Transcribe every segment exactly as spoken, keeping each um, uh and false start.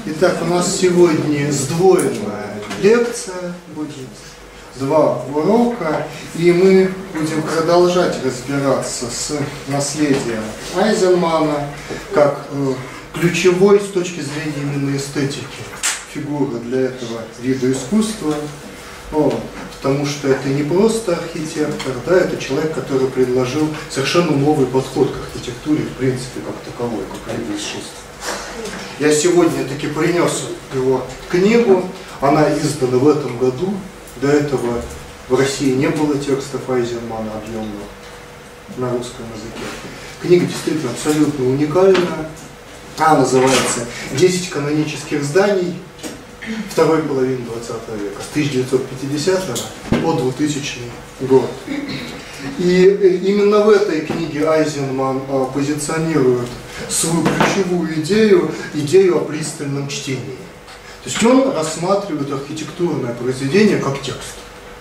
Итак, у нас сегодня сдвоенная лекция будет, два урока, и мы будем продолжать разбираться с наследием Айзенмана как э, ключевой с точки зрения именно эстетики фигуры для этого вида искусства. Вот. Потому что это не просто архитектор, да, это человек, который предложил совершенно новый подход к архитектуре, в принципе, как таковой, как виду искусства. Я сегодня таки принес его книгу, она издана в этом году, до этого в России не было текстов Айзенмана объемных на русском языке. Книга действительно абсолютно уникальная, она называется «десять канонических зданий второй половины двадцатого века, с тысяча девятьсот пятидесятого по двухтысячный год». И именно в этой книге Айзенман позиционирует свою ключевую идею, идею о пристальном чтении. То есть он рассматривает архитектурное произведение как текст.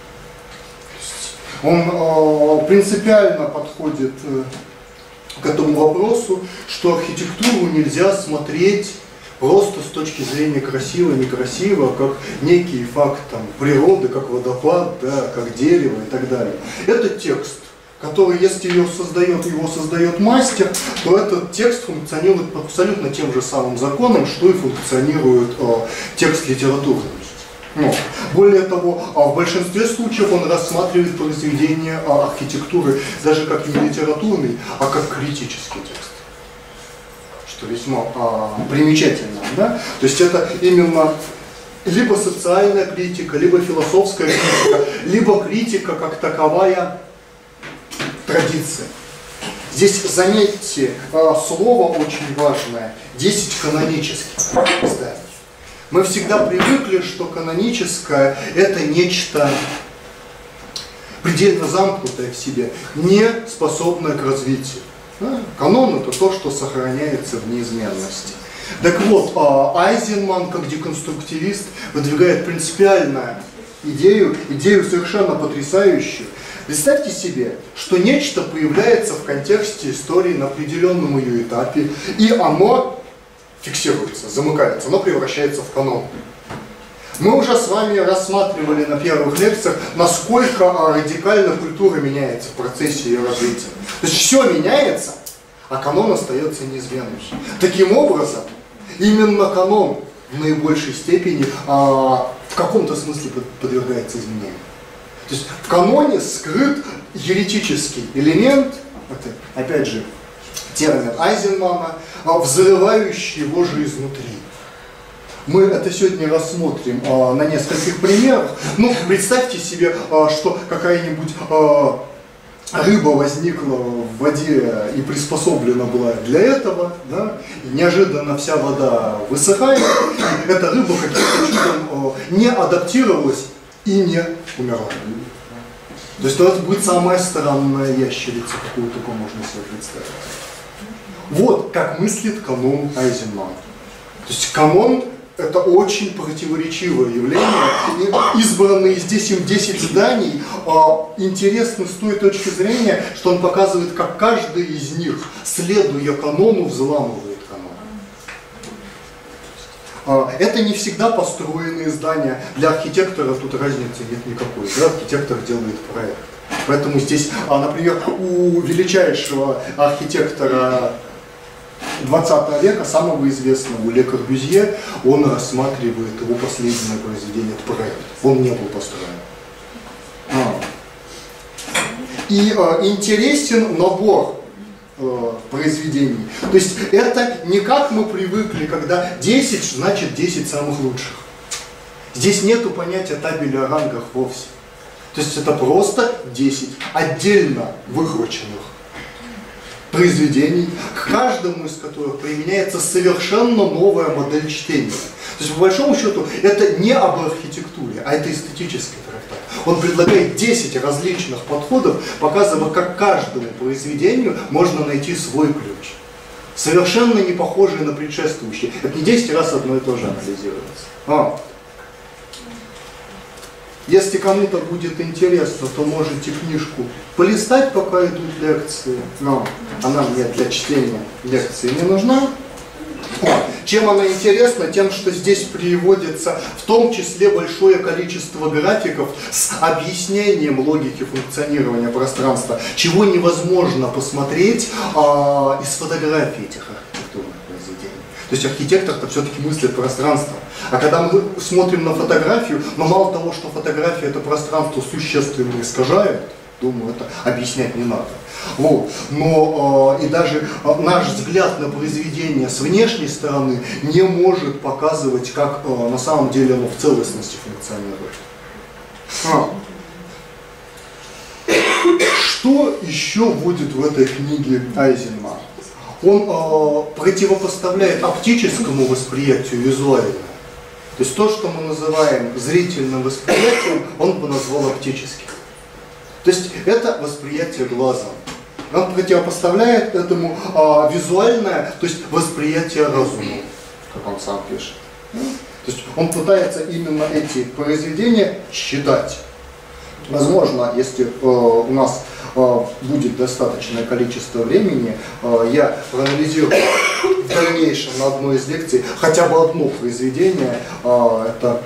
Он принципиально подходит к этому вопросу, что архитектуру нельзя смотреть просто с точки зрения красиво-некрасиво, как некий факт там, природы, как водопад, да, как дерево и так далее. Это текст, который, если его создает, его создает мастер, то этот текст функционирует по абсолютно тем же самым законам, что и функционирует э, текст литературный. Но, более того, в большинстве случаев он рассматривает произведение архитектуры даже как не литературный, а как критический текст. Что весьма а, примечательно, да? То есть это именно либо социальная критика, либо философская критика, либо критика как таковая традиция. Здесь, заметьте, слово очень важное – десять канонических зданий. Мы всегда привыкли, что каноническое – это нечто предельно замкнутое в себе, не способное к развитию. Канон – это то, что сохраняется в неизменности. Так вот, Айзенман, как деконструктивист, выдвигает принципиальную идею, идею совершенно потрясающую. Представьте себе, что нечто появляется в контексте истории на определенном ее этапе, и оно фиксируется, замыкается, оно превращается в канон. Мы уже с вами рассматривали на первых лекциях, насколько радикально культура меняется в процессе ее развития. То есть все меняется, а канон остается неизменным. Таким образом, именно канон в наибольшей степени а, в каком-то смысле подвергается изменениям. То есть в каноне скрыт еретический элемент, это, опять же, термин Айзенмана, взрывающий его же изнутри. Мы это сегодня рассмотрим а, на нескольких примерах. Ну, представьте себе, а, что какая-нибудь а, рыба возникла в воде и приспособлена была для этого, да? И неожиданно вся вода высыхает, и эта рыба каким-то чудом а, не адаптировалась и не умерла. То есть это будет самая странная ящерица, какую только можно себе представить. Вот как мыслит канон Айзенмана. То есть канон – это очень противоречивое явление. И избранные здесь им десять зданий а, интересны с той точки зрения, что он показывает, как каждый из них, следуя канону, взламывает канон. А, это не всегда построенные здания. Для архитектора тут разницы нет никакой. Да? Архитектор делает проект. Поэтому здесь, а, например, у величайшего архитектора двадцатого века, самого известного, у Ле Корбюзье, он рассматривает его последнее произведение, это проект. Он не был построен. А. И а, интересен набор а, произведений. То есть это не как мы привыкли, когда десять, значит десять самых лучших. Здесь нету понятия табеля о рангах вовсе. То есть это просто десять отдельно выкрученных произведений, к каждому из которых применяется совершенно новая модель чтения. То есть, по большому счету, это не об архитектуре, а это эстетический трактат. Он предлагает десять различных подходов, показывая, как каждому произведению можно найти свой ключ. Совершенно не похожие на предшествующие. Это не десять раз одно и то же анализируется. А. Если кому-то будет интересно, то можете книжку полистать, пока идут лекции. Но она мне для чтения лекции не нужна. Чем она интересна? Тем, что здесь приводится в том числе большое количество графиков с объяснением логики функционирования пространства, чего невозможно посмотреть а, из фотографий этих архитектурных произведений. То есть архитектор-то все-таки мыслит пространство. А когда мы смотрим на фотографию, но мало того, что фотография это пространство существенно искажает, думаю, это объяснять не надо. Вот. Но э, и даже э, наш взгляд на произведение с внешней стороны не может показывать, как э, на самом деле оно в целостности функционирует. А. Что еще вводит в этой книге Айзенман? Он э, противопоставляет оптическому восприятию визуальное. То есть то, что мы называем зрительным восприятием, он бы назвал оптическим. То есть это восприятие глазом. Он противопоставляет этому а, визуальное, то есть восприятие разума, как он сам пишет. То есть он пытается именно эти произведения считать. Возможно, если э, у нас э, будет достаточное количество времени, э, я проанализирую в дальнейшем на одной из лекций хотя бы одно произведение. Э, это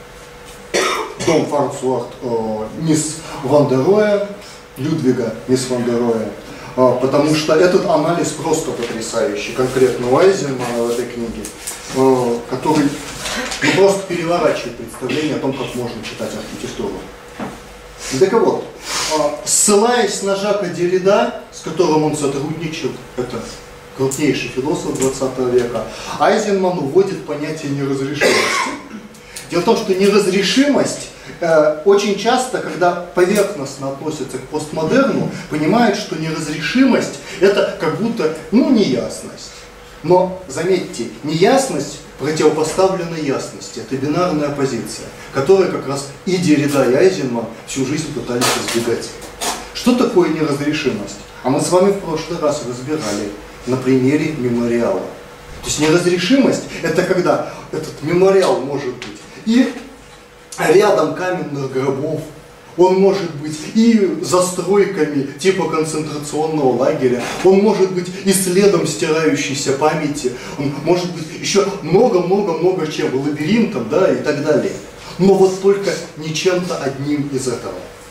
Дом Фарнсуорт э, мисс Ван дер Роэ, Людвига мисс Ван дер Роэ. Э, потому что этот анализ просто потрясающий, конкретно у Айзенмана в этой книге, э, который ну, просто переворачивает представление о том, как можно читать архитектуру. Так вот, ссылаясь на Жака Деррида, с которым он сотрудничал, это крупнейший философ двадцатого века, Айзенман вводит понятие неразрешимости. Дело в том, что неразрешимость э, очень часто, когда поверхностно относятся к постмодерну, понимают, что неразрешимость это как будто, ну, неясность. Но, заметьте, неясность противопоставлена ясности. Это бинарная позиция, которую как раз и Деррида, и Айзенман всю жизнь пытались избегать. Что такое неразрешимость? А мы с вами в прошлый раз разбирали на примере мемориала. То есть неразрешимость это когда этот мемориал может быть и рядом каменных гробов, он может быть и застройками типа концентрационного лагеря, он может быть и следом стирающейся памяти, он может быть еще много-много-много чем, лабиринтом, да, и так далее. Но вот только не чем-то одним из этого.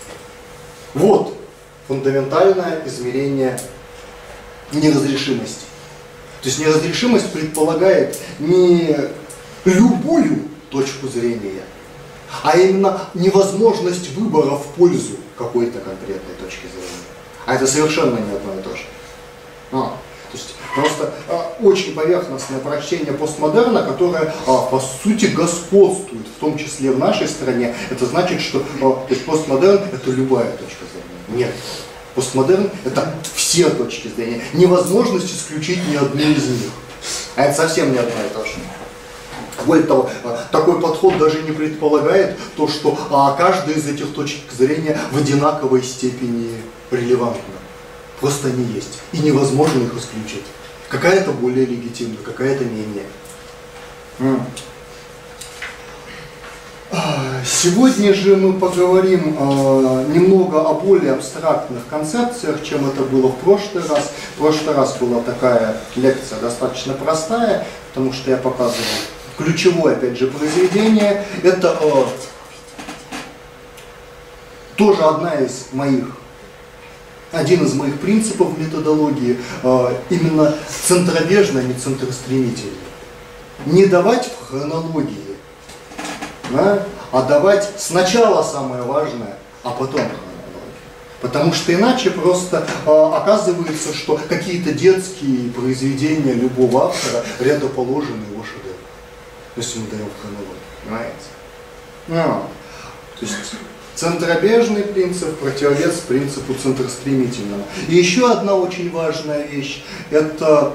Вот фундаментальное измерение неразрешимости. То есть неразрешимость предполагает не любую точку зрения, а именно невозможность выбора в пользу какой-то конкретной точки зрения. А это совершенно не одно и то же. А, то есть просто а, очень поверхностное прочтение постмодерна, которое а, по сути господствует, в том числе в нашей стране. Это значит, что а, то есть постмодерн это любая точка зрения. Нет. Постмодерн это все точки зрения. Невозможность исключить ни одну из них. А это совсем не одно и то же. Более того, такой подход даже не предполагает то, что а, каждая из этих точек зрения в одинаковой степени релевантна. Просто они есть. И невозможно их исключить. Какая-то более легитимна, какая-то менее. Сегодня же мы поговорим э, немного о более абстрактных концепциях, чем это было в прошлый раз. В прошлый раз была такая лекция достаточно простая, потому что я показывал ключевое, опять же, произведение. Это э, тоже одна из моих, один из моих принципов методологии, э, именно центробежно, а не центростремительно. Не давать в хронологии, да, а давать сначала самое важное, а потом хронологию. Потому что иначе просто э, оказывается, что какие-то детские произведения любого автора рядоположены его шедевры. Если мы даем хронологию, понимаете? А, то есть центробежный принцип противовес принципу центростремительному. И еще одна очень важная вещь – это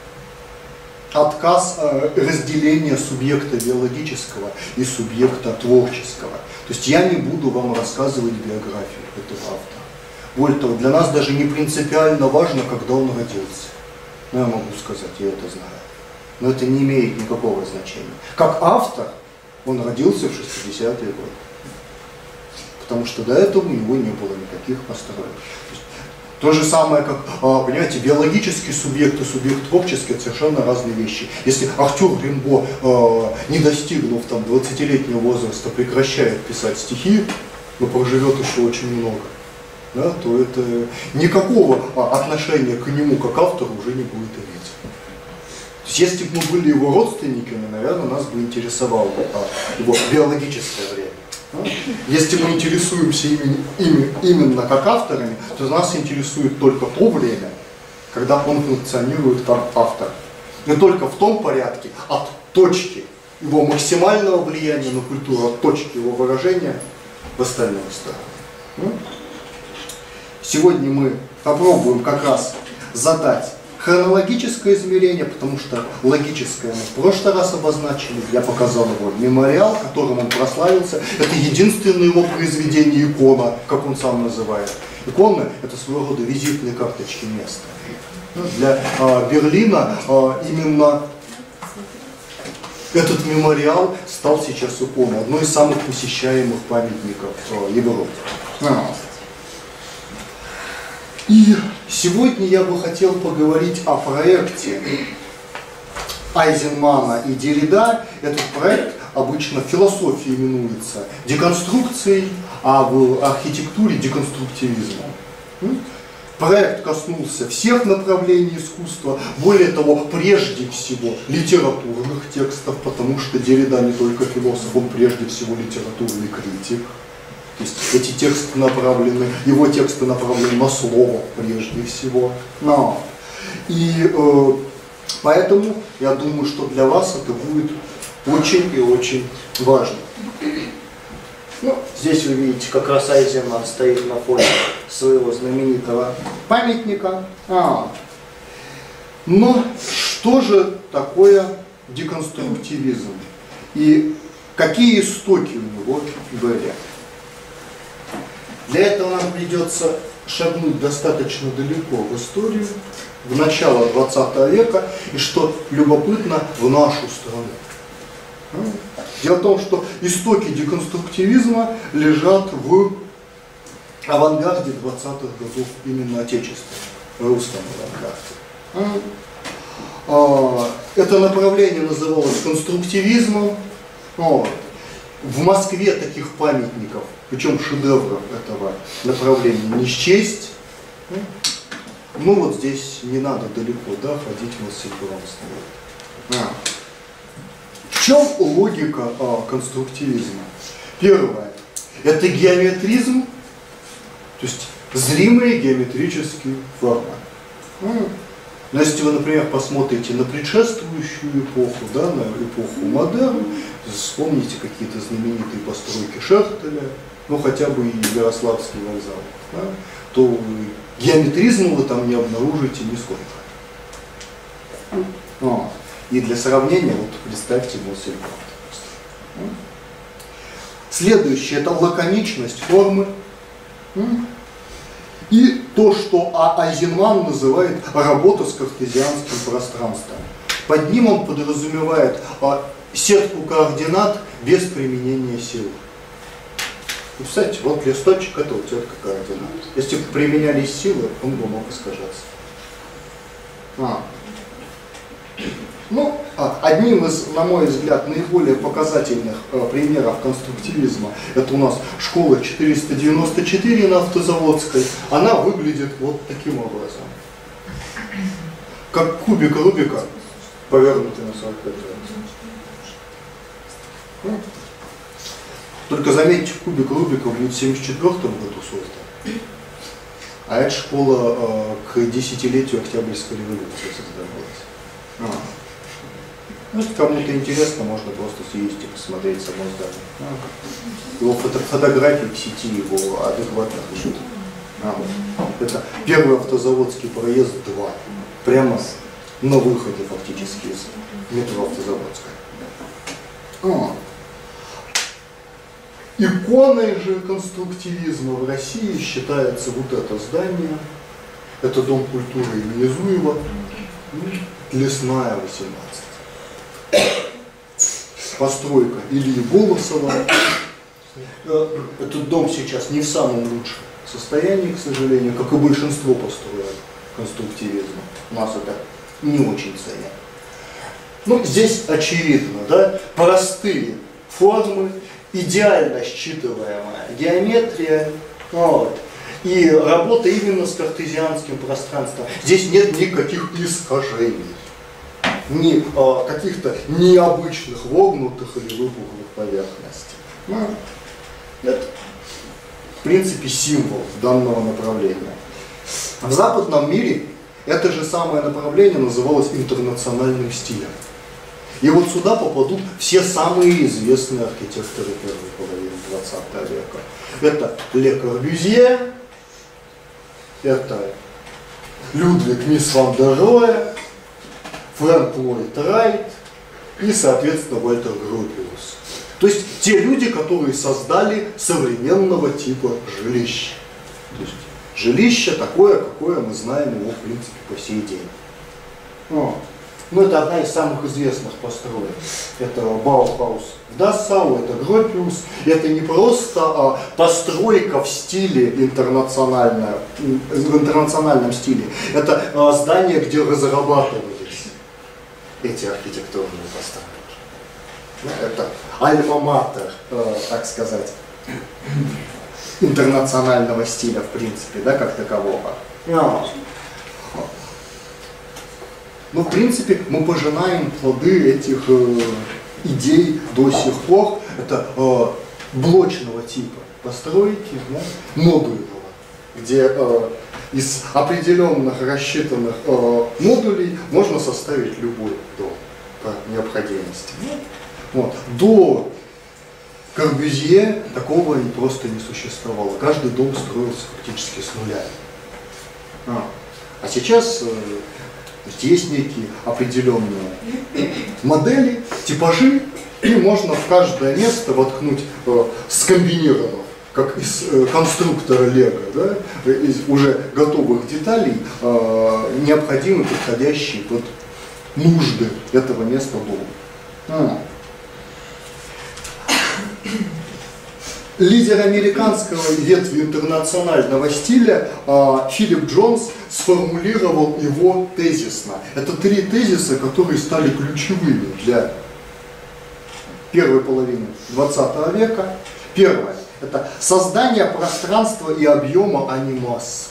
отказ э, разделения субъекта биологического и субъекта творческого. То есть я не буду вам рассказывать биографию этого автора. Более того, для нас даже не принципиально важно, когда он родился. Но я могу сказать, я это знаю. Но это не имеет никакого значения. Как автор, он родился в шестидесятые годы. Потому что до этого у него не было никаких построек. То же самое, как, понимаете, биологический субъект и субъект творческий — это совершенно разные вещи. Если Артур Римбо, не достигнув там двадцатилетнего возраста, прекращает писать стихи, но проживет еще очень много, да, то это никакого отношения к нему как автору уже не будет иметь. То есть, если бы мы были его родственниками, наверное, нас бы интересовало его биологическое время. Если мы интересуемся ими, ими, именно как авторами, то нас интересует только то время, когда он функционирует как автор. Не только в том порядке, от точки его максимального влияния на культуру, от точки его выражения в остальную сторону. Сегодня мы попробуем как раз задать хронологическое измерение, потому что логическое мы в прошлый раз обозначили. Я показал его мемориал, которым он прославился. Это единственное его произведение, икона, как он сам называет. Иконы — это своего рода визитные карточки места. Для э, Берлина э, именно этот мемориал стал сейчас иконой, одной из самых посещаемых памятников э, Европы. А. И сегодня я бы хотел поговорить о проекте Айзенмана и Деррида. Этот проект обычно в философии именуется деконструкцией, а в архитектуре — деконструктивизмом. Проект коснулся всех направлений искусства, более того, прежде всего литературных текстов, потому что Деррида не только философ, он прежде всего литературный критик. То есть эти тексты направлены, его тексты направлены на слово прежде всего. Но. И э, поэтому я думаю, что для вас это будет очень и очень важно. Ну, здесь вы видите, как раз Айзенман стоит на фоне своего знаменитого памятника. А. Но что же такое деконструктивизм? И какие истоки у него были? Для этого нам придется шагнуть достаточно далеко в историю, в начало двадцатого века, и что любопытно, в нашу страну. Дело в том, что истоки деконструктивизма лежат в авангарде двадцатых годов, именно отечественном, русском авангарде. Это направление называлось конструктивизмом. В Москве таких памятников, причем шедевров этого направления, не счесть. Ну вот здесь не надо далеко, да, ходить в Моссельбранск. А. В чем логика а, конструктивизма? Первое — это геометризм, то есть зримые геометрические формы. А. Но если вы, например, посмотрите на предшествующую эпоху, да, на эпоху модерна, вспомните какие-то знаменитые постройки Шехтеля, ну хотя бы и Ярославский вокзал, да, то геометризма вы там не обнаружите нисколько. А. И для сравнения, вот представьте Моссельбранд. Следующее — это лаконичность формы. И то, что Айзенман называет работа с картезианским пространством. Под ним он подразумевает сетку координат без применения силы. Представляете, вот листочек — это вот сетка координат. Если бы применялись силы, он бы мог искажаться. А. Ну, одним из, на мой взгляд, наиболее показательных э, примеров конструктивизма это у нас школа четыреста девяносто четыре на Автозаводской. Она выглядит вот таким образом. Как кубик Рубика, повернутый на сорок пять градусов. Только заметьте, кубик Рубика будет в семьдесят четвёртом году создан. А эта школа э, к десятилетию Октябрьской революции создавалась. А. Ну, если кому-то интересно, можно просто съездить и посмотреть само здание. А. Его фото фотографии в сети его адекватно пишут. А, вот. Это первый автозаводский проезд два. Прямо на выходе фактически из метро Автозаводская. А. Иконой же конструктивизма в России считается вот это здание. Это Дом культуры имени Зуева, Лесная, восемнадцать. Постройка Ильи Голосова. Этот дом сейчас не в самом лучшем состоянии, к сожалению, как и большинство построек конструктивизма. У нас это не очень ценят. Ну, здесь очевидно, да, простые формы, идеально считываемая геометрия, вот, и работа именно с картезианским пространством. Здесь нет никаких искажений, ни а, каких-то необычных вогнутых или выпуклых поверхностей. Ну, это, в принципе, символ данного направления. В западном мире это же самое направление называлось интернациональным стилем. И вот сюда попадут все самые известные архитекторы первой половины двадцатого века. Это Ле Корбюзье, это Людвиг Мисс ван дер Роhe, Фрэнк Ллойд Райт и, соответственно, Вальтер Гропиус. То есть те люди, которые создали современного типа жилища. То есть жилище такое, какое мы знаем его, в принципе, по сей день. О. Ну, это одна из самых известных построек. Это Баухаус в Дассау, это Гропиус. Это не просто а, постройка в стиле интернациональном, в интернациональном стиле. Это а, здание, где разрабатывались эти архитектурные постройки. Это альма-матер, а, так сказать, интернационального стиля, в принципе, да, как такового. Но, в принципе, мы пожинаем плоды этих э, идей до сих пор. Это э, блочного типа постройки, да, модульного, где э, из определенных рассчитанных э, модулей можно составить любой дом по необходимости. Вот. До Корбюзье такого просто не существовало. Каждый дом строился фактически с нуля. А, а сейчас э, есть некие определенные модели, типажи, и можно в каждое место воткнуть э, скомбинированных, как из э, конструктора Лего, да, из уже готовых деталей, э, необходимые, подходящие под нужды этого места дома. А. Лидер американского ветви интернационального стиля э, Филипп Джонс сформулировал его тезисно. Это три тезиса, которые стали ключевыми для первой половины двадцатого века. Первое – это создание пространства и объема, а не масс.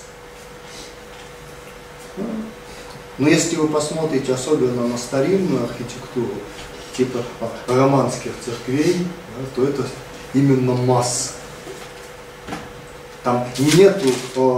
Но если вы посмотрите особенно на старинную архитектуру, типа романских церквей, да, то это именно масса. Там нету э,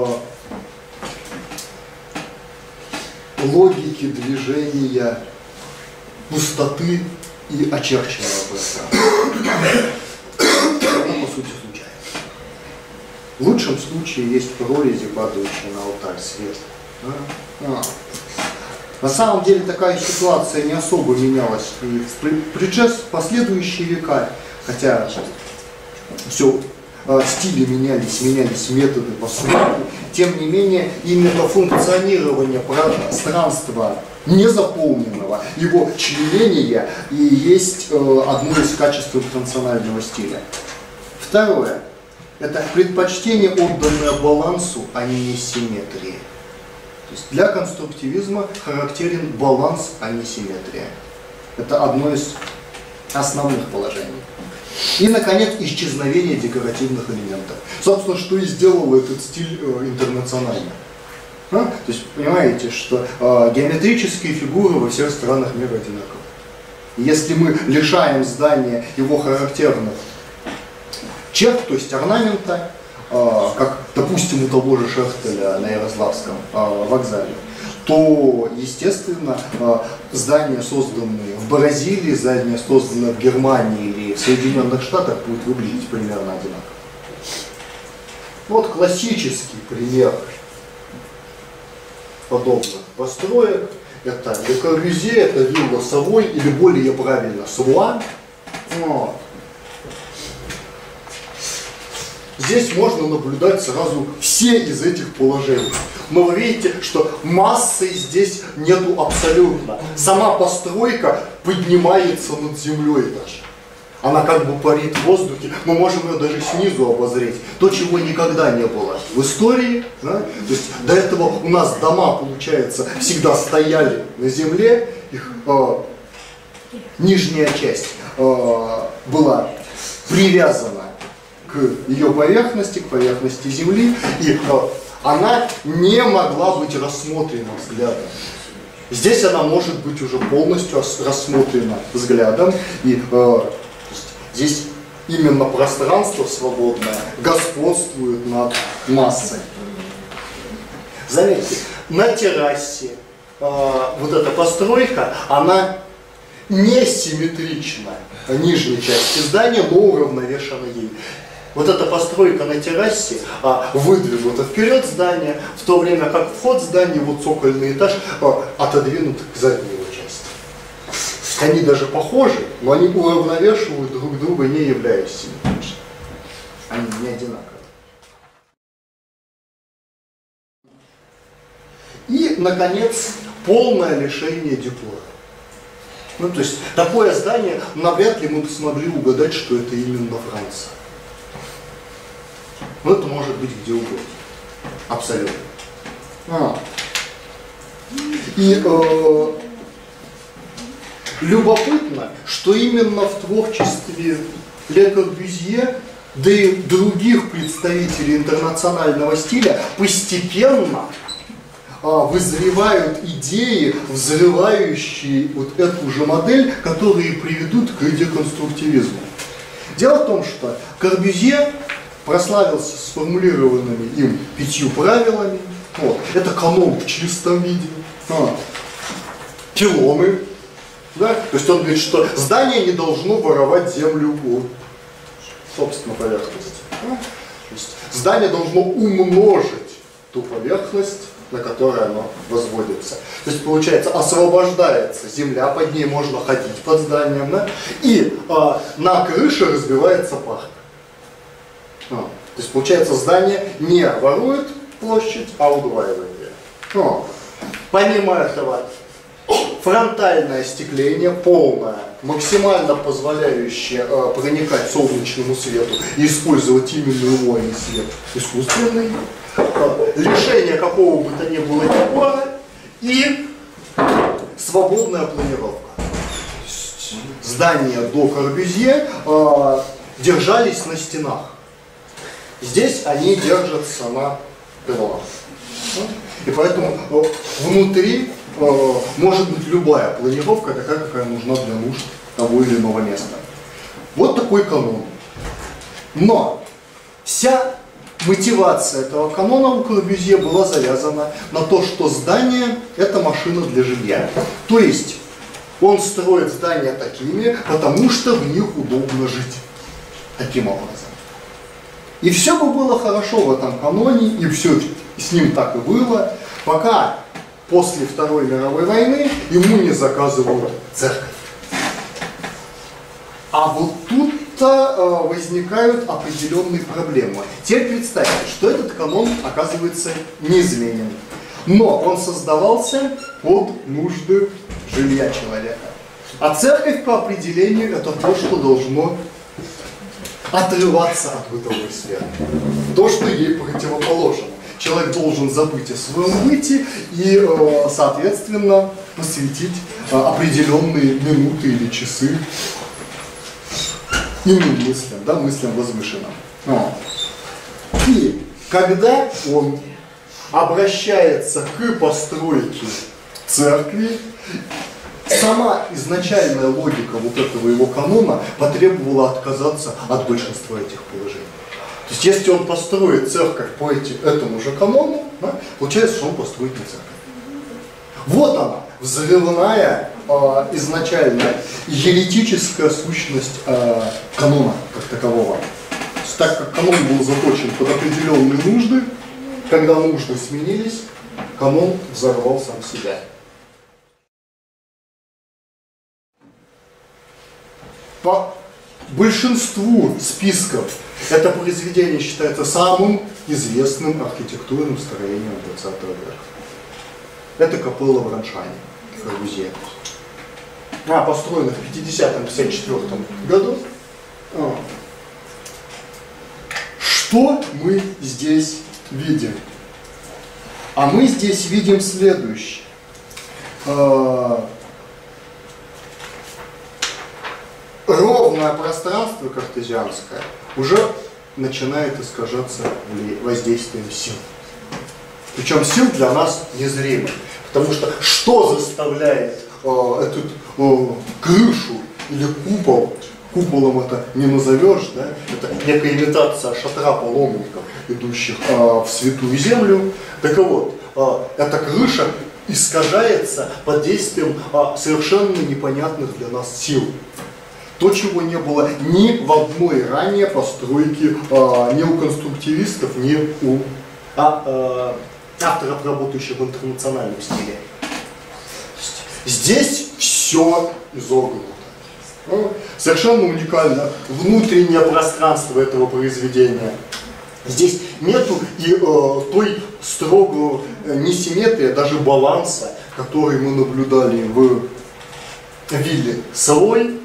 логики движения, пустоты и очерченного пространства. Это, по сути, случайно. В лучшем случае есть прорези, падающие на алтарь света. А? А. На самом деле такая ситуация не особо менялась и в предшествующие последующие века, хотя все, стили менялись, менялись методы постройки, тем не менее именно функционирование пространства незаполненного, его членения и есть одно из качеств интернационального стиля. Второе – это предпочтение, отданное балансу, а не симметрии. То есть для конструктивизма характерен баланс, а не симметрия. Это одно из основных положений. И, наконец, исчезновение декоративных элементов. Собственно, что и сделал этот стиль э, интернационально. А? То есть, понимаете, что э, геометрические фигуры во всех странах мира одинаковы. И если мы лишаем здания его характерных черт, то есть орнамента, э, как, допустим, у того же Шехтеля на Ярославском э, вокзале, то, естественно, здания, созданные в Бразилии, здания, созданные в Германии или в Соединенных Штатах, будут выглядеть примерно одинаково. Вот классический пример подобных построек. Это Ле Корбюзье, это вилла Совой, или более правильно Савуа. Вот. Здесь можно наблюдать сразу все из этих положений. Но вы видите, что массы здесь нету абсолютно. Сама постройка поднимается над землей даже. Она как бы парит в воздухе, мы можем ее даже снизу обозреть. То, чего никогда не было в истории. Да? То есть до этого у нас дома, получается, всегда стояли на земле, их э, нижняя часть э, была привязана к ее поверхности, к поверхности земли, и э, она не могла быть рассмотрена взглядом. Здесь она может быть уже полностью рассмотрена взглядом, и э, здесь именно пространство свободное господствует над массой. Заметьте, на террасе э, вот эта постройка, она не симметрична нижней части здания, но уравновешена ей. Вот эта постройка на террасе а, выдвинута вперед здания, в то время как вход в здание, вот цокольный этаж, а, отодвинут к задней его части. Они даже похожи, но они уравновешивают друг друга, не являясь симметричными. Они не одинаковые. И, наконец, полное лишение декора. Ну, то есть, такое здание, навряд ли мы бы смогли угадать, что это именно Франция. Но это может быть где угодно. Абсолютно. А. И э, любопытно, что именно в творчестве Ле Корбюзье, да и других представителей интернационального стиля постепенно э, вызревают идеи, взрывающие вот эту же модель, которые приведут к деконструктивизму. Дело в том, что Корбюзье прославился сформулированными им пятью правилами. Вот. Это канон в чистом виде. А. Пилоны. Да? То есть он говорит, что здание не должно воровать землю у собственной поверхности. Да? То есть здание должно умножить ту поверхность, на которой оно возводится. То есть получается, освобождается земля, под ней можно ходить под зданием, да? И а, на крыше разбивается парк. А, то есть получается, здание не ворует площадь, а удваивает ее. А, помимо этого, фронтальное остекление полное, максимально позволяющее э, проникать солнечному свету и использовать именно его, а не свет искусственный, э, лишение какого бы то ни было декора и свободная планировка. Здания до Корбюзье э, держались на стенах. Здесь они держатся на пилонах. И поэтому внутри э, может быть любая планировка, такая, какая нужна для нужд того или иного места. Вот такой канон. Но вся мотивация этого канона у Корбюзье была завязана на то, что здание – это машина для жилья. То есть он строит здания такими, потому что в них удобно жить. Таким образом. И все бы было хорошо в этом каноне, и все с ним так и было, пока после Второй мировой войны ему не заказывают церковь. А вот тут-то э, возникают определенные проблемы. Теперь представьте, что этот канон оказывается неизменен. Но он создавался под нужды жилья человека. А церковь по определению это то, что должно отрываться от бытовой сферы. То, что ей противоположно. Человек должен забыть о своем быте и, соответственно, посвятить определенные минуты или часы иным мыслям, да, мыслям возвышенным. И когда он обращается к постройке церкви, сама изначальная логика вот этого его канона потребовала отказаться от большинства этих положений. То есть, если он построит церковь по эти, этому же канону, да, получается, что он построит не церковь. Вот она, взрывная, э, изначальная, еретическая сущность э, канона как такового. То есть, так как канон был заточен под определенные нужды, когда нужды сменились, канон взорвал сам себя. По большинству списков это произведение считается самым известным архитектурным строением двадцатого века. Это капелла в Раншане, в Корбюзье. Она построена в пятидесятом — пятьдесят четвёртом году. Что мы здесь видим? А мы здесь видим следующее. Ровное пространство картезианское уже начинает искажаться воздействием сил. Причем сил для нас незримых. Потому что что заставляет э, эту э, крышу или купол, куполом это не назовешь, да? Это некая имитация шатра паломников, идущих э, в святую землю. Так вот, э, эта крыша искажается под действием э, совершенно непонятных для нас сил. То, чего не было ни в одной ранее постройке э, ни у конструктивистов, ни у а, э, авторов, работающих в интернациональном стиле. Здесь все изогнуто. Ну, совершенно уникально внутреннее пространство этого произведения. Здесь нету и э, той строго несимметрии, даже баланса, который мы наблюдали в вилле Салой.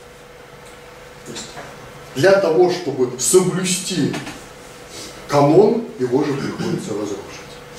Для того, чтобы соблюсти канон, его же приходится разрушить.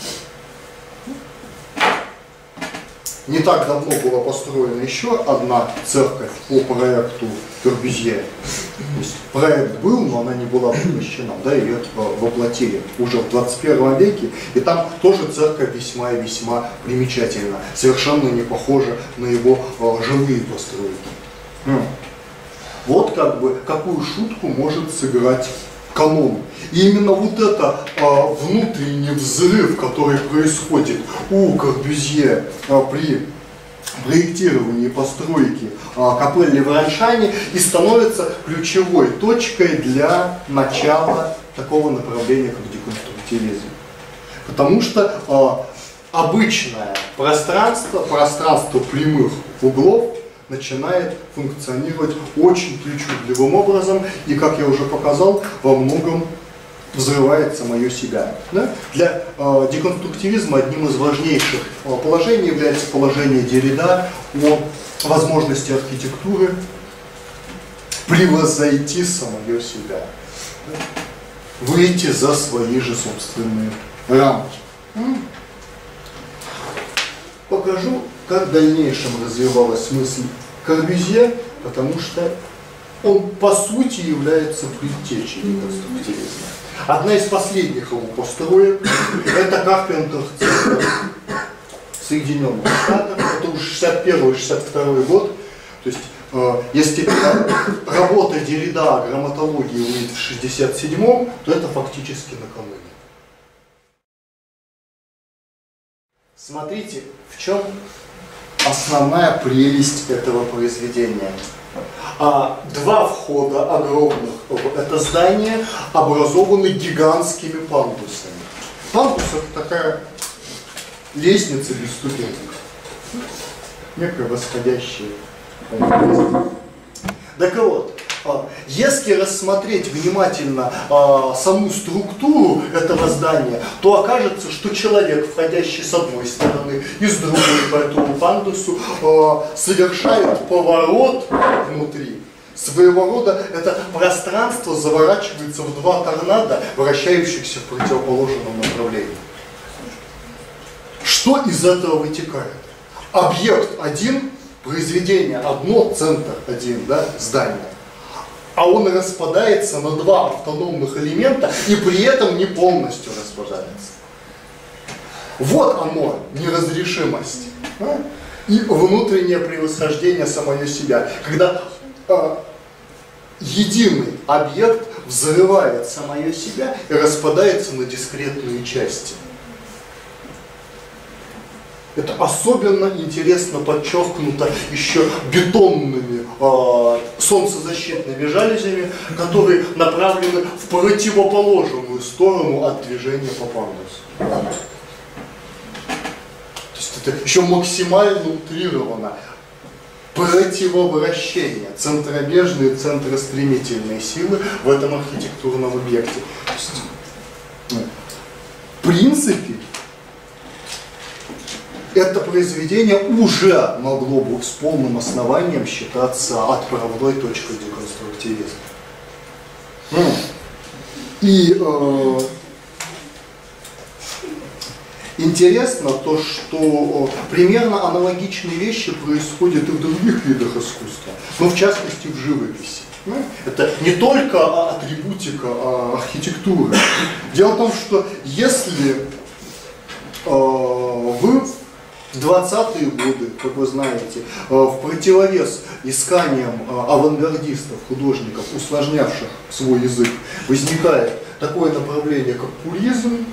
Не так давно была построена еще одна церковь по проекту Корбюзье. Проект был, но она не была воплощена, да, ее воплотили уже в двадцать первом веке. И там тоже церковь весьма и весьма примечательна, совершенно не похожа на его э, жилые постройки. Вот как бы какую шутку может сыграть канон. И именно вот это а, внутренний взрыв, который происходит у Корбюзье а, при проектировании постройки а, капелли в Раншане, и становится ключевой точкой для начала такого направления, как деконструктивизм. Потому что а, обычное пространство, пространство прямых углов, начинает функционировать очень причудливым образом, и, как я уже показал, во многом взрывает самое себя. Да? Для э, деконструктивизма одним из важнейших э, положений является положение Деррида о возможности архитектуры превзойти самое себя, да? Выйти за свои же собственные рамки. Покажу, как в дальнейшем развивалась мысль Корбюзье, потому что он по сути является предтечей деконструктивизма. Одна из последних его построек – это Карпентер-центр Соединенных Штатов, это уже шестьдесят первый — шестьдесят второй год. То есть, э, если работа Деррида о грамматологии выйдет в шестьдесят седьмом, то это фактически накануне. Смотрите, в чем основная прелесть этого произведения. А, два входа огромных в это здание образованы гигантскими пандусами. Пандус — это такая лестница без ступенек. Некая восходящая лестница. Так вот, если рассмотреть внимательно а, саму структуру этого здания, то окажется, что человек, входящий с одной стороны и с другой по этому пандусу, а, совершает поворот внутри. Своего рода это пространство заворачивается в два торнадо, вращающихся в противоположном направлении. Что из этого вытекает? Объект один, произведение одно, центр один, да, здание. А он распадается на два автономных элемента и при этом не полностью распадается. Вот оно, неразрешимость. Да? И внутреннее превосхождение самого себя. Когда э, единый объект взрывает самое себя и распадается на дискретные части. Это особенно интересно подчеркнуто еще бетонными э, солнцезащитными жалюзями, которые направлены в противоположную сторону от движения по пандусу. То есть это еще максимально утрировано. Противовращение, центробежные, центростремительные силы в этом архитектурном объекте. То есть, в принципе, это произведение уже могло бы с полным основанием считаться отправной точкой деконструктивизма. И э, интересно то, что примерно аналогичные вещи происходят и в других видах искусства, но в частности в живописи. Это не только атрибутика архитектуры. Дело в том, что если э, вы в двадцатые годы, как вы знаете, в противовес исканиям авангардистов, художников, усложнявших свой язык, возникает такое направление, как пуризм,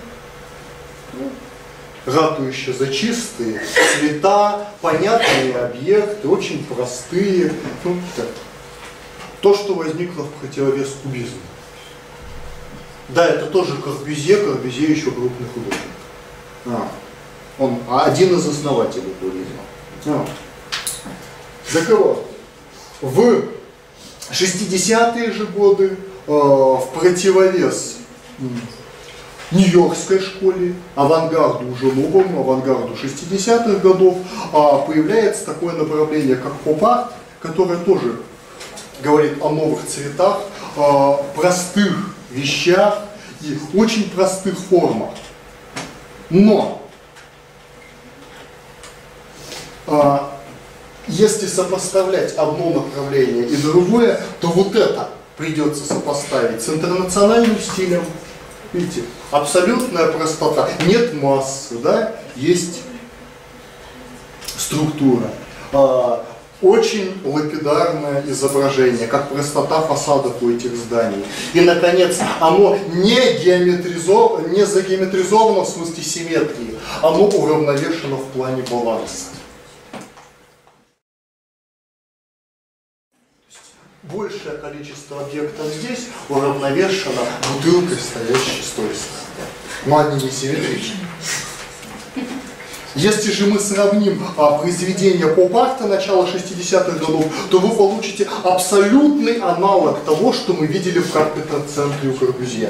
ратующее за чистые цвета, понятные объекты, очень простые. Ну, то, что возникло в противовес кубизму. Да, это тоже Корбюзье, Корбюзье еще крупный художник. А. Он один из основателей кубизма. Так вот, в шестидесятые же годы э, в противовес нью-йоркской школе, авангарду уже новому, авангарду шестидесятых годов, э, появляется такое направление, как поп-арт, которое тоже говорит о новых цветах, э, простых вещах и очень простых формах. Но если сопоставлять одно направление и другое, то вот это придется сопоставить с интернациональным стилем. Видите, абсолютная простота. Нет массы, да? Есть структура. Очень лапидарное изображение, как простота фасадов у этих зданий. И, наконец, оно не геометризовано, не загеометризовано в смысле симметрии, оно уравновешено в плане баланса. Большее количество объектов здесь уравновешено бутылкой, стоящей с той стороны. Но они не симметричны. Если же мы сравним а, произведения поп-арта начала шестидесятых годов, то вы получите абсолютный аналог того, что мы видели в Карпентер-центре у Корбюзье.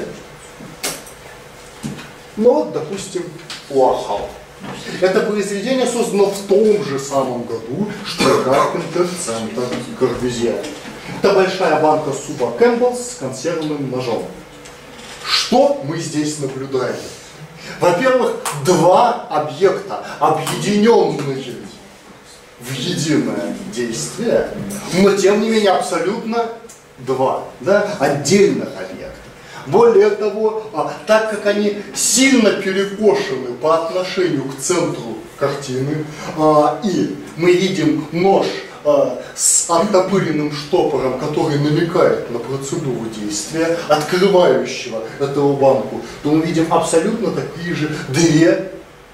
Ну вот, допустим, Уорхол. Это произведение создано в том же самом году, что и Карпентер-центр Корбюзье. Это большая банка супа Кэмпбеллс с консервным ножом. Что мы здесь наблюдаем? Во-первых, два объекта, объединенные в единое действие, но тем не менее абсолютно два, да, отдельных объекта. Более того, так как они сильно перекошены по отношению к центру картины, и мы видим нож с оттопыренным штопором, который намекает на процедуру действия, открывающего эту банку, то мы видим абсолютно такие же две,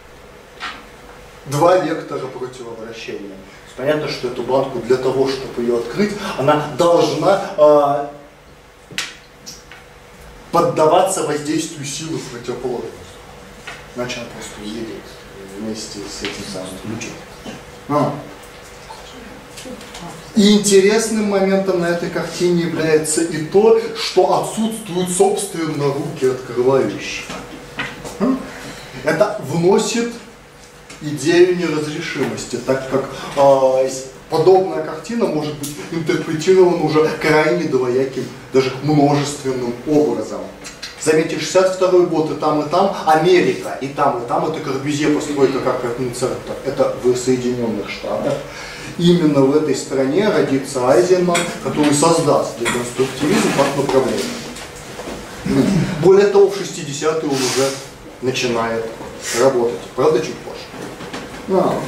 два вектора противовращения. Понятно, что эту банку для того, чтобы ее открыть, она должна э, поддаваться воздействию силы в противоположность. Иначе она просто уедет вместе с этим самым ключом. А. И интересным моментом на этой картине является и то, что отсутствуют собственно руки открывающие. Это вносит идею неразрешимости, так как э, подобная картина может быть интерпретирована уже крайне двояким, даже множественным образом. Заметьте, шестьдесят второй год и там, и там Америка, и там, и там это Корбюзье, постройка как концерта, это в Соединенных Штатах. Именно в этой стране родится Айзенман, который создаст деконструктивизм как направление. Более того, в шестидесятые он уже начинает работать, правда, чуть позже. А.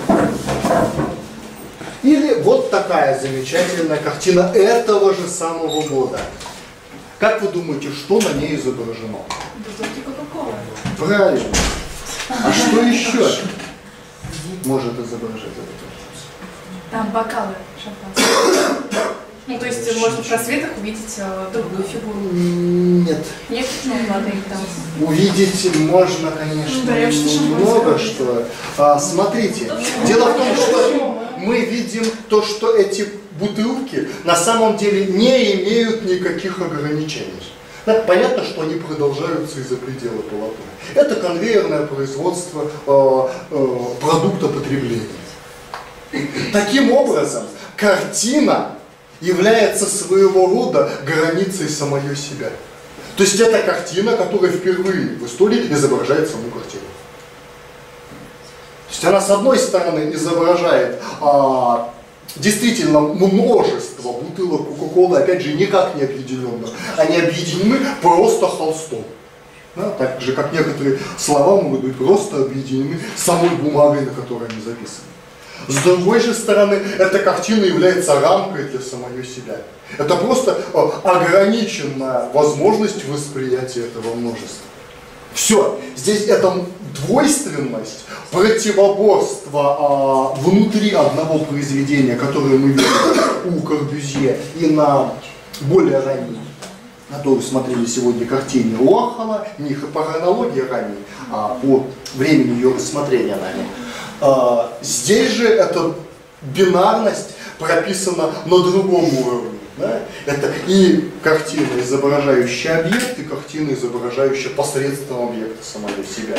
Или вот такая замечательная картина этого же самого года. Как вы думаете, что на ней изображено? Правильно. А что еще может изображать это? Там бокалы шампанского. Ну, то есть можно в просветах увидеть э, другую фигуру. Нет. Нет, ну ладно, их там. Увидеть можно, конечно, ну, много что. А, смотрите, дело в том, что мы видим то, что эти бутылки на самом деле не имеют никаких ограничений. Да, понятно, что они продолжаются и за пределы полотна. Это конвейерное производство э, э, продукта потребления. Таким образом, картина является своего рода границей самой себя. То есть это картина, которая впервые в истории изображает саму картину. То есть она с одной стороны изображает а, действительно множество бутылок Кока-Колы, опять же, никак не объединенных. Они объединены просто холстом. Да, так же, как некоторые слова могут быть просто объединены самой бумагой, на которой они записаны. С другой же стороны, эта картина является рамкой для самой себя. Это просто ограниченная возможность восприятия этого множества. Все, здесь эта двойственность, противоборство а, внутри одного произведения, которое мы видим у Корбюзье и на более ранней, которую смотрели сегодня, картине Уорхола, не по хронологии ранней, а по времени ее рассмотрения нами. А, здесь же эта бинарность прописана на другом уровне. Да? Это и картина, изображающая объект, и картина, изображающая посредством объекта самого себя.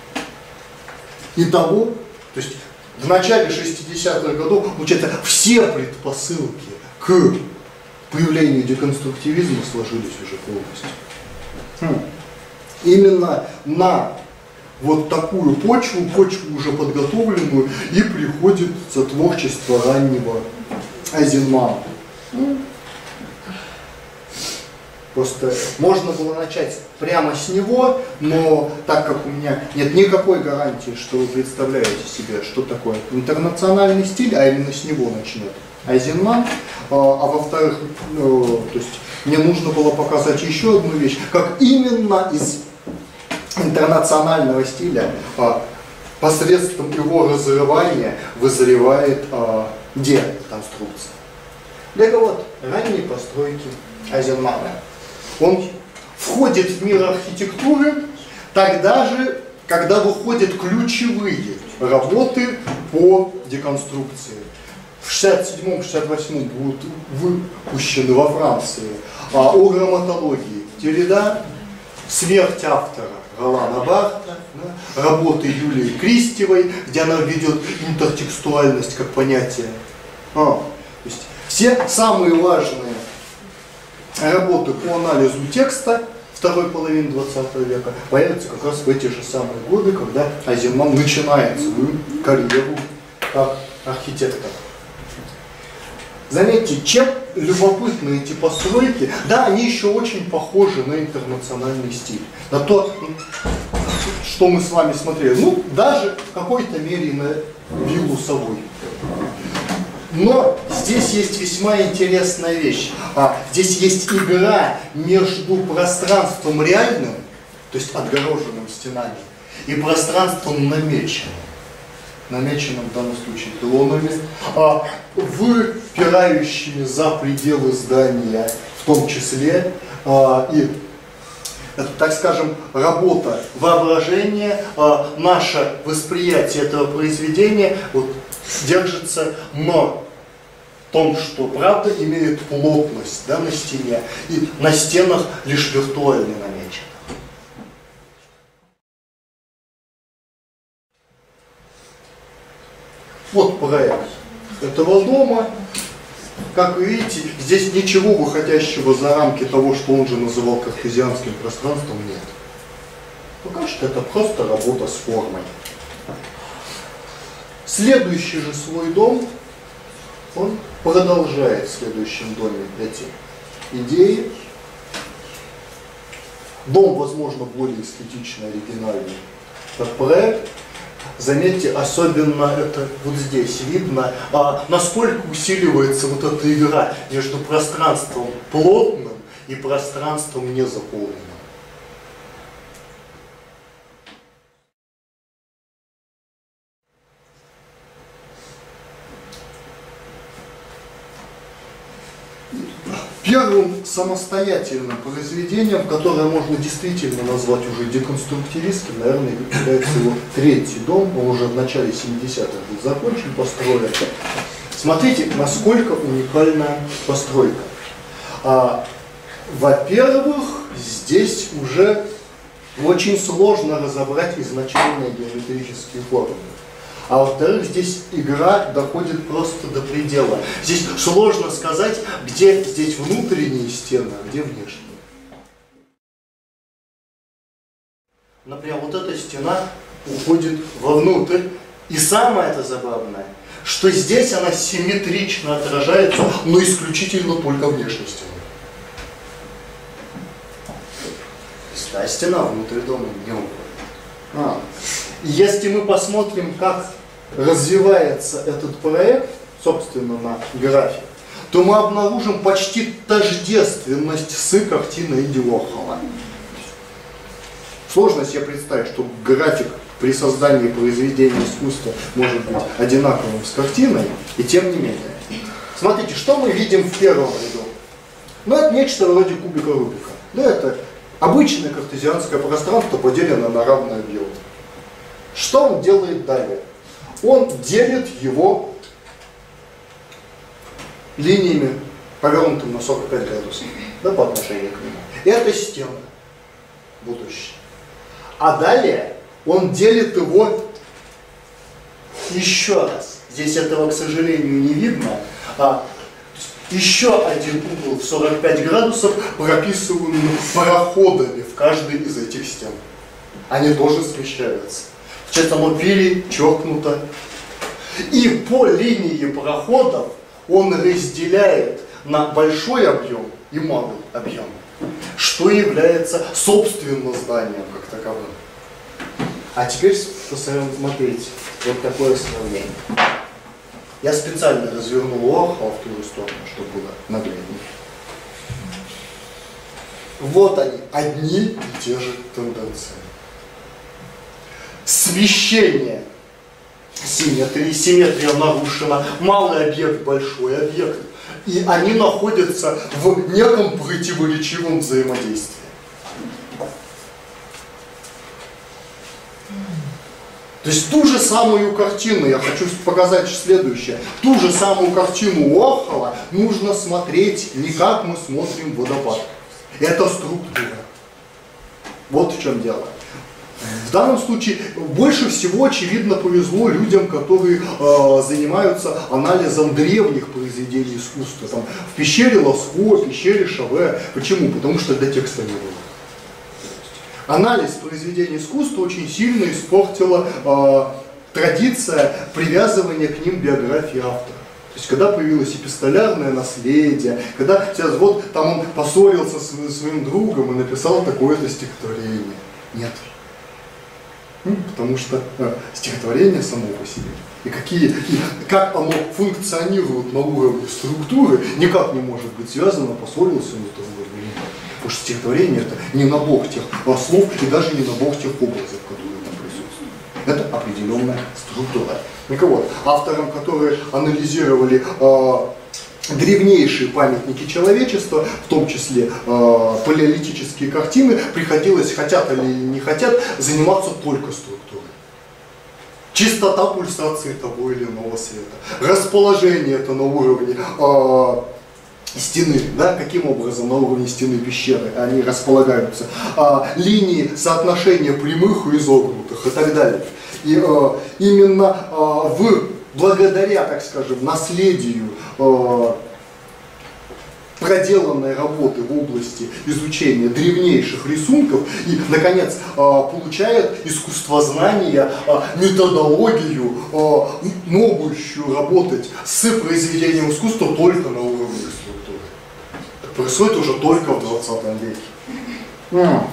Итого, то есть в начале шестидесятых годов, получается, все предпосылки к появлению деконструктивизма сложились уже полностью. Хм. Именно на вот такую почву, почву уже подготовленную, и приходит творчество раннего Айзенмана. Просто можно было начать прямо с него, но так как у меня нет никакой гарантии, что вы представляете себе, что такое интернациональный стиль, а именно с него начнет Айзенман, а, а во-вторых, ну, то есть мне нужно было показать еще одну вещь, как именно из интернационального стиля а, посредством его разрывания вызревает а, деконструкция. Так вот, ранние постройки Айзенмана. Он входит в мир архитектуры тогда же, когда выходят ключевые работы по деконструкции. В шестьдесят седьмом — шестьдесят восьмом будут выпущены во Франции а, о грамматологии Деррида, смерть автора Ролана Бартра, да, работы Юлии Кристевой, где она введет интертекстуальность как понятие. А, то есть все самые важные работы по анализу текста второй половины двадцатого века появятся как раз в эти же самые годы, когда Айзенман начинает свою карьеру как архитектор. Заметьте, чем любопытны эти постройки, да, они еще очень похожи на интернациональный стиль, на то, что мы с вами смотрели, ну, даже в какой-то мере на виллу Савой. Но здесь есть весьма интересная вещь. А, здесь есть игра между пространством реальным, то есть отгороженным стенами, и пространством намеченным. Намеченным в данном случае пилонами, а, выпирающими за пределы здания, в том числе, а, и это, так скажем, работа воображения, а, наше восприятие этого произведения вот, держится на том, что правда имеет плотность, да, на стене, и на стенах лишь виртуально намечено. Вот проект этого дома. Как вы видите, здесь ничего выходящего за рамки того, что он же называл картезианским пространством, нет. Пока что это просто работа с формой. Следующий же свой дом, он продолжает в следующем доме эти идеи. Дом, возможно, более эстетично оригинальный, как проект. Заметьте, особенно это вот здесь видно, а, насколько усиливается вот эта игра между пространством плотным и пространством незаполненным. Первым самостоятельным произведением, которое можно действительно назвать уже деконструктивистским, наверное, является его третий дом, он уже в начале семидесятых был закончен, построен. Смотрите, насколько уникальная постройка. А, во-первых, здесь уже очень сложно разобрать изначальные геометрические формы. А во-вторых, здесь игра доходит просто до предела. Здесь сложно сказать, где здесь внутренние стены, а где внешние. например, вот эта стена уходит вовнутрь. И самое это забавное, что здесь она симметрично отражается, но исключительно только внешней стеной. То есть та стена внутрь дома не уходит. А. Если мы посмотрим, как развивается этот проект, собственно, на графе, то мы обнаружим почти тождественность с картиной Энди Уорхола. Сложно себе представить, что график при создании произведения искусства может быть одинаковым с картиной, и тем не менее. Смотрите, что мы видим в первом ряду? Ну, это нечто вроде кубика Рубика. Да, это обычное картезианское пространство, поделено на равные объемы. Что он делает далее? Он делит его линиями, повернутыми на сорок пять градусов, да, по отношению к нему. Это стена будущее. А далее он делит его еще раз. Здесь этого, к сожалению, не видно. А еще один угол в сорок пять градусов прописываем проходами в каждой из этих стен. Они тоже смещаются. Сейчас оно перечеркнуто. И по линии проходов он разделяет на большой объем и малый объем, что является собственно зданием как таковым. А теперь посмотрите, вот такое сравнение. Я специально развернул Уорхола в ту же сторону, чтобы было нагляднее. Вот они, одни и те же тенденции. Смещение симметрии, симметрия нарушена, малый объект, большой объект. И они находятся в неком противоречивом взаимодействии. То есть ту же самую картину, я хочу показать следующее, ту же самую картину Уорхола нужно смотреть не как мы смотрим водопад. Это структура. Вот в чем дело. В данном случае больше всего, очевидно, повезло людям, которые э, занимаются анализом древних произведений искусства. Там, в пещере Ласко, в пещере Шаве. Почему? Потому что для текста не было. Анализ произведений искусства очень сильно испортила э, традиция привязывания к ним биографии автора. То есть, когда появилось эпистолярное наследие, когда сейчас вот там он поссорился с своим другом и написал такое-то стихотворение. Нет. Ну, потому что э, стихотворение само по себе. И, какие, и как оно функционирует на уровне структуры, никак не может быть связано, поссорился он с другом. Потому что стихотворение это не набор тех слов и даже не набор тех образов, которые там присутствуют. Это определенная структура. Так вот, авторам, которые анализировали э, древнейшие памятники человечества, в том числе э, палеолитические картины, приходилось, хотят или не хотят, заниматься только структурой. Частота пульсации того или иного света, расположение это на уровне э, стены, да, каким образом на уровне стены пещеры они располагаются, а, линии соотношения прямых и изогнутых и так далее. И а, именно а, в, благодаря, так скажем, наследию а, проделанной работы в области изучения древнейших рисунков и, наконец, а, получает искусствознание, а, методологию, а, могущую работать с произведением искусства только на уровне структуры. Происходит уже только в двадцатом веке. Mm.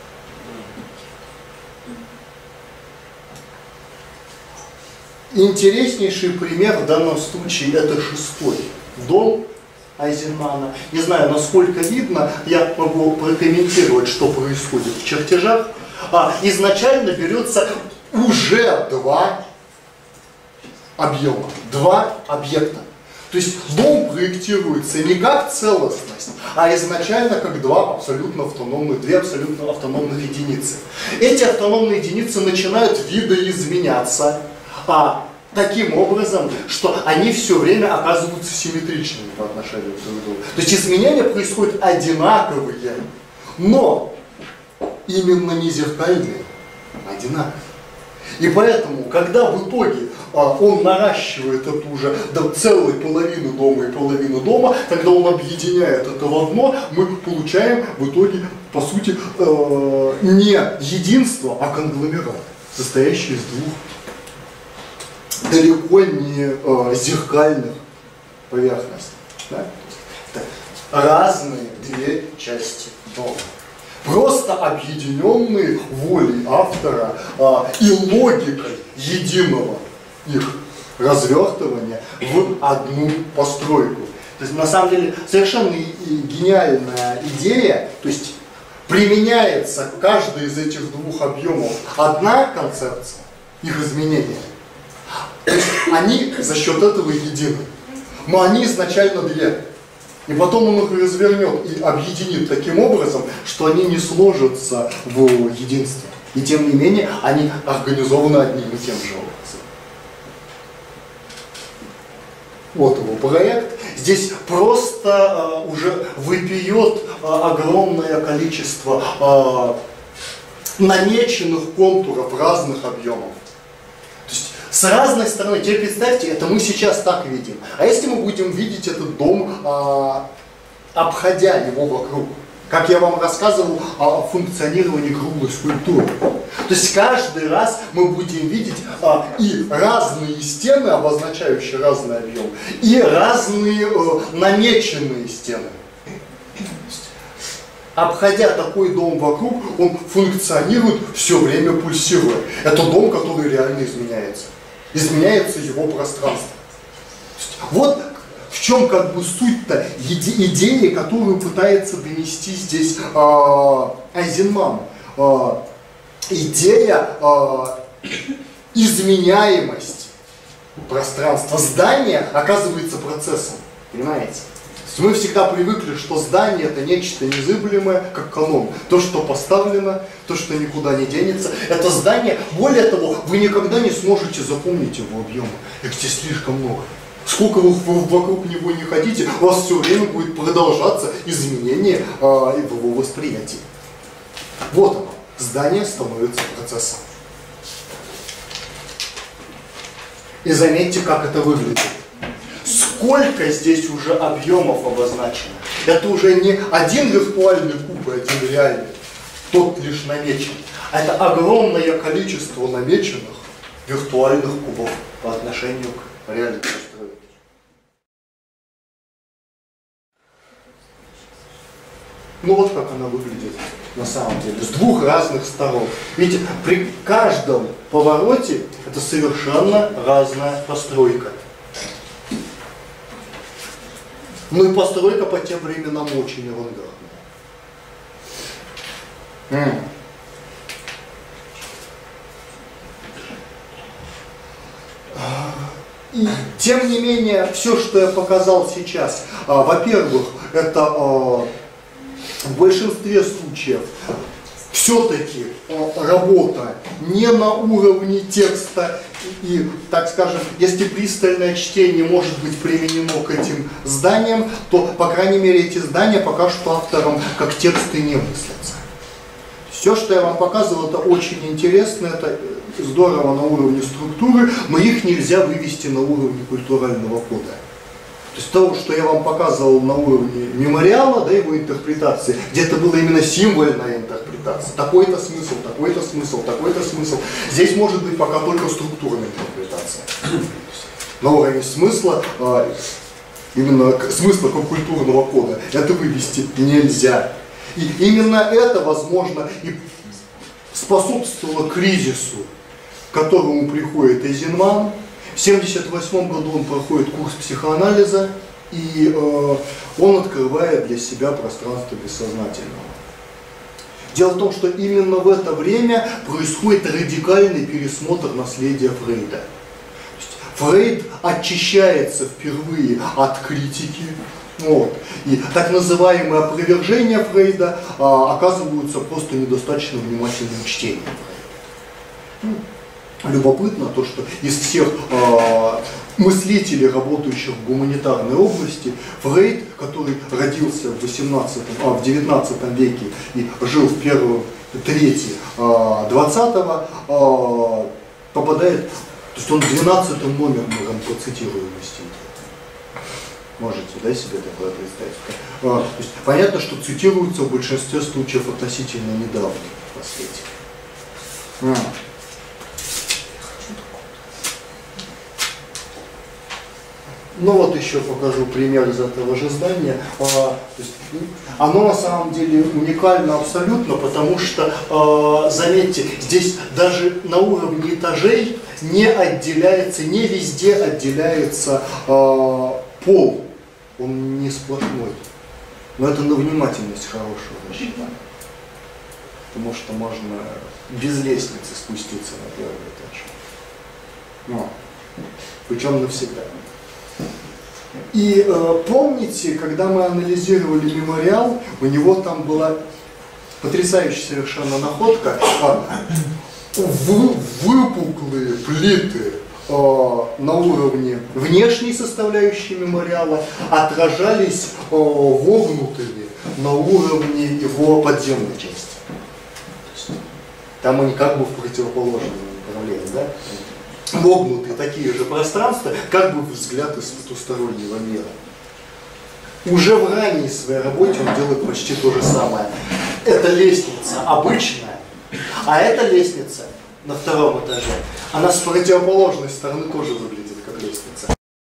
Интереснейший пример в данном случае это шестой дом Айзенмана. Не знаю, насколько видно, я могу прокомментировать, что происходит в чертежах. А, изначально берется уже два объема, два объекта. То есть дом проектируется не как целостность, а изначально как два абсолютно автономных, две абсолютно автономных единицы. Эти автономные единицы начинают видоизменяться а, таким образом, что они все время оказываются симметричными по отношению друг к другу. То есть изменения происходят одинаковые, но именно не зеркальные, а одинаковые. И поэтому, когда в итоге он наращивает эту уже до целой половины дома и половину дома, когда он объединяет это в одно, мы получаем в итоге, по сути, не единство, а конгломерат, состоящий из двух далеко не зеркальных поверхностей. Да? Разные две части дома. Просто объединенные волей автора а, и логикой единого их развертывания в одну постройку. То есть на самом деле совершенно гениальная идея, то есть применяется к каждой из этих двух объемов одна концепция, их изменения. То есть они за счет этого едины. Но они изначально две. И потом он их развернет и объединит таким образом, что они не сложатся в единство. И тем не менее, они организованы одним и тем же образом. Вот его проект. Здесь просто э, уже выпьет э, огромное количество э, намеченных контуров разных объемов. То есть с разной стороны, теперь представьте, это мы сейчас так видим. А если мы будем видеть этот дом, э, обходя его вокруг? Как я вам рассказывал о функционировании круглой скульптуры. То есть каждый раз мы будем видеть а, и разные стены, обозначающие разный объем, и разные а, намеченные стены. Обходя такой дом вокруг, он функционирует все время пульсируя. Это дом, который реально изменяется. Изменяется его пространство. Вот в чем как бы суть-то идеи, которую пытается донести здесь э, Айзенман. Э, идея э, изменяемости пространства. Здание оказывается процессом. Понимаете? Мы всегда привыкли, что здание это нечто незыблемое, как канон. То, что поставлено, то, что никуда не денется. Это здание, более того, вы никогда не сможете запомнить его объемы. Их здесь слишком много. Сколько вы вокруг него не ходите, у вас все время будет продолжаться изменение э, в его восприятии. Вот оно. Здание становится процессом. И заметьте, как это выглядит. Сколько здесь уже объемов обозначено. Это уже не один виртуальный куб, и один реальный. Тот лишь намечен. А это огромное количество намеченных виртуальных кубов по отношению к реальной постройке. Ну вот как она выглядит на самом деле, с двух разных сторон. Видите, при каждом повороте это совершенно разная постройка. Ну и постройка по тем временам очень авангардная. И тем не менее, все, что я показал сейчас, а, во-первых, это а, в большинстве случаев все-таки работа не на уровне текста и, так скажем, если пристальное чтение может быть применено к этим зданиям, то, по крайней мере, эти здания пока что автором как тексты не мыслятся. Все, что я вам показывал, это очень интересно, это здорово на уровне структуры, но их нельзя вывести на уровне культурального кода. То есть то, что я вам показывал на уровне мемориала, да, его интерпретации, где это была именно символьная интерпретация. Такой-то смысл, такой-то смысл, такой-то смысл. Здесь может быть пока только структурная интерпретация. На уровне смысла, а, именно смысла как культурного кода, это вывести нельзя. И именно это, возможно, и способствовало кризису, к которому приходит Айзенман. В тысяча девятьсот семьдесят восьмом году он проходит курс психоанализа, и э, он открывает для себя пространство бессознательного. Дело в том, что именно в это время происходит радикальный пересмотр наследия Фрейда. То есть Фрейд очищается впервые от критики, вот, и так называемые опровержения Фрейда э, оказываются просто недостаточно внимательным чтением Фрейда. Любопытно то, что из всех э, мыслителей, работающих в гуманитарной области, Фрейд, который родился в, восемнадцатом, а, в девятнадцатом веке и жил в первую трети э, двадцатого, э, попадает То есть он двенадцатым номером по цитируемости. Можете, да, себе такое представить? А, то есть понятно, что цитируется в большинстве случаев относительно недавно последних. А. Ну вот еще покажу пример из этого же здания. А, то есть, оно на самом деле уникально абсолютно, потому что, а, заметьте, здесь даже на уровне этажей не отделяется, не везде отделяется а, пол. Он не сплошной. Но это на внимательность хорошего рассчитана. Потому что можно без лестницы спуститься на первый этаж. Но, причем навсегда. И э, помните, когда мы анализировали мемориал, у него там была потрясающая совершенно находка. А, вы, выпуклые плиты на уровне внешней составляющей мемориала отражались вогнутыми на уровне его подземной части. Там они как бы в противоположном направлении, да? Вогнутые такие же пространства, как бы взгляд из потустороннего мира. Уже в ранней своей работе он делает почти то же самое. Это лестница обычная, а эта лестница на втором этаже, она с противоположной стороны тоже выглядит как лестница.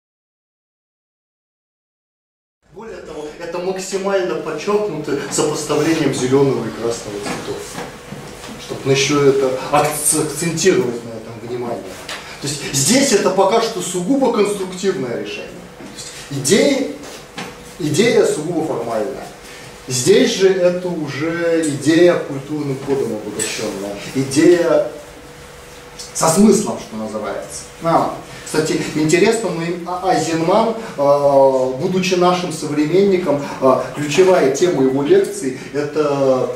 Более того, это максимально подчеркнуто сопоставлением зеленого и красного цветов, чтобы еще это акцентировать на этом внимание. То есть здесь это пока что сугубо конструктивное решение. Идея, идея сугубо формальная. Здесь же это уже идея культурным кодом обогащенная, идея со смыслом, что называется. А, кстати, интересно, но Айзенман, будучи нашим современником, ключевая тема его лекций – это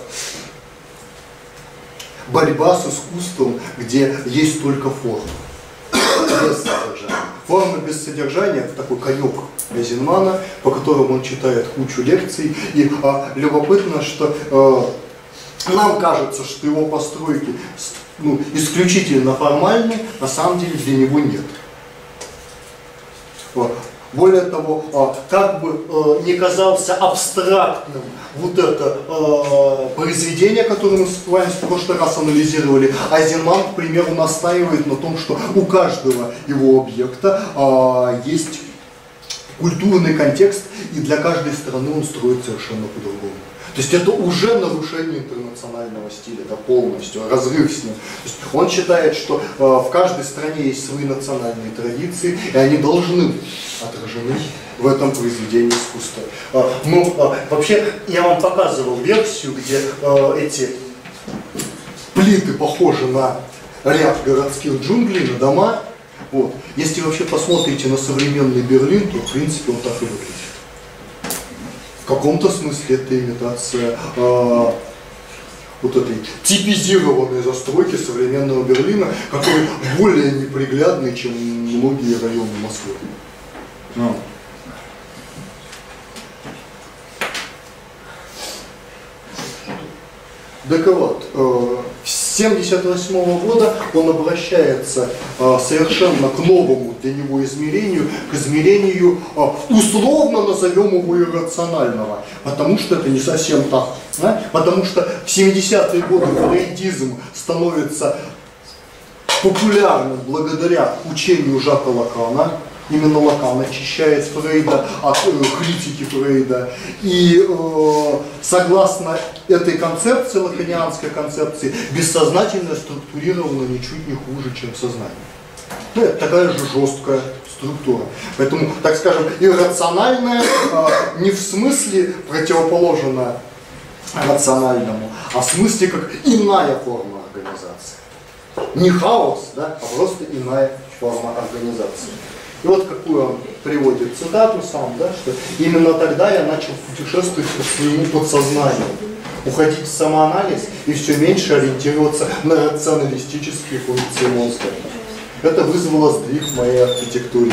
борьба с искусством, где есть только форма, без содержания. Форма без содержания – это такой конек Айзенмана, по которому он читает кучу лекций. И а, любопытно, что а, нам кажется, что его постройки ну, исключительно формальны, на самом деле для него нет. Вот. Более того, а, как бы а, не казался абстрактным вот это а, произведение, которое мы с вами в прошлый раз анализировали, Айзенман, к примеру, настаивает на том, что у каждого его объекта а, есть культурный контекст, и для каждой страны он строит совершенно по-другому. То есть это уже нарушение интернационального стиля, это полностью разрыв с ним. То есть он считает, что э, в каждой стране есть свои национальные традиции, и они должны быть отражены в этом произведении искусства. Э, ну, э, вообще, я вам показывал версию, где э, эти плиты похожи на ряд городских джунглей, на дома. Вот. Если вы вообще посмотрите на современный Берлин, то в принципе он так и выглядит. В каком-то смысле это имитация э, вот этой типизированной застройки современного Берлина, который более неприглядный, чем многие районы Москвы. А. Так вот, э, с семьдесят восьмого года он обращается э, совершенно к новому для него измерению, к измерению, э, условно назовем его иррационального, потому что это не совсем так. Да? Потому что в семидесятые годы фрейдизм становится популярным благодаря учению Жака Лакана. Именно Лакан очищает Фрейда от э, критики Фрейда. И э, согласно этой концепции, лаканианской концепции, бессознательное структурировано ничуть не хуже, чем сознание. Ну, это такая же жесткая структура. Поэтому, так скажем, иррациональное э, не в смысле противоположно рациональному, а в смысле как иная форма организации. Не хаос, да, а просто иная форма организации. И вот какую он приводит цитату сам, да, что именно тогда я начал путешествовать по своему подсознанию, уходить в самоанализ и все меньше ориентироваться на рационалистические функции мозга. Это вызвало сдвиг в моей архитектуре.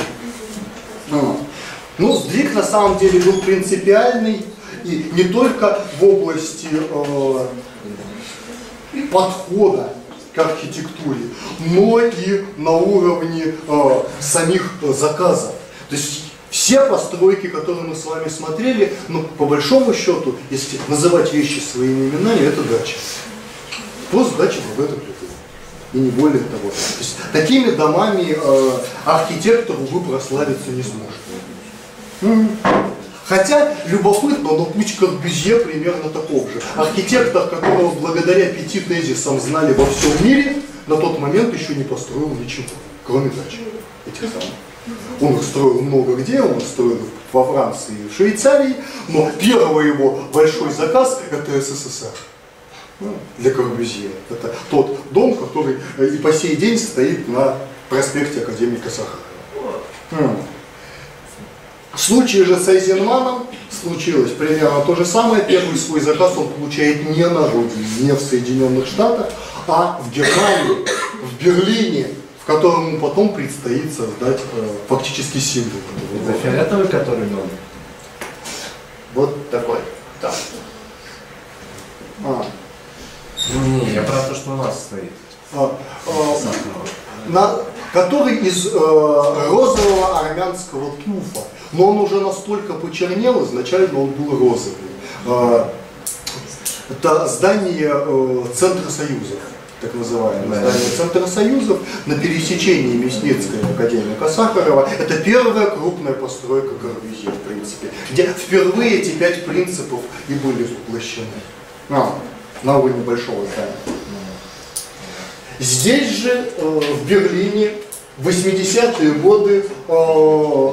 Ну, сдвиг на самом деле был принципиальный, и не только в области э, подхода к архитектуре, но и на уровне э, самих заказов. То есть все постройки, которые мы с вами смотрели, ну, по большому счету, если называть вещи своими именами, это дача. Просто дача в этом плиту. И не более того. То есть такими домами э, архитектору вы прославиться не сможете. Хотя, любопытно, но путь Корбюзье примерно таков же. Архитектор, которого благодаря пяти тезисам знали во всем мире, на тот момент еще не построил ничего, кроме дач этих самых. Он их строил много где, он их строил во Франции и в Швейцарии, но первый его большой заказ – это СССР. Для Корбюзье. Это тот дом, который и по сей день стоит на проспекте Академика Сахарова. В случае же с Айзенманом случилось примерно то же самое. Первый свой заказ он получает не на родине, не в Соединенных Штатах, а в Германии, в Берлине, в котором ему потом предстоит создать э, фактически символ. Это фиолетовый, который номер? Вот такой. Да. А. Не, я про то, что у нас стоит. А, а, на, который из э, розового армянского туфа. Но он уже настолько почернел, изначально он был розовый. Э, это здание э, Центра Союзов, так называемое. Да. Здание Центра Союзов на пересечении Мясницкой и Академика Сахарова. Это первая крупная постройка Корбюзье, в принципе, где впервые эти пять принципов и были воплощены. А, на уровне большого здания. Здесь же, э, в Берлине, в восьмидесятые годы э,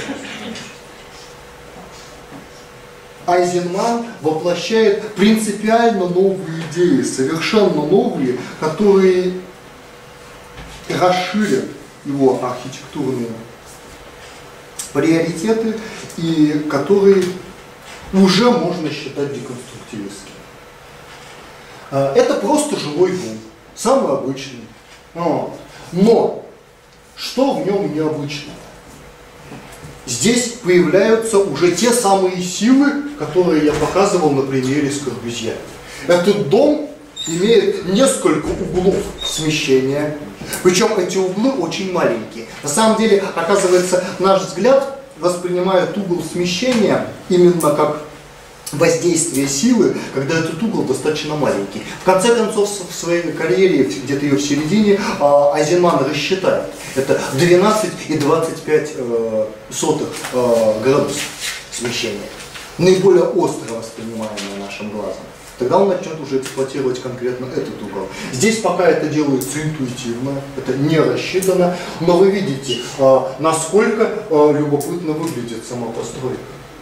Айзенман воплощает принципиально новые идеи, совершенно новые, которые расширят его архитектурные приоритеты и которые уже можно считать деконструктивистскими. Это просто жилой дом, самый обычный. Но что в нем необычно? Здесь появляются уже те самые силы, которые я показывал на примере с Корбюзье. Этот дом имеет несколько углов смещения, причем эти углы очень маленькие. На самом деле, оказывается, наш взгляд воспринимает угол смещения именно как воздействие силы, когда этот угол достаточно маленький. В конце концов, в своей карьере, где-то ее в середине, Айзенман рассчитает. Это двенадцать и двадцать пять сотых градусов смещения. Наиболее остро воспринимаемое нашим глазом. Тогда он начнет уже эксплуатировать конкретно этот угол. Здесь пока это делается интуитивно, это не рассчитано, но вы видите, насколько любопытно выглядит сама постройка.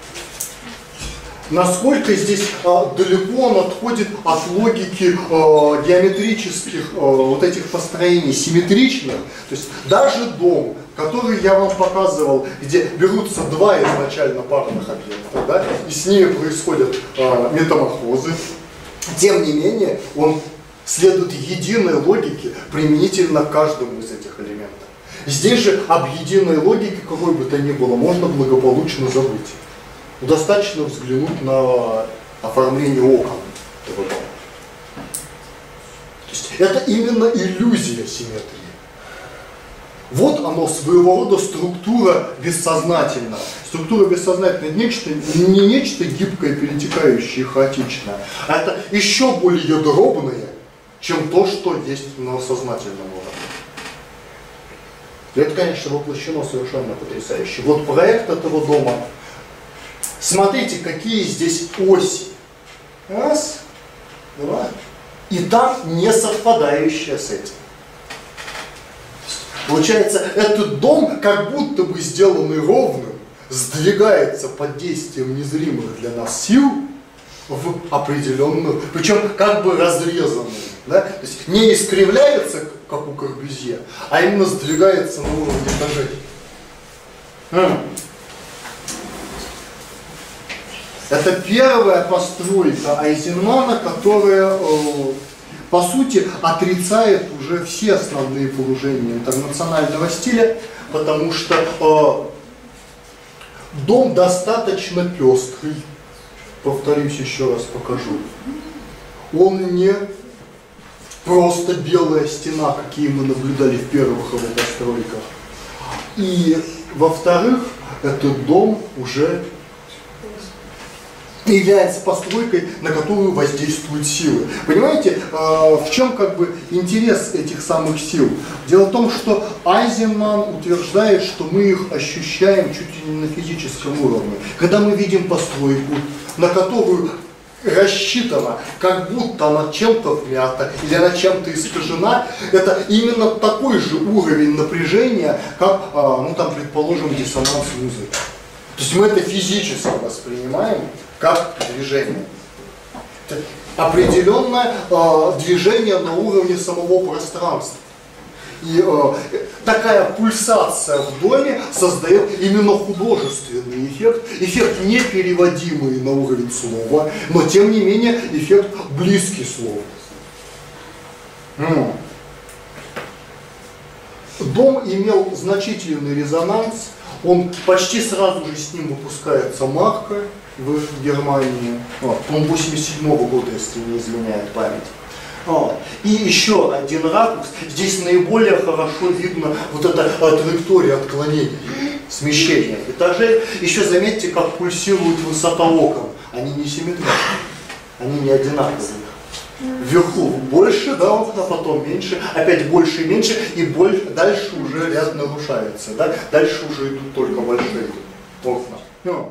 Насколько здесь а, далеко он отходит от логики а, геометрических а, вот этих построений, симметричных. То есть даже дом, который я вам показывал, где берутся два изначально парных объекта, да, и с ними происходят а, метаморфозы, тем не менее он следует единой логике применительно к каждому из этих элементов. Здесь же об единой логике, какой бы то ни было, можно благополучно забыть. Достаточно взглянуть на оформление окон этого дома. То есть это именно иллюзия симметрии. Вот оно, своего рода структура бессознательная. Структура бессознательная нечто, не нечто гибкое, перетекающее, хаотичное, а это еще более дробное, чем то, что есть на сознательном уровне. И это, конечно, воплощено совершенно потрясающе. Вот проект этого дома. Смотрите, какие здесь оси. Раз, два. И там не совпадающие с этим. Получается, этот дом, как будто бы сделанный ровным, сдвигается под действием незримых для нас сил в определенную, причем как бы разрезанную. Да? То есть не искривляется, как у Корбюзье, а именно сдвигается на уровне этажей. Это первая постройка Айзенмана, которая, э, по сути, отрицает уже все основные положения интернационального стиля, потому что э, дом достаточно пестрый. Повторюсь, еще раз покажу. Он не просто белая стена, какие мы наблюдали в первых его постройках. И, во-вторых, этот дом уже является постройкой, на которую воздействуют силы. Понимаете, в чем как бы интерес этих самых сил? Дело в том, что Айзенман утверждает, что мы их ощущаем чуть ли не на физическом уровне. Когда мы видим постройку, на которую рассчитана, как будто она чем-то вмята или она чем-то искажена, это именно такой же уровень напряжения, как, ну там, предположим, диссонанс музыки. То есть мы это физически воспринимаем как движение. Это определенное э, движение на уровне самого пространства. И э, такая пульсация в доме создает именно художественный эффект, эффект непереводимый на уровень слова, но тем не менее эффект близкий слову. Ну. Дом имел значительный резонанс, он почти сразу же с ним выпускается марка в Германии, по-моему, восемьдесят седьмого года, если не изменяет память. А, и еще один ракурс. Здесь наиболее хорошо видно вот эта траектория отклонения, смещения этажей. Еще заметьте, как пульсирует высота окон. Они не симметричны, они не одинаковые. Вверху больше, да, окна, потом меньше, опять больше и меньше, и больше, дальше уже ряд нарушается. Да? Дальше уже идут только большие окна. Ну.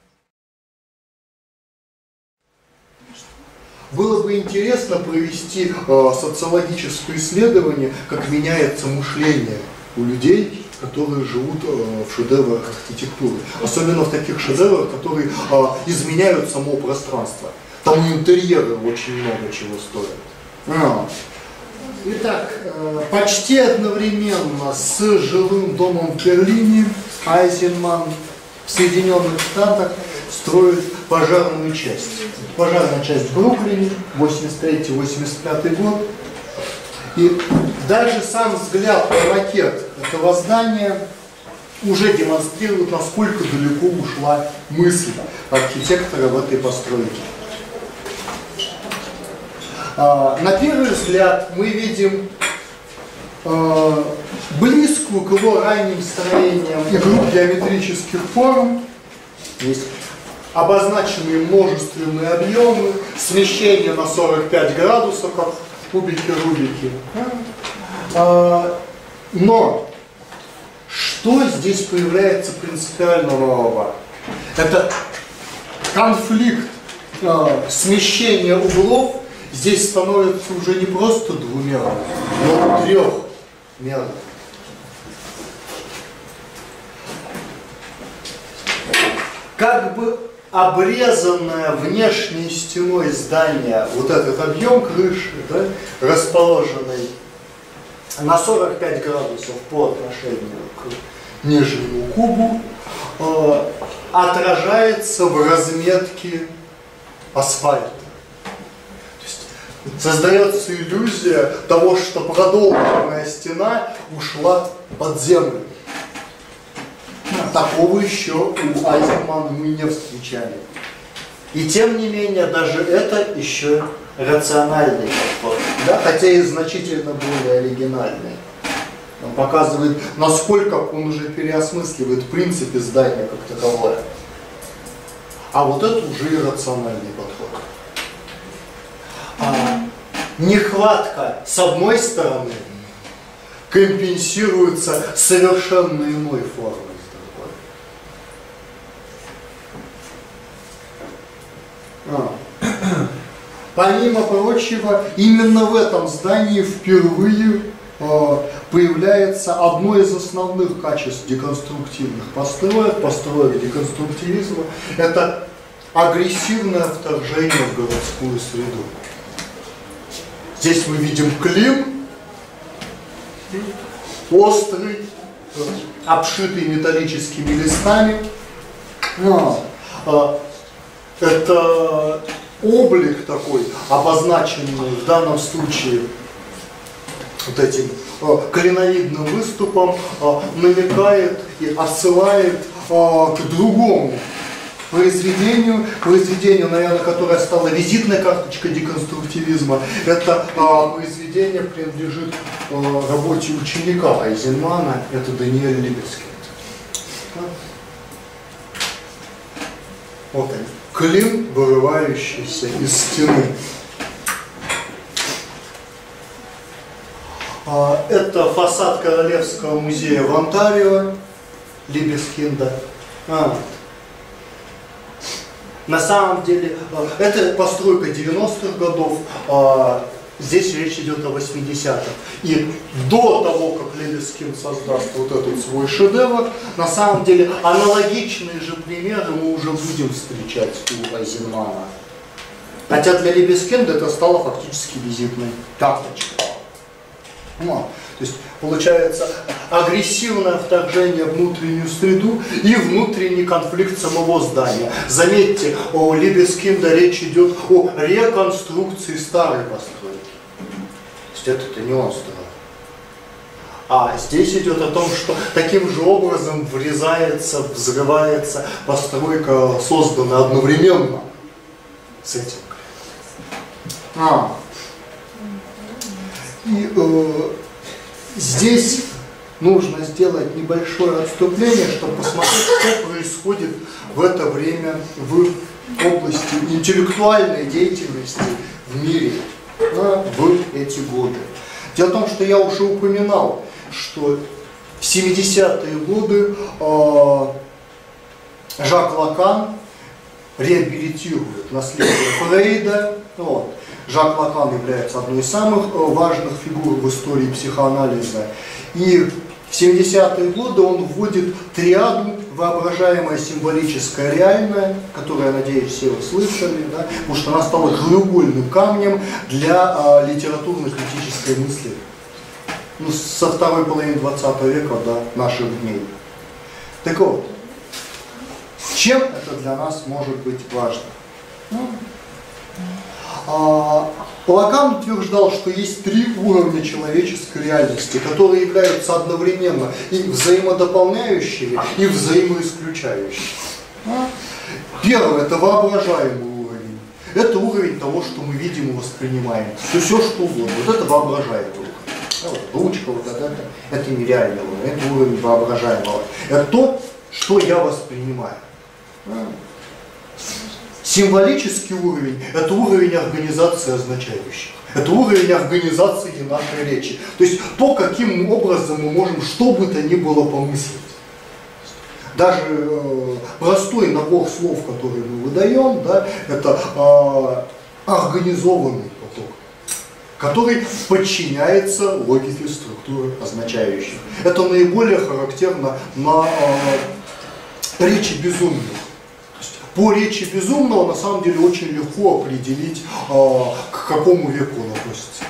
Было бы интересно провести э, социологическое исследование, как меняется мышление у людей, которые живут э, в шедеврах архитектуры. Особенно в таких шедеврах, которые э, изменяют само пространство. Там интерьеры очень много чего стоят. А. Итак, э, почти одновременно с жилым домом в Берлине Айзенман в Соединенных Штатах строит пожарную часть. Пожарная часть в Бруклине, восемьдесят третий — восемьдесят пятый год. И даже сам взгляд на макет этого здания уже демонстрирует, насколько далеко ушла мысль архитектора в этой постройке. А, на первый взгляд мы видим а, близкую к его ранним строениям игру геометрических форм. Есть обозначенные множественные объемы, смещение на сорок пять градусов, как в кубике Рубике. А, но что здесь появляется принципиально нового? Это конфликт а, смещения углов здесь становится уже не просто двумерным, но трехмерным. Как бы обрезанное внешней стеной здание, вот этот объем крыши, да, расположенный на сорок пять градусов по отношению к нижнему кубу, э, отражается в разметке асфальта. То есть создается иллюзия того, что продолженная стена ушла под землю. Такого еще у Айзенмана мы не встречали. И тем не менее, даже это еще рациональный подход, да? Хотя и значительно более оригинальный. Он показывает, насколько он уже переосмысливает в принципе здание как таковое. А вот это уже иррациональный подход. А нехватка с одной стороны компенсируется совершенно иной формой. А. Помимо прочего, именно в этом здании впервые э, появляется одно из основных качеств деконструктивных построек, построек деконструктивизма, это агрессивное вторжение в городскую среду. Здесь мы видим клин, острый, обшитый металлическими листами. А, а, это облик такой, обозначенный в данном случае вот этим э, клиновидным выступом, э, намекает и отсылает э, к другому произведению, произведению, наверное, которое стало визитной карточкой деконструктивизма. Это а, произведение принадлежит а, работе ученика Айзенмана, это Даниэль Либескинд. Вот он, клин, вырывающийся из стены. А, это фасад Королевского музея в Онтарио, Либескинда. А. На самом деле, это постройка девяностых годов, а здесь речь идет о восьмидесятых. И до того, как Либескинд создаст вот этот свой шедевр, на самом деле аналогичные же примеры мы уже будем встречать у Айзенмана. Хотя для Либескинда это стало фактически визитной карточкой. Ну, то есть получается агрессивное вторжение в внутреннюю среду и внутренний конфликт самого здания. Заметьте, у Либескинда речь идет о реконструкции старой постройки. То есть это не он строил. А здесь идет о том, что таким же образом врезается, взрывается постройка, созданная одновременно с этим. А. И э, здесь нужно сделать небольшое отступление, чтобы посмотреть, что происходит в это время в области интеллектуальной деятельности в мире, да, в эти годы. Дело в том, что я уже упоминал, что в семидесятые годы э, Жак Лакан реабилитирует наследие Фрейда. Вот. Жак Лакан является одной из самых важных фигур в истории психоанализа. И в семидесятые годы он вводит триаду воображаемое, символическое, реальное, которое, я надеюсь, все вы слышали, да, потому что она стала краеугольным камнем для а, литературно-критической мысли. Ну, со второй половины двадцатого века до наших дней. Так вот, чем это для нас может быть важно? Ну, а, Лакан утверждал, что есть три уровня человеческой реальности, которые являются одновременно и взаимодополняющими, и взаимоисключающими. Первое – это воображаемый уровень. Это уровень того, что мы видим и воспринимаем. То есть все, что угодно. Вот это воображаемый уровень. Вот, ручка, вот это, это нереальный уровень, это уровень воображаемого. Это то, что я воспринимаю. Символический уровень – это уровень организации означающих. Это уровень организации нашей речи. То есть то, каким образом мы можем что бы то ни было помыслить. Даже э, простой набор слов, который мы выдаем, да, это э, организованный поток, который подчиняется логике структуры означающих. Это наиболее характерно на э, речи безумных. По речи безумного на самом деле очень легко определить, э, к какому веку он относится.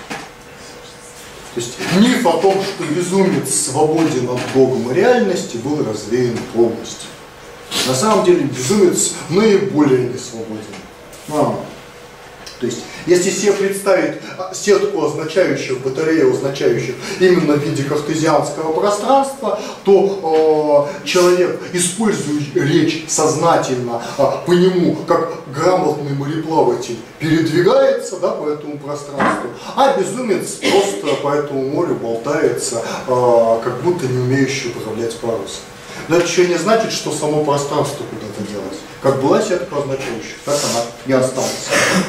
То есть миф о том, что безумец свободен от догмы реальности, был развеян полностью. На самом деле безумец наиболее не свободен. А. То есть, если себе представить сетку означающих, батарею означающих именно в виде картезианского пространства, то э, человек, используя речь сознательно, э, по нему, как грамотный мореплаватель, передвигается, да, по этому пространству, а безумец просто по этому морю болтается, э, как будто не умеющий управлять парусом. Но это еще не значит, что само пространство куда-то делось. Как была сетка означающих, так она и осталась.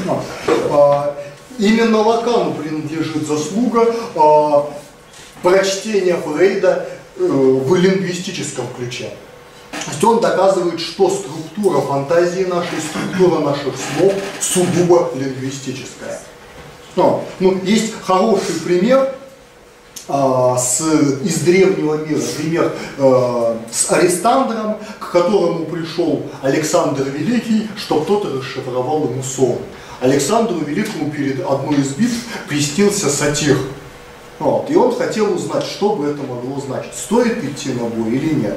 А, именно Лакану принадлежит заслуга а, прочтения Фрейда а, в лингвистическом ключе. То есть он доказывает, что структура фантазии нашей, структура наших слов сугубо лингвистическая. Но, ну, есть хороший пример а, с, из древнего мира, пример а, с Аристандром, к которому пришел Александр Великий, что кто-то расшифровал ему сон. Александру Великому перед одной из битв приснился сатир. Вот, и он хотел узнать, что бы это могло значить, стоит идти на бой или нет.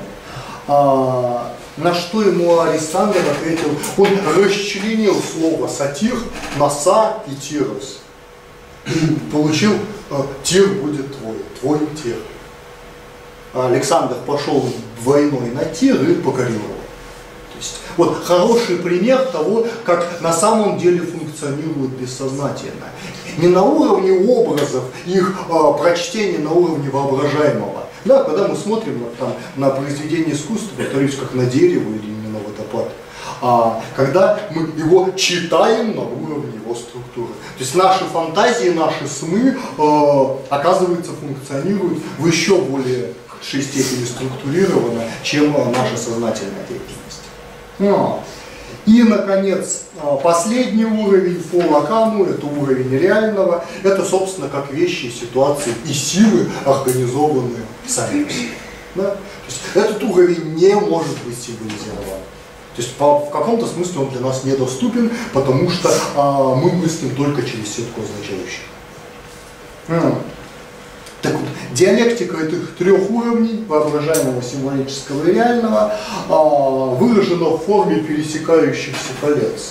А, на что ему Аристандр ответил, он расчленил слово сатир на са и тирус. Получил тир будет твой, твой тир. Александр пошел войной на тир и покорил его. То есть, вот хороший пример того, как на самом деле функционирует бессознательное. Не на уровне образов, их а, прочтения на уровне воображаемого. Да, когда мы смотрим там, на произведение искусства, повторюсь, как на дерево или на водопад, а когда мы его читаем на уровне его структуры. То есть наши фантазии, наши сны, э, оказывается, функционируют в еще более большей степени структурированно, чем э, наша сознательная деятельность. Но. И, наконец, последний уровень по Лакану, это уровень реального, это, собственно, как вещи, ситуации и силы, организованные сами по себе. Да? То есть этот уровень не может быть символизирован. То есть по, в каком-то смысле он для нас недоступен, потому что а, мы мыслим только через сетку означающих. Mm. Так вот, диалектика этих трех уровней, воображаемого, символического и реального, а, выражена в форме пересекающихся колец.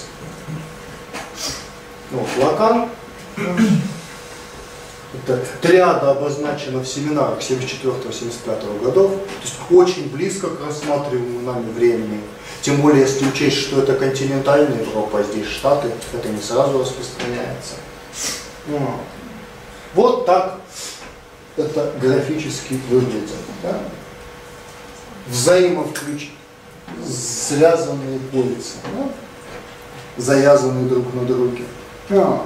Вот, Лакан. Это триада обозначена в семинарах семьдесят четвёртого — семьдесят пятого годов, то есть очень близко к рассматриваемому нами времени. Тем более, если учесть, что это континентальная Европа, а здесь Штаты, это не сразу распространяется. Вот так это графически выглядит. Да? Взаимовключ... связанные полисы, да? Завязанные друг на друге. А.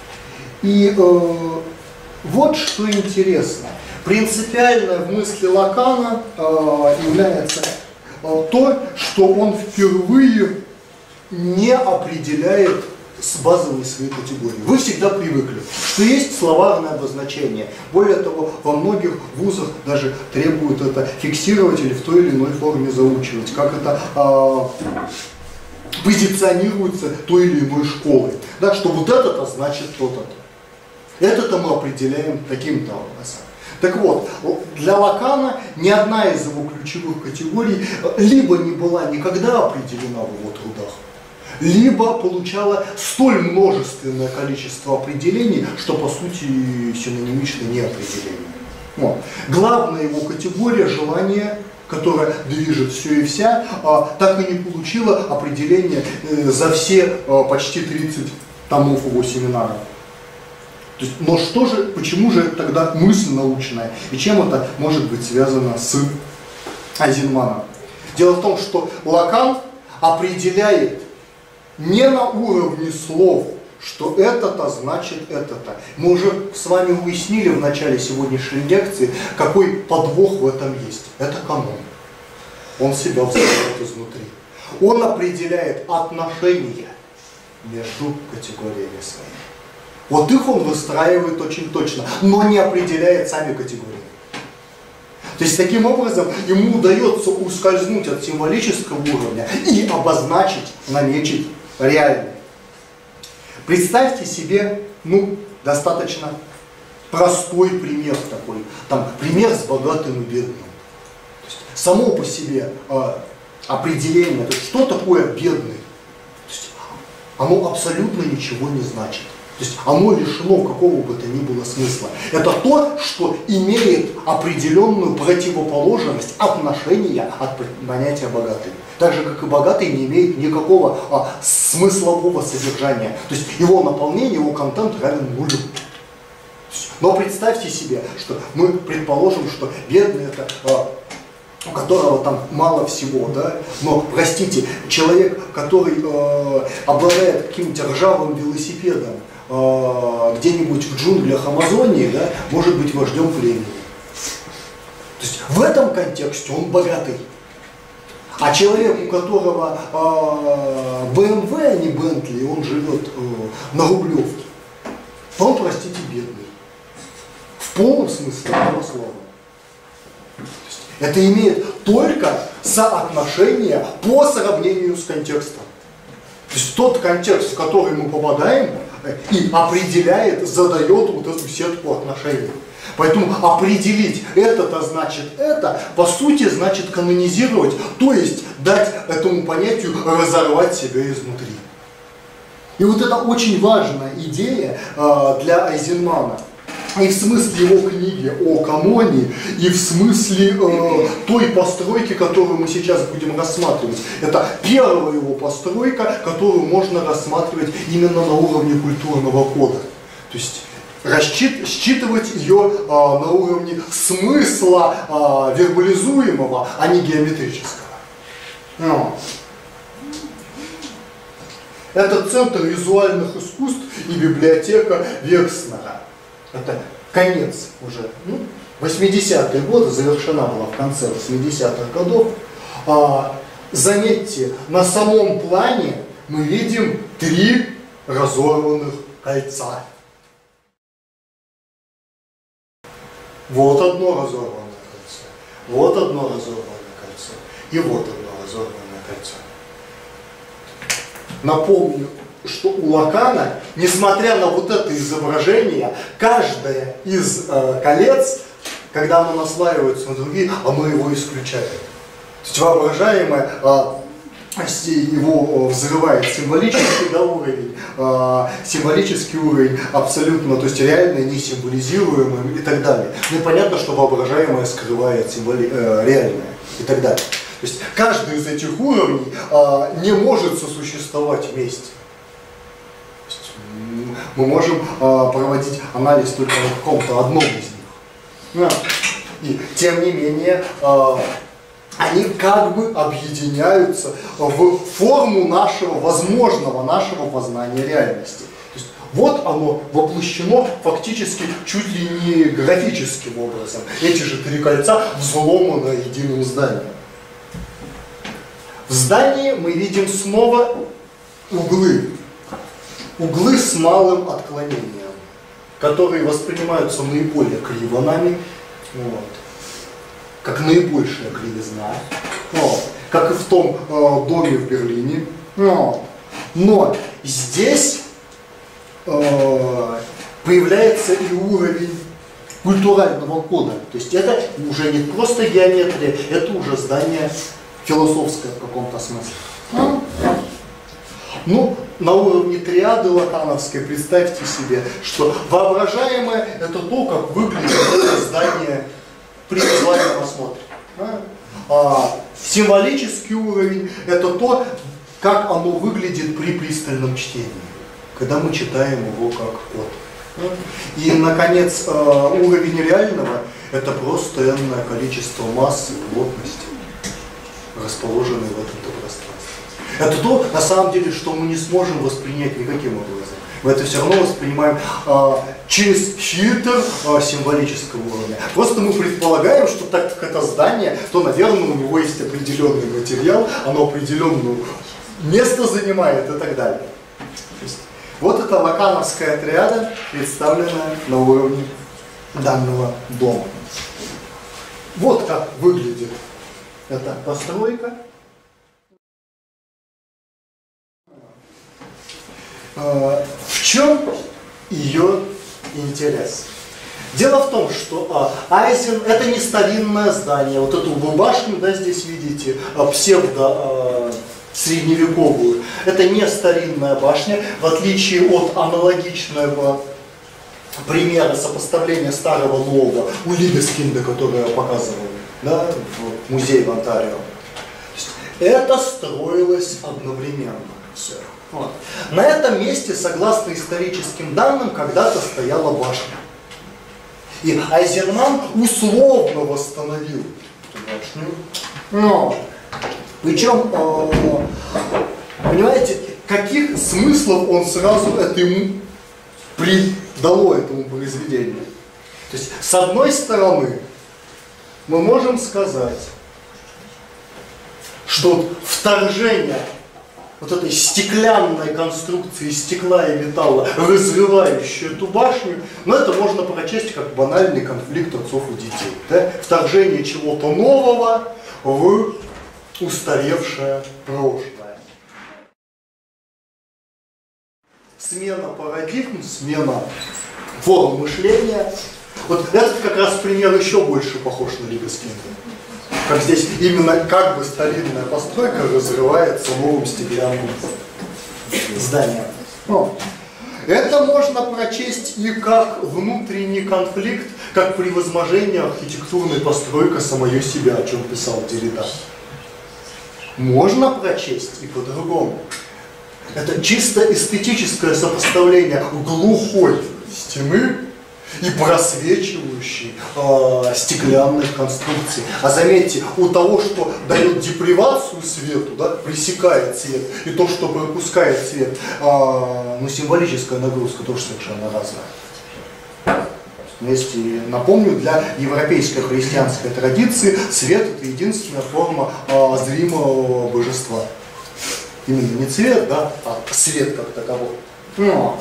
И э, вот что интересно. Принципиально в мысли Лакана э, является э, то, что он впервые не определяет с базовой своей категории. Вы всегда привыкли, что есть словарное обозначение. Более того, во многих вузах даже требуют это фиксировать или в той или иной форме заучивать, как это э, позиционируется той или иной школой. Да, что вот это-то значит то-то. Это-то мы определяем таким-то образом. Так вот, для Лакана ни одна из его ключевых категорий либо не была никогда определена в его трудах, либо получала столь множественное количество определений, что по сути синонимично неопределение. Вот. Главная его категория — желание, которая движет все и вся, а, так и не получила определения э, за все а, почти тридцать томов его семинара. То есть, но что же, почему же тогда мысль научная и чем это может быть связано с Айзенманом? Дело в том, что Лакан определяет не на уровне слов, что это-то значит это-то. Мы уже с вами уяснили в начале сегодняшней лекции, какой подвох в этом есть. Это канон. Он себя взрывает изнутри. Он определяет отношения между категориями своими. Вот их он выстраивает очень точно, но не определяет сами категории. То есть таким образом ему удается ускользнуть от символического уровня и обозначить, наметить реальный. Представьте себе, ну, достаточно простой пример такой, там, пример с богатым и бедным. То есть, само по себе э, определение, то есть, что такое бедный, то есть, оно абсолютно ничего не значит. То есть оно лишено какого бы то ни было смысла. Это то, что имеет определенную противоположность отношения от понятия богатый. Так же, как и богатый не имеет никакого а, смыслового содержания. То есть его наполнение, его контент равен нулю. Но представьте себе, что мы предположим, что бедный это... А, у которого там мало всего, да, но, простите, человек, который э, обладает каким-нибудь ржавым велосипедом э, где-нибудь в джунглях Амазонии, да, может быть вождем племени. То есть в этом контексте он богатый. А человек, у которого э, бэ эм вэ, а не Бентли, он живет э, на Рублевке, он, простите, бедный. В полном смысле этого слова. Это имеет только соотношение по сравнению с контекстом. То есть тот контекст, в который мы попадаем, и определяет, задает вот эту сетку отношений. Поэтому определить это-то значит это, по сути, значит канонизировать, то есть дать этому понятию разорвать себя изнутри. И вот это очень важная идея э, для Айзенмана. и в смысле его книги о каноне, и в смысле э, той постройки, которую мы сейчас будем рассматривать. Это первая его постройка, которую можно рассматривать именно на уровне культурного кода. То есть расчит, считывать ее э, на уровне смысла э, вербализуемого, а не геометрического. Но. Это Центр визуальных искусств и библиотека Векснера. Это конец уже, ну, восьмидесятые годы, завершена была в конце восьмидесятых годов. А, заметьте, на самом плане мы видим три разорванных кольца. Вот одно разорванное кольцо, вот одно разорванное кольцо и вот одно разорванное кольцо. Напомню, что у Лакана, несмотря на вот это изображение, каждое из э, колец, когда оно наслаивается на другие, а мы его исключаем. То есть воображаемое э, его взрывает символический, да, уровень, э, символический уровень абсолютно, то есть реальный, не символизируемый и так далее. Ну и понятно, что воображаемое скрывает символи, э, реальное и так далее. То есть каждый из этих уровней э, не может сосуществовать вместе. Мы можем э, проводить анализ только на каком-то одном из них. Да. И тем не менее, э, они как бы объединяются в форму нашего, возможного нашего познания реальности. То есть вот оно воплощено фактически чуть ли не графическим образом. Эти же три кольца взломаны единым зданием. В здании мы видим снова углы. Углы с малым отклонением, которые воспринимаются наиболее криво нами, вот, как наибольшая кривизна, вот, как и в том э, доме в Берлине. Вот. Но здесь э, появляется и уровень культурального кода. То есть это уже не просто геометрия, это уже здание философское в каком-то смысле. Ну, на уровне триады лакановской представьте себе, что воображаемое – это то, как выглядит это здание при визуальном осмотре. Да? А символический уровень – это то, как оно выглядит при пристальном чтении, когда мы читаем его как код. Да? И, наконец, уровень реального – это просто энное количество массы и плотности, расположенные в этом пространстве. Это то, на самом деле, что мы не сможем воспринять никаким образом. Мы это все равно воспринимаем э, через фильтр э, символического уровня. Просто мы предполагаем, что так как это здание, то, наверное, у него есть определенный материал, оно определенное место занимает и так далее. То есть, вот эта лакановская триада, представленная на уровне данного дома. Вот как выглядит эта постройка. В чем ее интерес? Дело в том, что Айзен – это не старинное здание. Вот эту вы башню, да, здесь видите, псевдо-средневековую. Это не старинная башня, в отличие от аналогичного примера сопоставления старого нового у Либескинда, который я показывал, да, в музее в Онтарио. Это строилось одновременно все. Вот. На этом месте, согласно историческим данным, когда-то стояла башня. И Айзенман условно восстановил эту башню. Но, причем, э, понимаете, каких смыслов он сразу этому придало этому произведению? То есть, с одной стороны, мы можем сказать, что вторжение вот этой стеклянной конструкции из стекла и металла, разрывающей эту башню, но это можно прочесть как банальный конфликт отцов и детей. Да? Вторжение чего-то нового в устаревшее прошлое. Смена парадигм, смена форм мышления. Вот этот как раз пример еще больше похож на Либескинда. Как здесь именно как бы старинная постройка разрывается новым стеклянным зданием. Ну, Это можно прочесть и как внутренний конфликт, как превозможение архитектурной постройки самое себя, о чем писал Деррида. Можно прочесть и по-другому. Это чисто эстетическое сопоставление глухой стены и просвечивающей э, стеклянных конструкций. А заметьте, у того, что дает депривацию свету, да, пресекает свет, и то, что пропускает свет, э, ну, символическая нагрузка тоже совершенно разная. Если, напомню, для европейской христианской традиции свет – это единственная форма э, зримого божества. Именно не цвет, да, а свет как таковой. Но,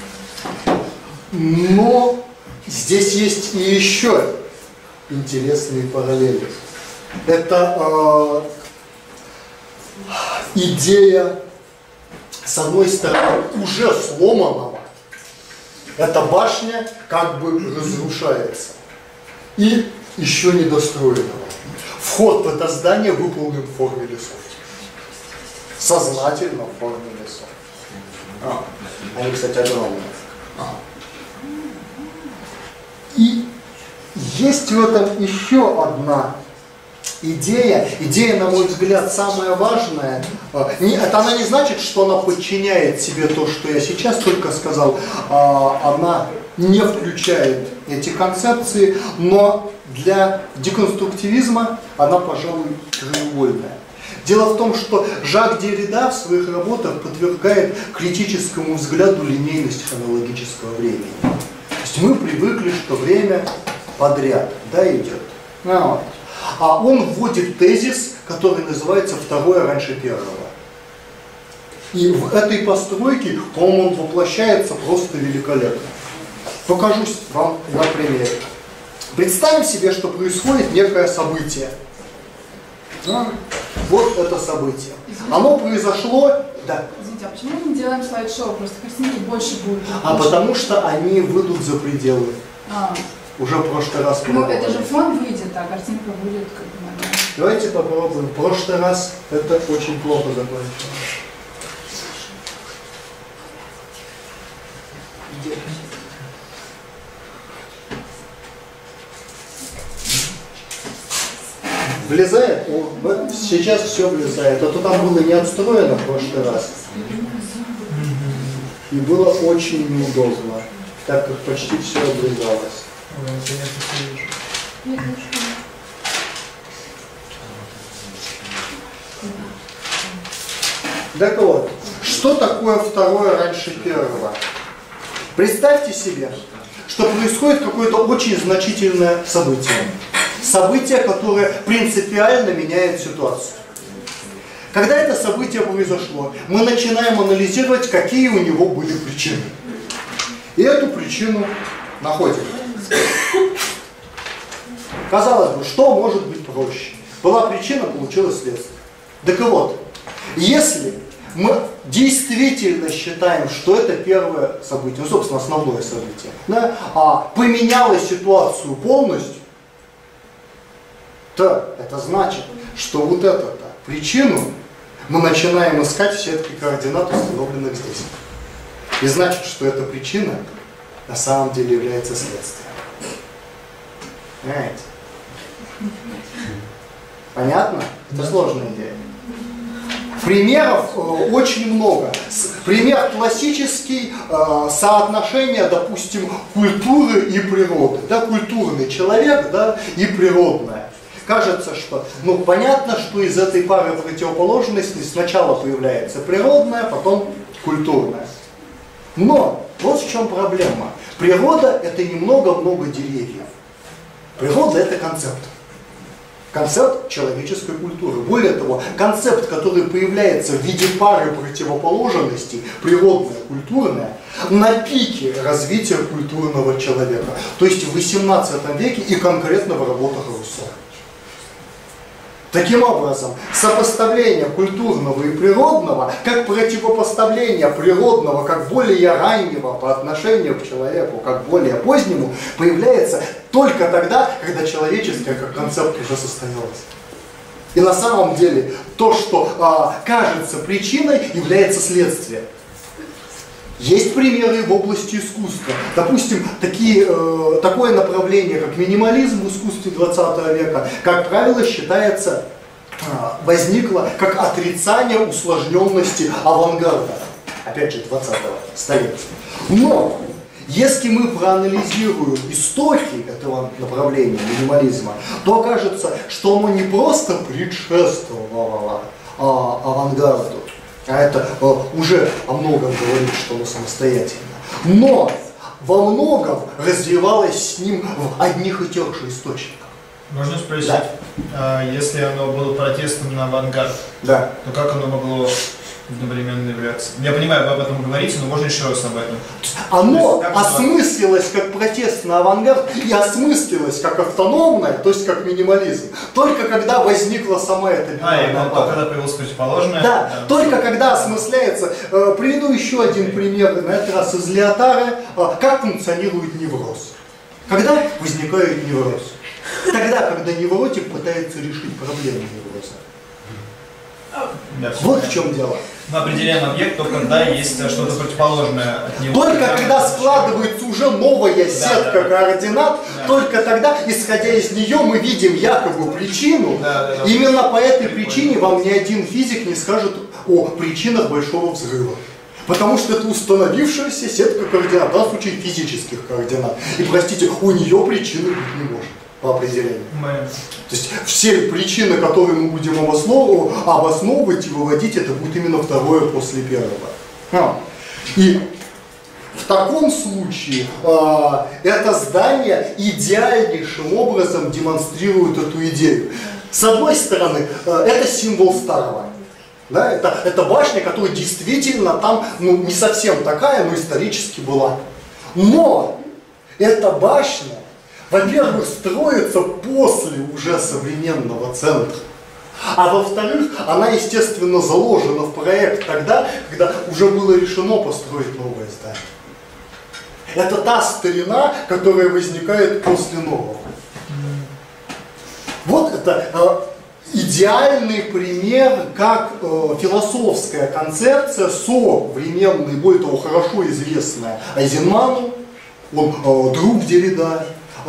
но здесь есть и еще интересные параллели. Это э, идея, с одной стороны, уже сломанного. Эта башня как бы разрушается. И еще недостроенного. Вход в это здание выполнен в форме лесов. Сознательно в форме лесов. А, они, кстати, огромные. А. И есть в этом еще одна идея. Идея, на мой взгляд, самая важная. Это она не значит, что она подчиняет себе то, что я сейчас только сказал. Она не включает эти концепции, но для деконструктивизма она, пожалуй, краеугольная. Дело в том, что Жак Деррида в своих работах подвергает критическому взгляду линейность хронологического времени. То есть мы привыкли, что время подряд, да, идет. Ну, вот. А он вводит тезис, который называется «второе раньше первого». И в этой постройке, по-моему, он воплощается просто великолепно. Покажу вам на примере. Представим себе, что происходит некое событие. Да? Вот это событие. Оно произошло... Да. Извините, а почему мы не делаем слайд-шоу? Просто картинки больше будет. А потому что они выйдут за пределы. А. Уже в прошлый раз Ну, пробовали. это же фон выйдет, а картинка будет как бы... Давайте попробуем. В прошлый раз это очень плохо закончилось. Влезает? О, вот сейчас все влезает. А то там было не отстроено в прошлый раз. И было очень неудобно, так как почти все облезалось. Так вот, что такое второе раньше первого? Представьте себе, что происходит какое-то очень значительное событие. Событие, которое принципиально меняет ситуацию. Когда это событие произошло, мы начинаем анализировать, какие у него были причины. И эту причину находим. Казалось бы, что может быть проще? Была причина, получилось следствие. Так вот, если мы действительно считаем, что это первое событие, ну, собственно, основное событие, да, а поменяло ситуацию полностью, то это значит, что вот эту причину мы начинаем искать в сетке координат, установленных здесь. И значит, что эта причина на самом деле является следствием. Понимаете? Понятно? Это сложная идея. Примеров э, очень много. С, пример классический, э, соотношение, допустим, культуры и природы. Да, культурный человек, да, и природное. Кажется, что, ну, понятно, что из этой пары противоположностей сначала появляется природное, потом культурное. Но вот в чем проблема. Природа – это не много-много деревьев. Природа – это концепт. Концепт человеческой культуры. Более того, концепт, который появляется в виде пары противоположностей, природное, культурное, на пике развития культурного человека. То есть в восемнадцатом веке и конкретно в работах Руссо. Таким образом, сопоставление культурного и природного, как противопоставление природного, как более раннего по отношению к человеку, как более позднему, появляется только тогда, когда человеческое как концепт уже состоялось. И на самом деле то, что а, кажется причиной, является следствием. Есть примеры в области искусства. Допустим, такие, э, такое направление, как минимализм в искусстве двадцатого века, как правило, считается, э, возникло как отрицание усложненности авангарда. Опять же, двадцатого столетия. Но, если мы проанализируем истоки этого направления минимализма, то окажется, что оно не просто предшествовало а, авангарду, а это а, уже о многом говорит, что оно самостоятельно, но во многом развивалось с ним в одних и тех же источниках. Можно спросить, да. а, если оно было протестом на авангард, да. то как оно могло одновременно являться? Я понимаю, вы об этом говорите, но можно еще раз об этом? Оно есть, осмыслилось как протест на авангард и осмыслилось как автономное, то есть как минимализм, только когда возникла сама эта бинарная А, и пара. когда появилось противоположное? Да, да, только когда осмысляется. Э, приведу еще один пример, на этот раз из Лиотара, э, как функционирует невроз. Когда возникает невроз? Тогда, когда невротик пытается решить проблему невроза. Да, Вот понятно. в чем дело. Мы определяем объект только когда есть что-то противоположное от него. Только когда складывается уже новая сетка да, да. координат, Да. только тогда, исходя из нее, мы видим якобы причину. Да, да, да. Именно по этой причине вам ни один физик не скажет о причинах большого взрыва. Потому что это установившаяся сетка координат, в данном случае физических координат. И, простите, у нее причины быть не может. По определению. Мы... То есть все причины, которые мы будем обоснов... обосновывать и выводить, это будет именно второе после первого. А. И в таком случае а, это здание идеальнейшим образом демонстрирует эту идею. С одной стороны, а, это символ старого. Да, это, это башня, которая действительно там ну, не совсем такая, но исторически была. Но эта башня, во-первых, строится после уже современного центра. А во-вторых, она, естественно, заложена в проект тогда, когда уже было решено построить новое здание. Это та старина, которая возникает после нового. Вот это э, идеальный пример, как э, философская концепция, современная, более того, хорошо известная Айзенману, он э, друг Деррида,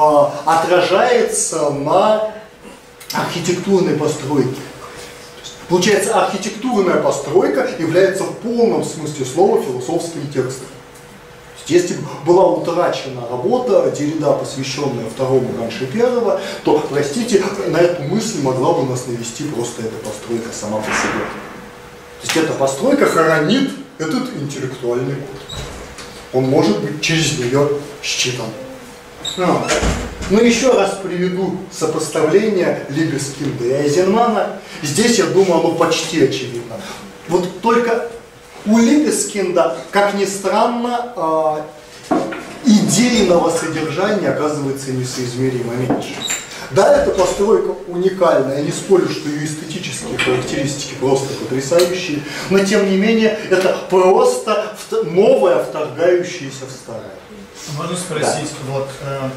отражается на архитектурной постройке. Получается, архитектурная постройка является в полном смысле слова философским текстом. Если была утрачена работа Деррида, посвященная второму раньше первого, то, простите, на эту мысль могла бы нас навести просто эта постройка сама по себе. То есть эта постройка хоронит этот интеллектуальный код. Он может быть через нее считан. А. Ну, еще раз приведу сопоставление Либескинда и Айзенмана. Здесь, я думаю, оно почти очевидно. Вот только у Либескинда, как ни странно, идейного содержания оказывается несоизмеримо меньше. Да, эта постройка уникальная, я не спорю, что ее эстетические характеристики просто потрясающие, но тем не менее это просто новое, вторгающееся в старое. Можно спросить, да. вот, э,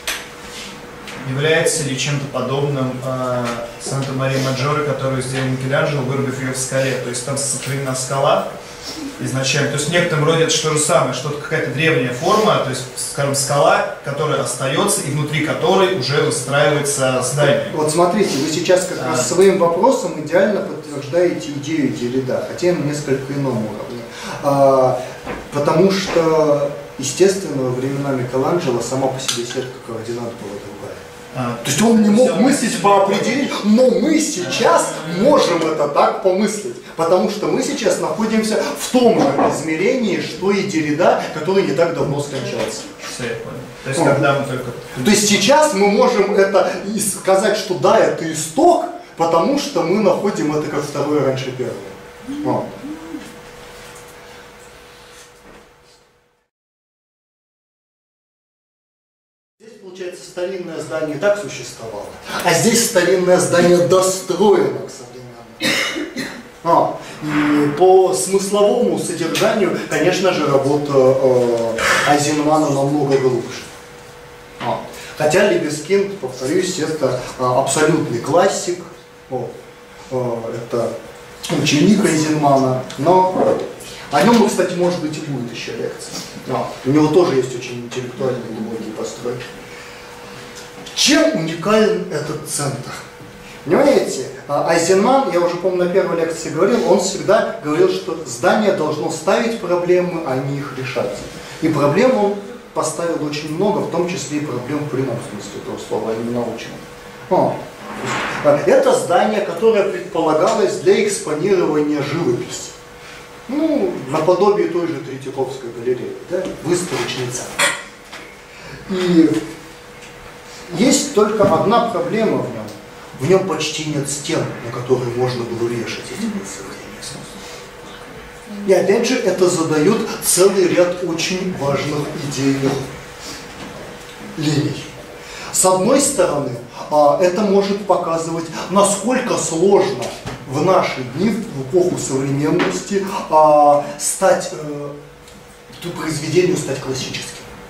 является ли чем-то подобным э, Санта-Мария-Маджоре, которую сделал Микеланджело, вырубив ее в скале? То есть там сохранена скала изначально. То есть в некотором роде это что же самое, что-то какая-то древняя форма, то есть, скажем, скала, которая остается и внутри которой уже выстраивается здание. Вот смотрите, вы сейчас как а. раз своим вопросом идеально подтверждаете идею Деррида, хотя на несколько ином уровне. А, потому что, естественно, во времена Микеланджело сама по себе сетка координат была другая. А, То есть он не мог мыслить по определению, но мы сейчас можем это так помыслить, потому что мы сейчас находимся в том же измерении, что и Деррида, который не так давно скончался. Все, я понял. То есть, когда мы только... То есть сейчас мы можем это сказать, что да, это исток, потому что мы находим это как второе раньше первого. Вот. Получается, старинное здание так существовало, а здесь старинное здание достроено к современному. А, и по смысловому содержанию, конечно же, работа э, Айзенмана намного глубже. А, хотя Либескинд, повторюсь, это э, абсолютный классик, о, э, это ученик Айзенмана, но О нем, кстати, может быть, и будет еще лекция. А, у него тоже есть очень интеллектуальные глубокие постройки. Чем уникален этот центр? Понимаете, Айзенман, я уже, помню, на первой лекции говорил, он всегда говорил, что здание должно ставить проблемы, а не их решать. И проблем он поставил очень много, в том числе и проблем в прямом смысле этого слова, а не научном. О, это здание, которое предполагалось для экспонирования живописи. Ну, наподобие той же Третьяковской галереи, да? Выставочный центр. И есть только одна проблема в нем. В нем почти нет стен, на которые можно было вешать эти произведения искусства. И опять же, это задает целый ряд очень важных идейных линий. С одной стороны, это может показывать, насколько сложно в наши дни, в эпоху современности, стать, произведению стать классическим.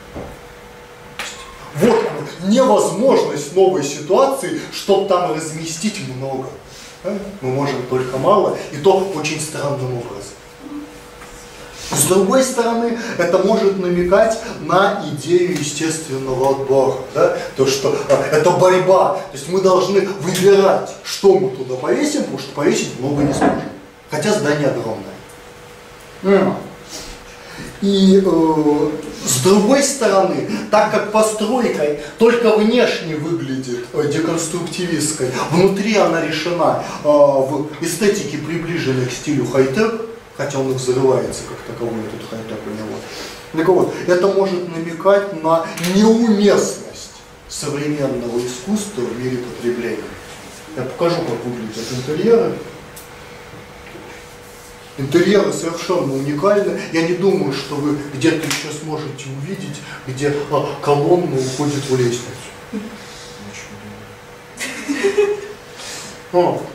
Вот невозможность новой ситуации, чтобы там разместить много. Мы можем только мало, и то очень странным образом. С другой стороны, это может намекать на идею естественного отбора. Да? То, что а, это борьба. То есть мы должны выбирать, что мы туда повесим, потому что повесить много не сможем. Хотя здание огромное. Mm. И э, с другой стороны, так как постройка только внешне выглядит э, деконструктивистской, внутри она решена э, в эстетике, приближенной к стилю хай-тек, хотя он и взрывается как таковой, этот хай-тек у него. Так вот, это может намекать на неуместность современного искусства в мире потребления. Я покажу, как выглядят интерьеры. Интерьеры совершенно уникальны. Я не думаю, что вы где-то еще сможете увидеть, где а, колонна уходит в лестницу. О.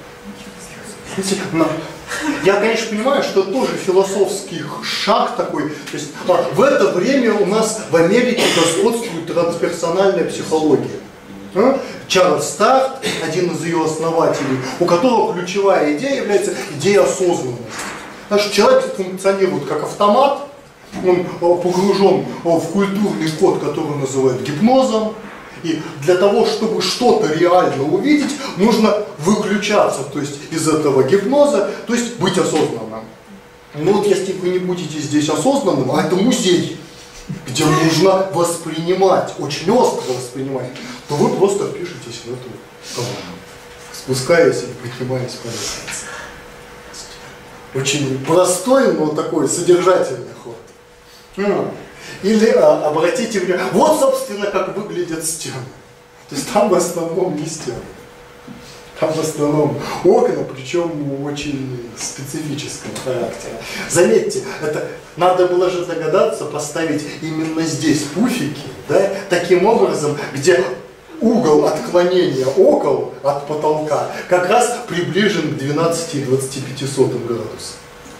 Я, конечно, понимаю, что это тоже философский шаг такой. То есть, а, в это время у нас в Америке господствует трансперсональная психология. А? Чарльз Старт, один из ее основателей, у которого ключевая идея является идея осознанности. Потому что человек функционирует как автомат, он погружен в культурный код, который называют гипнозом. И для того, чтобы что-то реально увидеть, нужно выключаться, то есть из этого гипноза, то есть быть осознанным. Но вот если вы не будете здесь осознанным, а это музей, где нужно воспринимать, очень остро воспринимать, то вы просто впишетесь в эту колонну, спускаясь и поднимаясь по лестнице. Очень простой, но такой содержательный ход. Или а, обратите внимание, вот, собственно, как выглядят стены. То есть там в основном не стены. Там в основном окна, причем очень специфического характера. Заметьте, это надо было же догадаться поставить именно здесь пуфики, да, таким образом, где угол отклонения окон от потолка как раз приближен к двенадцати и двадцати пяти сотым градусам.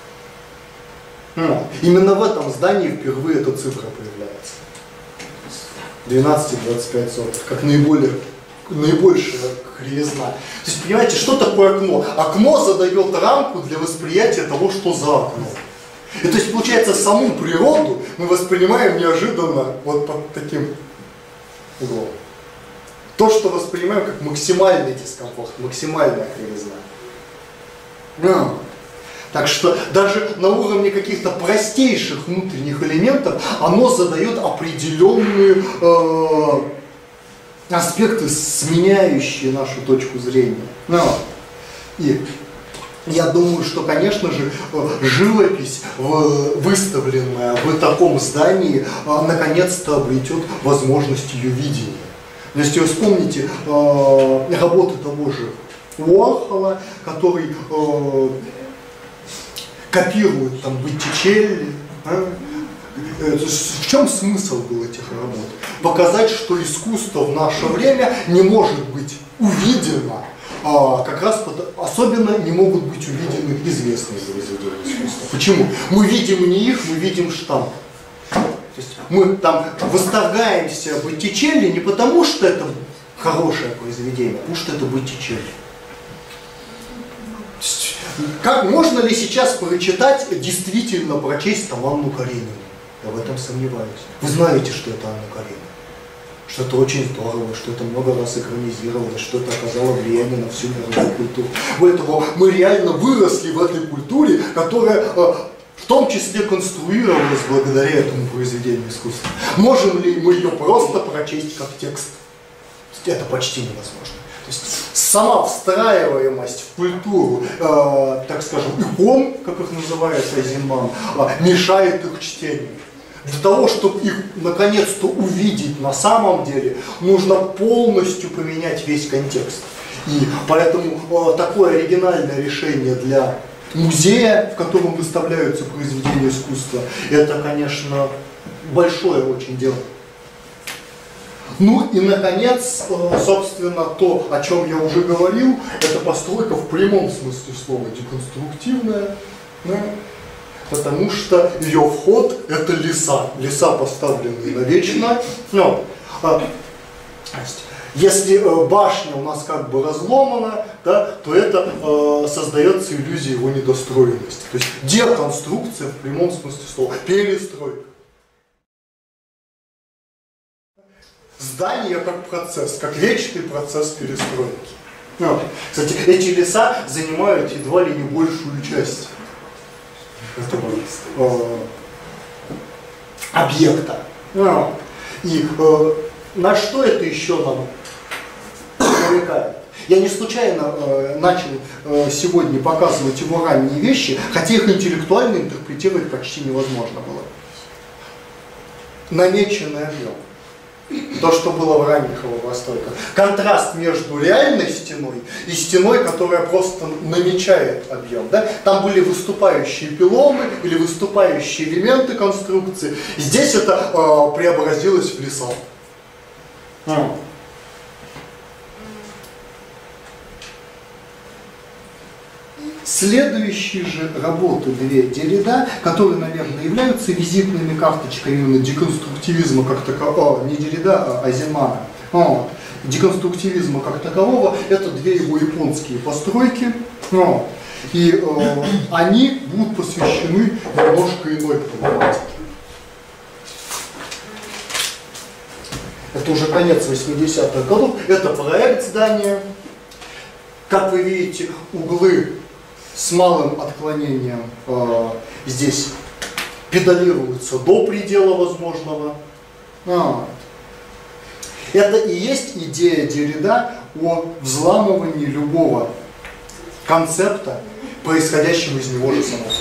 Ну, именно в этом здании впервые эта цифра появляется. двенадцать и двадцать пять сотых, как наиболее, наибольшая кривизна. То есть, понимаете, что такое окно? Окно задает рамку для восприятия того, что за окном. И то есть, получается, саму природу мы воспринимаем неожиданно вот под таким углом. То, что воспринимаем как максимальный дискомфорт, максимальная кривизна. Ну. Так что даже на уровне каких-то простейших внутренних элементов оно задает определенные э, аспекты, сменяющие нашу точку зрения. Ну. И я думаю, что, конечно же, живопись, выставленная в таком здании, наконец-то обретет возможность ее видения. Если вы вспомните э, работы того же Уорхола, который э, копирует там Боттичелли. А? В чем смысл был этих работ? Показать, что искусство в наше время не может быть увидено, а как раз под, особенно не могут быть увидены известные произведения искусства. Почему? Мы видим не их, мы видим штамп. То есть мы там восторгаемся Боттичелли не потому, что это хорошее произведение, а потому что это Боттичелли. Как, можно ли сейчас прочитать, действительно прочесть там Анну Каренину? Я в этом сомневаюсь. Вы знаете, что это Анна Каренина. Что это очень здорово, что это много раз экранизировалось, что это оказало влияние на всю мировую культуру. Поэтому мы реально выросли в этой культуре, которая в том числе конструировалась благодаря этому произведению искусства. Можем ли мы ее просто прочесть как текст? Это почти невозможно. То есть сама встраиваемость в культуру, э, так скажем, икон, как их называет Айзенман, э, мешает их чтению. Для того, чтобы их наконец-то увидеть на самом деле, нужно полностью поменять весь контекст. И поэтому э, такое оригинальное решение для музея, в котором выставляются произведения искусства, это, конечно, большое очень дело. Ну и, наконец, собственно, то, о чем я уже говорил, это постройка в прямом смысле слова деконструктивная, да, потому что ее вход – это леса, леса, поставленные навечно. Ну, а, если башня у нас как бы разломана, да, то это э, создается иллюзия его недостроенности. То есть деконструкция в прямом смысле слова, перестройка. Здание как процесс, как вечный процесс перестройки. Ну, кстати, эти леса занимают едва ли не большую часть этого э, объекта. Ну, и э, на что это еще нам намекает? Я не случайно э, начал э, сегодня показывать его ранние вещи, хотя их интеллектуально интерпретировать почти невозможно было. Намеченный объем. То, что было в ранних его постройках. Контраст между реальной стеной и стеной, которая просто намечает объем. Да? Там были выступающие пилоны или выступающие элементы конструкции. Здесь это э, преобразилось в леса. А. Следующие же работы две Деррида, которые, наверное, являются визитными карточками именно деконструктивизма как такового, не Деррида, а Айзенмана, вот. Деконструктивизма как такового, это две его японские постройки, вот. И э, они будут посвящены немножко иной проблематике. Это уже конец восьмидесятых годов, это проект здания. Как вы видите, углы с малым отклонением э, здесь педалируются до предела возможного. А. Это и есть идея Деррида о взламывании любого концепта, происходящего из него же самого.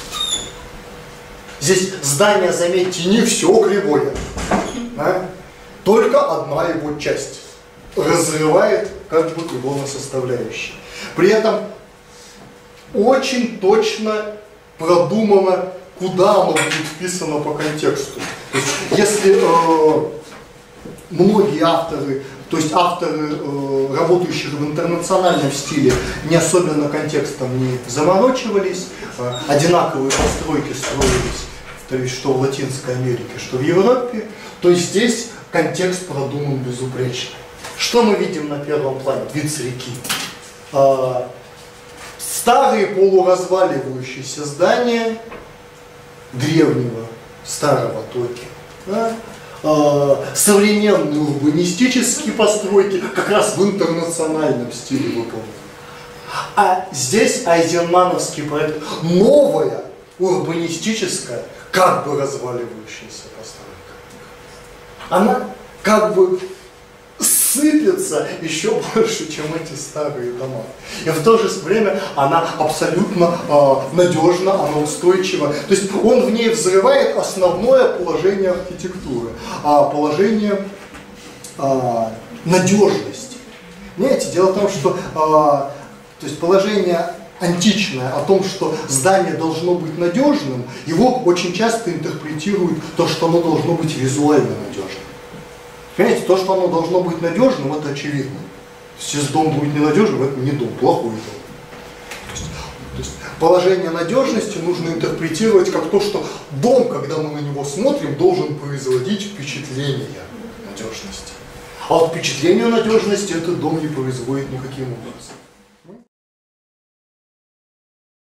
Здесь здание, заметьте, не все кривое, да? Только одна его часть разрывает как бы его на составляющие. При этом очень точно продумано, куда оно будет вписано по контексту. То есть, если э, многие авторы, то есть авторы, э, работающие в интернациональном стиле, не особенно контекстом не заморочивались, э, одинаковые постройки строились, то есть что в Латинской Америке, что в Европе, то здесь контекст продуман безупречно. Что мы видим на первом плане? Вид с реки. Э, Старые полуразваливающиеся здания древнего старого Токио, да? э, современные урбанистические постройки как раз в интернациональном стиле выполнены. А здесь айзенмановский проект новая урбанистическая, как бы разваливающаяся постройка. Она как бы сыпется еще больше, чем эти старые дома. И в то же время она абсолютно э, надежна, она устойчива. То есть он в ней взрывает основное положение архитектуры, а положение э, надежности. Понимаете, дело в том, что э, то есть положение античное о том, что здание должно быть надежным, его очень часто интерпретируют то, что оно должно быть визуально надежным. Понимаете, то, что оно должно быть надежным, это очевидно. Если дом будет ненадежным, это не дом, плохой дом. То есть, то есть положение надежности нужно интерпретировать как то, что дом, когда мы на него смотрим, должен производить впечатление надежности. А вот впечатление надежности этот дом не производит никаким образом.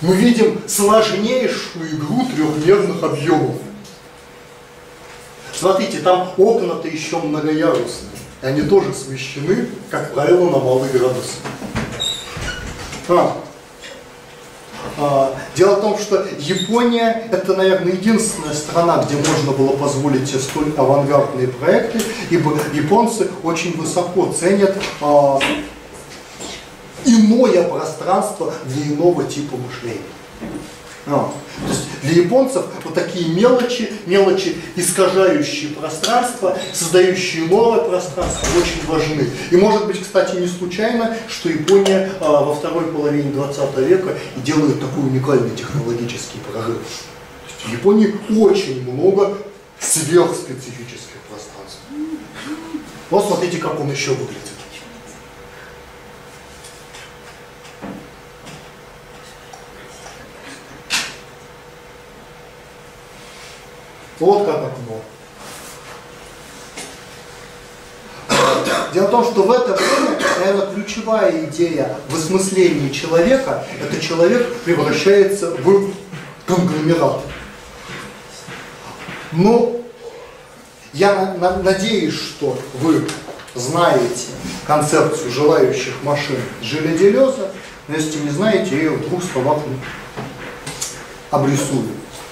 мы видим сложнейшую игру трехмерных объемов. Смотрите, там окна-то еще многоярусные. Они тоже смещены, как правило, на малый градус. А. А, дело в том, что Япония это, наверное, единственная страна, где можно было позволить себе столь авангардные проекты, ибо японцы очень высоко ценят а, иное пространство для иного типа мышления. А, то есть для японцев вот такие мелочи, мелочи, искажающие пространство, создающие новое пространство, очень важны. И может быть, кстати, не случайно, что Япония а, во второй половине двадцатого века делает такой уникальный технологический прорыв. То есть в Японии очень много сверхспецифических пространств. Вот смотрите, как он еще выглядит. Вот как окно. Дело в том, что в это время, наверное, ключевая идея в осмыслении человека, это человек превращается в конгломерат. Но я на надеюсь, что вы знаете концепцию желающих машин Жиля Делеза, но если не знаете, я ее в двух словах обрисую.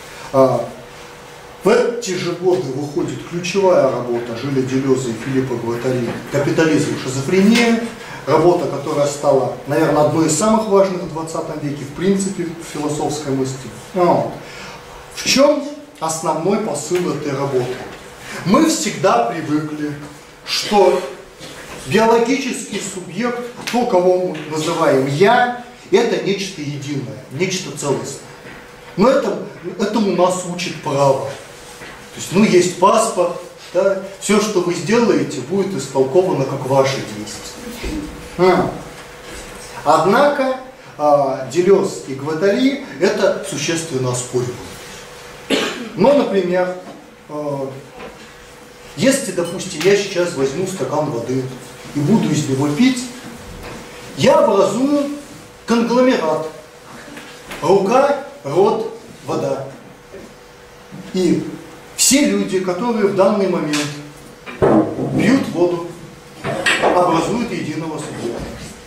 В эти же годы выходит ключевая работа Жиля Делеза и Филиппа Гваттари «Капитализм и шизофрения», работа, которая стала, наверное, одной из самых важных в двадцатом веке, в принципе, в философской мысли. Но в чем основной посыл этой работы? Мы всегда привыкли, что биологический субъект, то, кого мы называем «я», это нечто единое, нечто целостное. Но это, этому нас учит право. То есть, ну, есть паспорт, да, все, что вы сделаете, будет истолковано как ваши действия. А. Однако а, Делез и Гваттари это существенно оспоривают. Ну, например, а, если, допустим, я сейчас возьму стакан воды и буду из него пить, я образую конгломерат. Рука, рот, вода. И все люди, которые в данный момент пьют воду, образуют единого субъекта.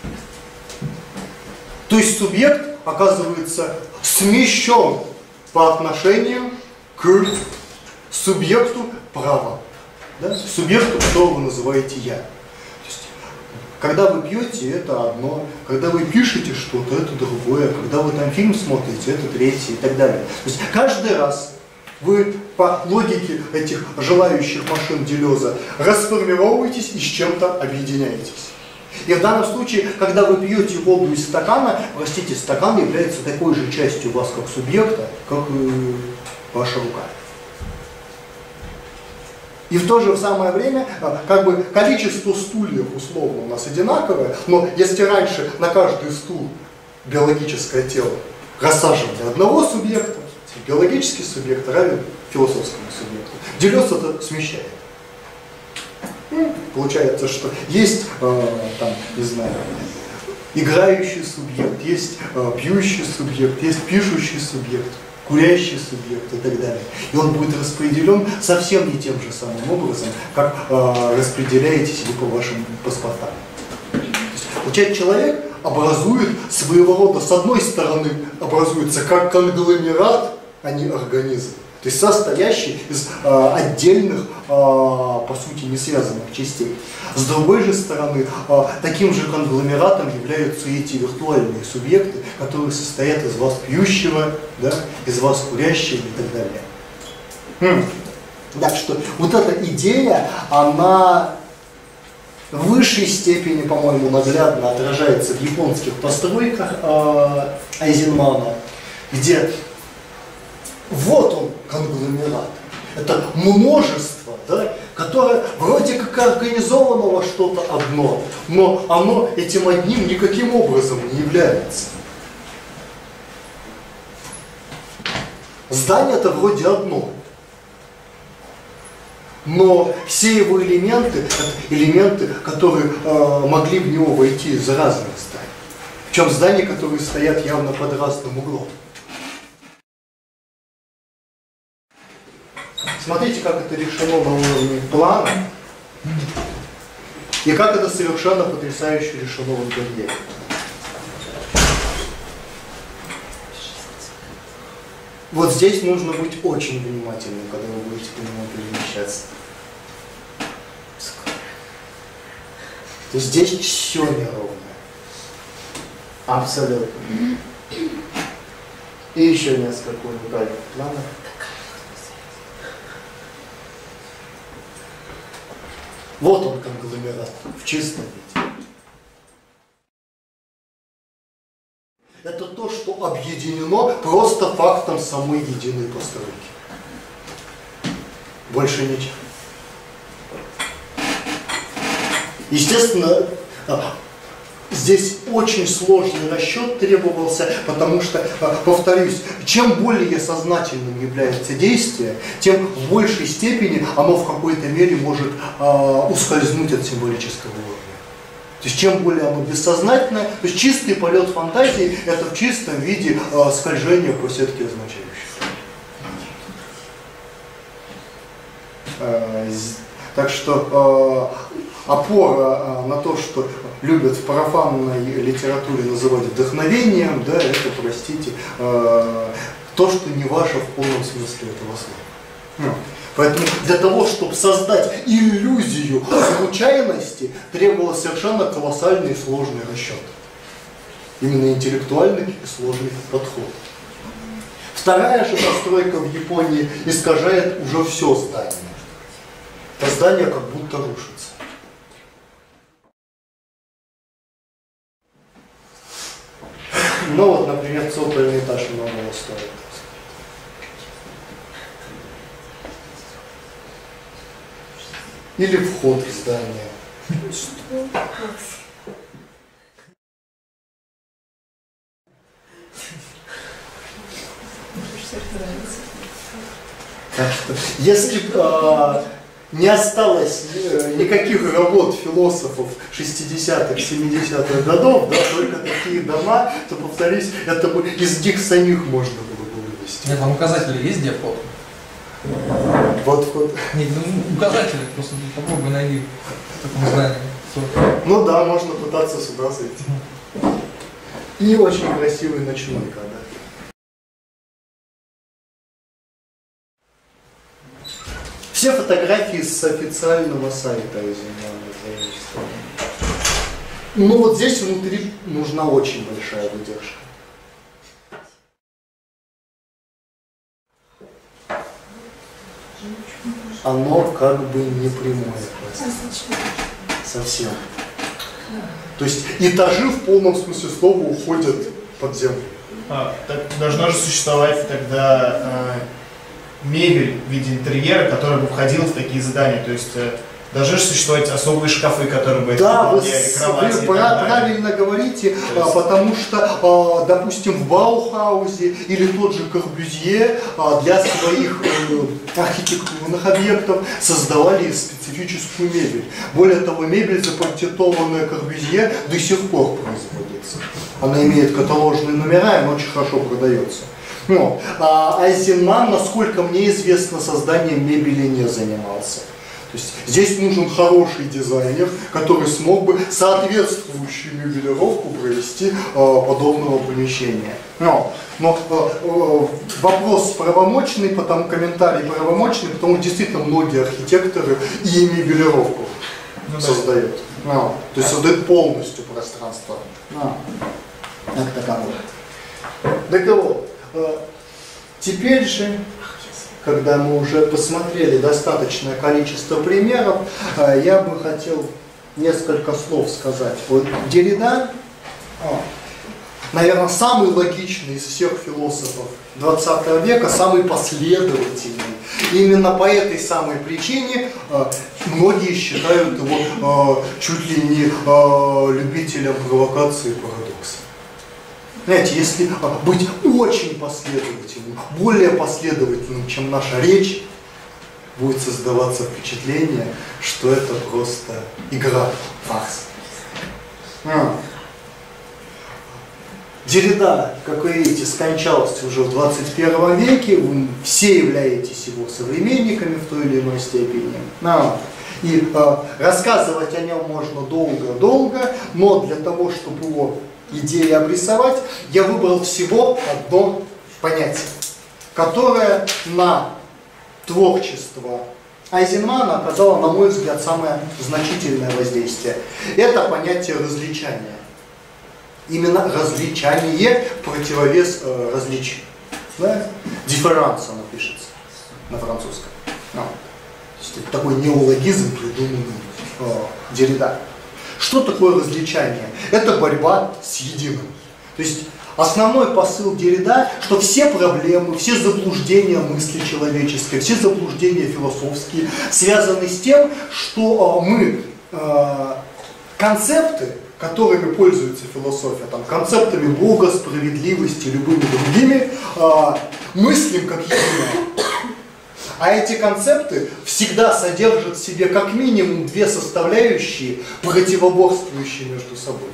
То есть субъект оказывается смещен по отношению к субъекту права, да? Субъекту, которого вы называете «я». То есть, когда вы пьете, это одно, когда вы пишете что-то, это другое, когда вы там фильм смотрите, это третье и так далее. То есть каждый раз вы по логике этих желающих машин Делеза расформировываетесь и с чем-то объединяетесь. И в данном случае, когда вы пьете воду из стакана, простите, стакан является такой же частью вас как субъекта, как и ваша рука. И в то же самое время, как бы количество стульев условно у нас одинаковое, но если раньше на каждый стул биологическое тело рассаживали одного субъекта, биологический субъект равен философскому субъекту. Делез это смещает. Получается, что есть, э, там, не знаю, играющий субъект, есть э, пьющий субъект, есть пишущий субъект, курящий субъект и так далее. И он будет распределен совсем не тем же самым образом, как э, распределяетесь вы по вашим паспортам. То есть, получается, человек образует своего рода, с одной стороны, образуется как конгломерат, а не организм. То есть состоящий из э, отдельных, э, по сути, не связанных частей. С другой же стороны, э, таким же конгломератом являются эти виртуальные субъекты, которые состоят из вас пьющего, да, из вас курящего и так далее. Хм. Так что вот эта идея, она в высшей степени, по-моему, наглядно отражается в японских постройках э, Айзенмана, где вот он, конгломерат. Это множество, да, которое вроде как организовано во что-то одно, но оно этим одним никаким образом не является. Здание-то вроде одно, но все его элементы, это элементы, которые э, могли в него войти из разных зданий. Причем здания, которые стоят явно под разным углом. Смотрите, как это решено на уровне плана. И как это совершенно потрясающе решено в интерьере. Вот здесь нужно быть очень внимательным, когда вы будете по нему перемещаться. То есть здесь все неровно. Абсолютно. И еще несколько уникальных планов. Вот он, конгломерат, в чистом виде. Это то, что объединено просто фактом самой единой постройки. Больше ничего. Естественно, здесь очень сложный расчет требовался, потому что, повторюсь, чем более сознательным является действие, тем в большей степени оно в какой-то мере может э, ускользнуть от символического уровня. То есть чем более оно бессознательное, то есть чистый полет фантазии – это в чистом виде э, скольжение по сетке означающих. Э, так что э, опора э, на то, что любят в парафанной литературе называть вдохновением, да, это, простите, э, то, что не ваше в полном смысле этого слова. Поэтому для того, чтобы создать иллюзию случайности, требовалось совершенно колоссальный и сложный расчет. Именно интеллектуальный и сложный подход. Вторая же постройка в Японии искажает уже все здание. Это здание как будто рушится. Ну вот, например, цокольный этаж многого стоит. Или вход в здание. Что? Так что, если э, не осталось э, никаких работ философов шестидесятых, семидесятых годов, да, только такие дома, то, повторюсь, это бы из них самих можно было бы вывести. Нет, там указатели есть, где вход? Вот вход. Нет, ну указатели, просто попробуй найди в таком здании. Ну да, можно пытаться сюда зайти. И очень красивый ночной кадр. Все фотографии с официального сайта Айзенмана заимствованы. Ну вот здесь внутри нужна очень большая выдержка. Оно как бы не прямое. Совсем. То есть этажи в полном смысле слова уходят под землю. А, так должна же существовать тогда э, мебель в виде интерьера, которая бы входила в такие задания. То есть э, должны же существовать особые шкафы, которые бы... Да, вы, кровати, вы правильно говорите, есть... потому что, допустим, в Баухаузе или тот же Корбюзье для своих архитектурных объектов создавали специфическую мебель. Более того, мебель, запатентованная Корбюзье, до сих пор производится. Она имеет каталожные номера, и она очень хорошо продается. Но Айзенман, насколько мне известно, созданием мебели не занимался. То есть здесь нужен хороший дизайнер, который смог бы соответствующую мебелировку провести э, подобного помещения. Но, но э, э, вопрос правомочный, потом комментарий правомочный, потому что действительно многие архитекторы и мебелировку ну, создают. Да. No. То есть создают полностью пространство. No. Как таковое. Так вот, э, теперь же, когда мы уже посмотрели достаточное количество примеров, я бы хотел несколько слов сказать. Вот Деррида, наверное, самый логичный из всех философов двадцатого века, самый последовательный. И именно по этой самой причине многие считают его чуть ли не любителем провокации и парадокса. Знаете, если быть очень последовательным, более последовательным, чем наша речь, будет создаваться впечатление, что это просто игра, фарс. А. Деррида, как вы видите, скончался уже в двадцать первом веке, вы все являетесь его современниками в той или иной степени. А, и э, рассказывать о нем можно долго-долго, но для того, чтобы его идеи обрисовать, я выбрал всего одно понятие, которое на творчество Айзенмана оказало, на мой взгляд, самое значительное воздействие. Это понятие различания. Именно различание противовес э, различию. Да? Дифферанс оно пишется на французском. Ну, это такой неологизм, придуманный э, Деррида. Что такое различание? Это борьба с единым. То есть основной посыл Деррида, что все проблемы, все заблуждения мысли человеческой, все заблуждения философские связаны с тем, что э, мы э, концепты, которыми пользуется философия, там, концептами Бога, справедливости, любыми другими, э, мыслим как единое. А эти концепты всегда содержат в себе как минимум две составляющие, противоборствующие между собой.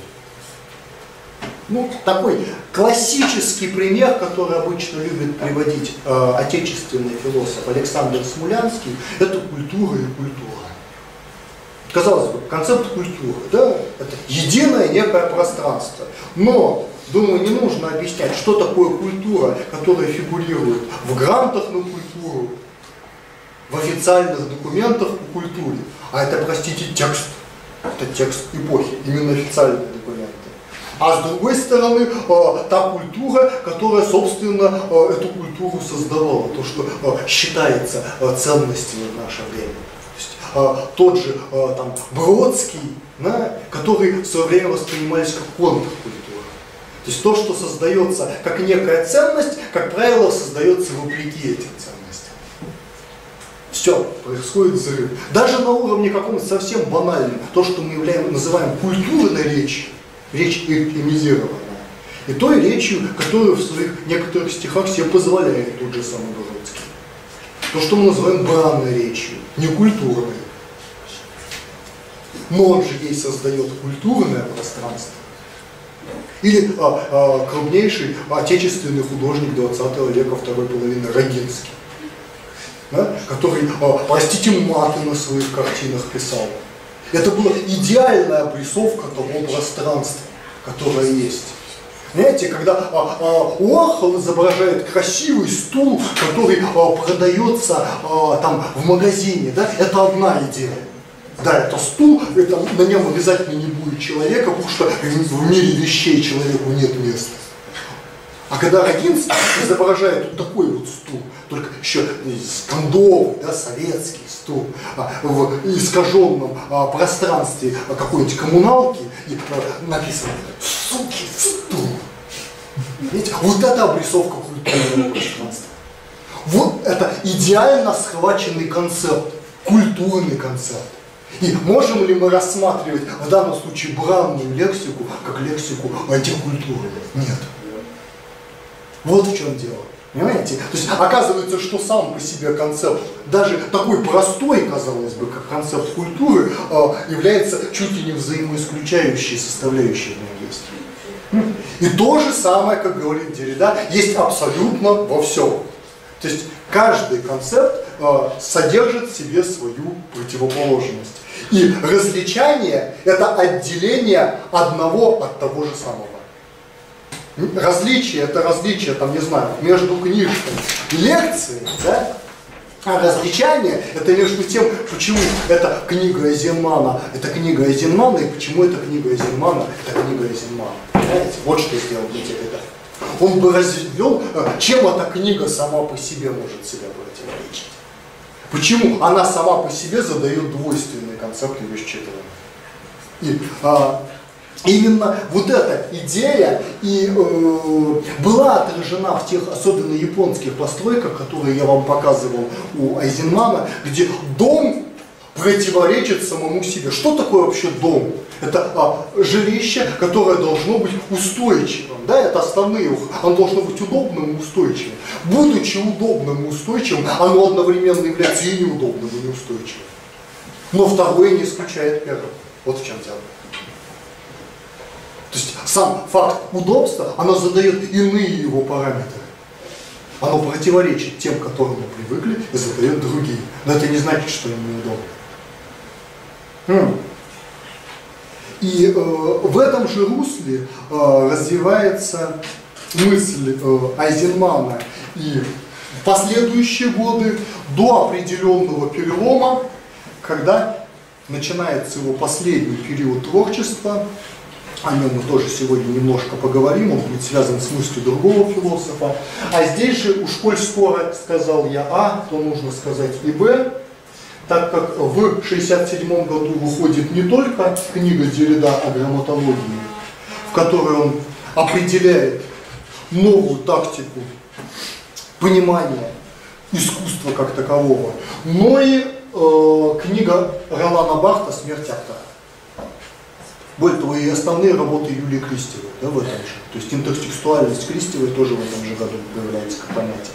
Ну, такой классический пример, который обычно любит приводить э, отечественный философ Александр Смулянский, это культура и культура. Казалось бы, концепт культуры, да, это единое некое пространство. Но, думаю, не нужно объяснять, что такое культура, которая фигурирует в грантах на культуру, в официальных документах по культуре. А это, простите, текст. Это текст эпохи, именно официальные документы. А с другой стороны, та культура, которая, собственно, эту культуру создавала, то, что считается ценностью в наше время. Тот же там, Бродский, да, который в свое время воспринимались как контркультура. То есть то, что создается как некая ценность, как правило, создается вопреки этим ценностям. Все, происходит взрыв. Даже на уровне каком-то совсем банальном, то, что мы являем, называем культурной речью, речь эмизированная, и той речью, которую в своих некоторых стихах себе позволяет тот же самый Бродский. То, что мы называем бранной речью, не культурной. Но он же ей создает культурное пространство. Или а, а, крупнейший отечественный художник двадцатого века, второй половины, Рогинский, да, который, а, простите, маты на своих картинах писал. Это была идеальная обрисовка того пространства, которое есть. Знаете, когда а, а, Уорхол изображает красивый стул, который а, продается а, там в магазине, да, это одна идея. Да, это стул, это, на нем обязательно не будет человека, потому что в мире вещей человеку нет места. А когда Рогинский изображает вот такой вот стул, только еще скандовый, да, советский стул, а, в искаженном а, пространстве а, какой-нибудь коммуналки, и а, написано «суки, стул». Видите? Вот это обрисовка культурного пространства. Вот это идеально схваченный концепт, культурный концепт. И можем ли мы рассматривать в данном случае бранную лексику как лексику антикультуры? Нет. Вот в чем дело. Понимаете? То есть оказывается, что сам по себе концепт, даже такой простой, казалось бы, как концепт культуры, является чуть ли не взаимоисключающей составляющей в нем есть. И то же самое, как говорит Деррида, есть абсолютно во всем. То есть каждый концепт содержит в себе свою противоположность. И различание – это отделение одного от того же самого. Различие – это различие, там, не знаю, между книжками и лекцией, да? А различание – это между тем, почему это книга Айзенмана, это книга Айзенмана, и почему это книга Айзенмана, это книга Айзенмана. Понимаете? Вот что сделал Деррида. Он бы развел, чем эта книга сама по себе может себя противоречить. Почему она сама по себе задает двойственный концепт ее считывания. И а, именно вот эта идея и э, была отражена в тех особенно японских постройках, которые я вам показывал у Айзенмана, где дом противоречит самому себе. Что такое вообще дом? Это а, жилище, которое должно быть устойчивым. Да, это основные, оно должно быть удобным и устойчивым. Будучи удобным и устойчивым, оно одновременно является и неудобным, и неустойчивым. Но второе не исключает первого. Вот в чем дело. То есть сам факт удобства, оно задает иные его параметры. Оно противоречит тем, к которым мы привыкли, и задает другие. Но это не значит, что им неудобно. Хм. И э, в этом же русле э, развивается мысль э, Айзенмана и в последующие годы до определенного перелома, когда начинается его последний период творчества. О нем мы тоже сегодня немножко поговорим, он будет связан с мыслью другого философа. А здесь же, уж коль скоро сказал я А, то нужно сказать и Б, так как в шестьдесят седьмом году выходит не только книга Деррида о грамматологии, в которой он определяет новую тактику понимания искусства как такового, но и э, книга Ролана Бартha «Смерть автора». Более того, и основные работы Юлии Кристевой, да, в этом же. То есть интертекстуальность Кристевой тоже в этом же году появляется как понятие.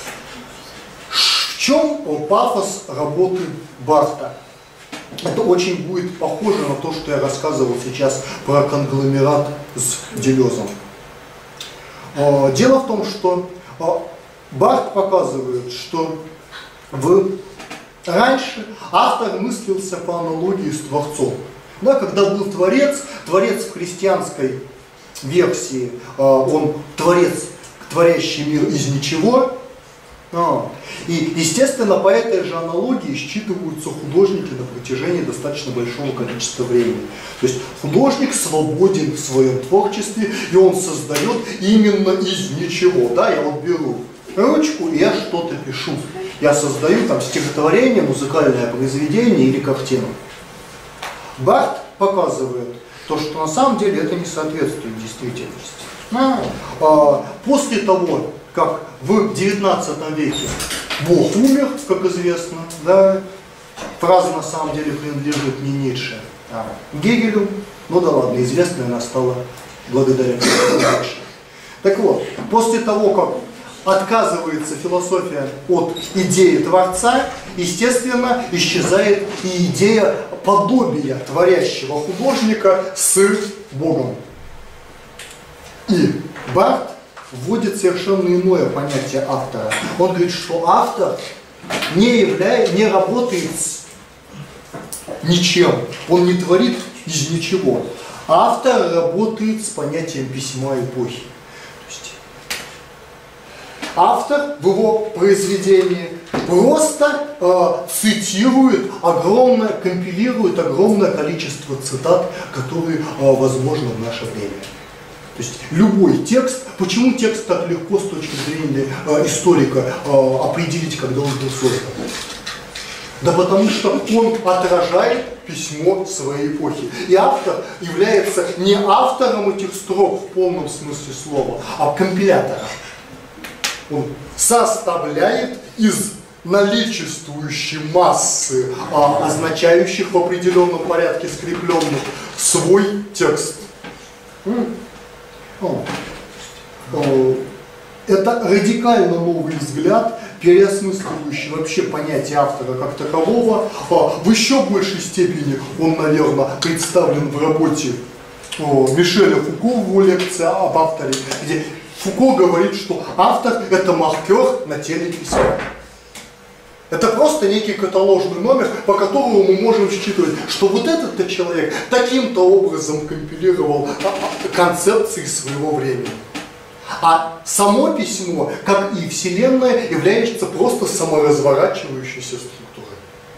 В чем пафос работы Бартha? Это очень будет похоже на то, что я рассказывал сейчас про конгломерат с Делезом. Дело в том, что Бартх показывает, что в... раньше автор мыслился по аналогии с творцом. Да, когда был творец, творец в христианской версии, он творец, творящий мир из ничего. А, и, естественно, по этой же аналогии считываются художники на протяжении достаточно большого количества времени. То есть художник свободен в своем творчестве, и он создает именно из ничего. Да, я вот беру ручку, и я что-то пишу. Я создаю там стихотворение, музыкальное произведение или картину. Бартх показывает то, что на самом деле это не соответствует действительности. А, а, после того, как в девятнадцатом веке Бог умер, как известно, да, фраза на самом деле принадлежит не Ницше, а Гегелю, ну да ладно, известная она стала благодаря Ницше. Так вот, после того, как отказывается философия от идеи Творца, естественно, исчезает и идея подобия творящего художника с Богом. И Бартх вводит совершенно иное понятие автора. Он говорит, что автор не, являет, не работает с ничем, он не творит из ничего. Автор работает с понятием письма эпохи. Автор в его произведении просто э, цитирует огромное, компилирует огромное количество цитат, которые э, возможны в наше время. То есть любой текст, почему текст так легко с точки зрения э, историка э, определить, когда он был создан? Да потому что он отражает письмо своей эпохи. И автор является не автором этих строк в полном смысле слова, а компилятором. Он составляет из наличествующей массы, а, означающих в определенном порядке скрепленных, свой текст. Это радикально новый взгляд, переосмысливающий вообще понятие автора как такового. В еще большей степени он, наверное, представлен в работе Мишеля Фуко в его лекции об авторе, где Фуко говорит, что автор – это маркер на теле письма. Это просто некий каталожный номер, по которому мы можем считывать, что вот этот-то человек таким-то образом компилировал концепции своего времени. А само письмо, как и Вселенная, является просто саморазворачивающейся структурой.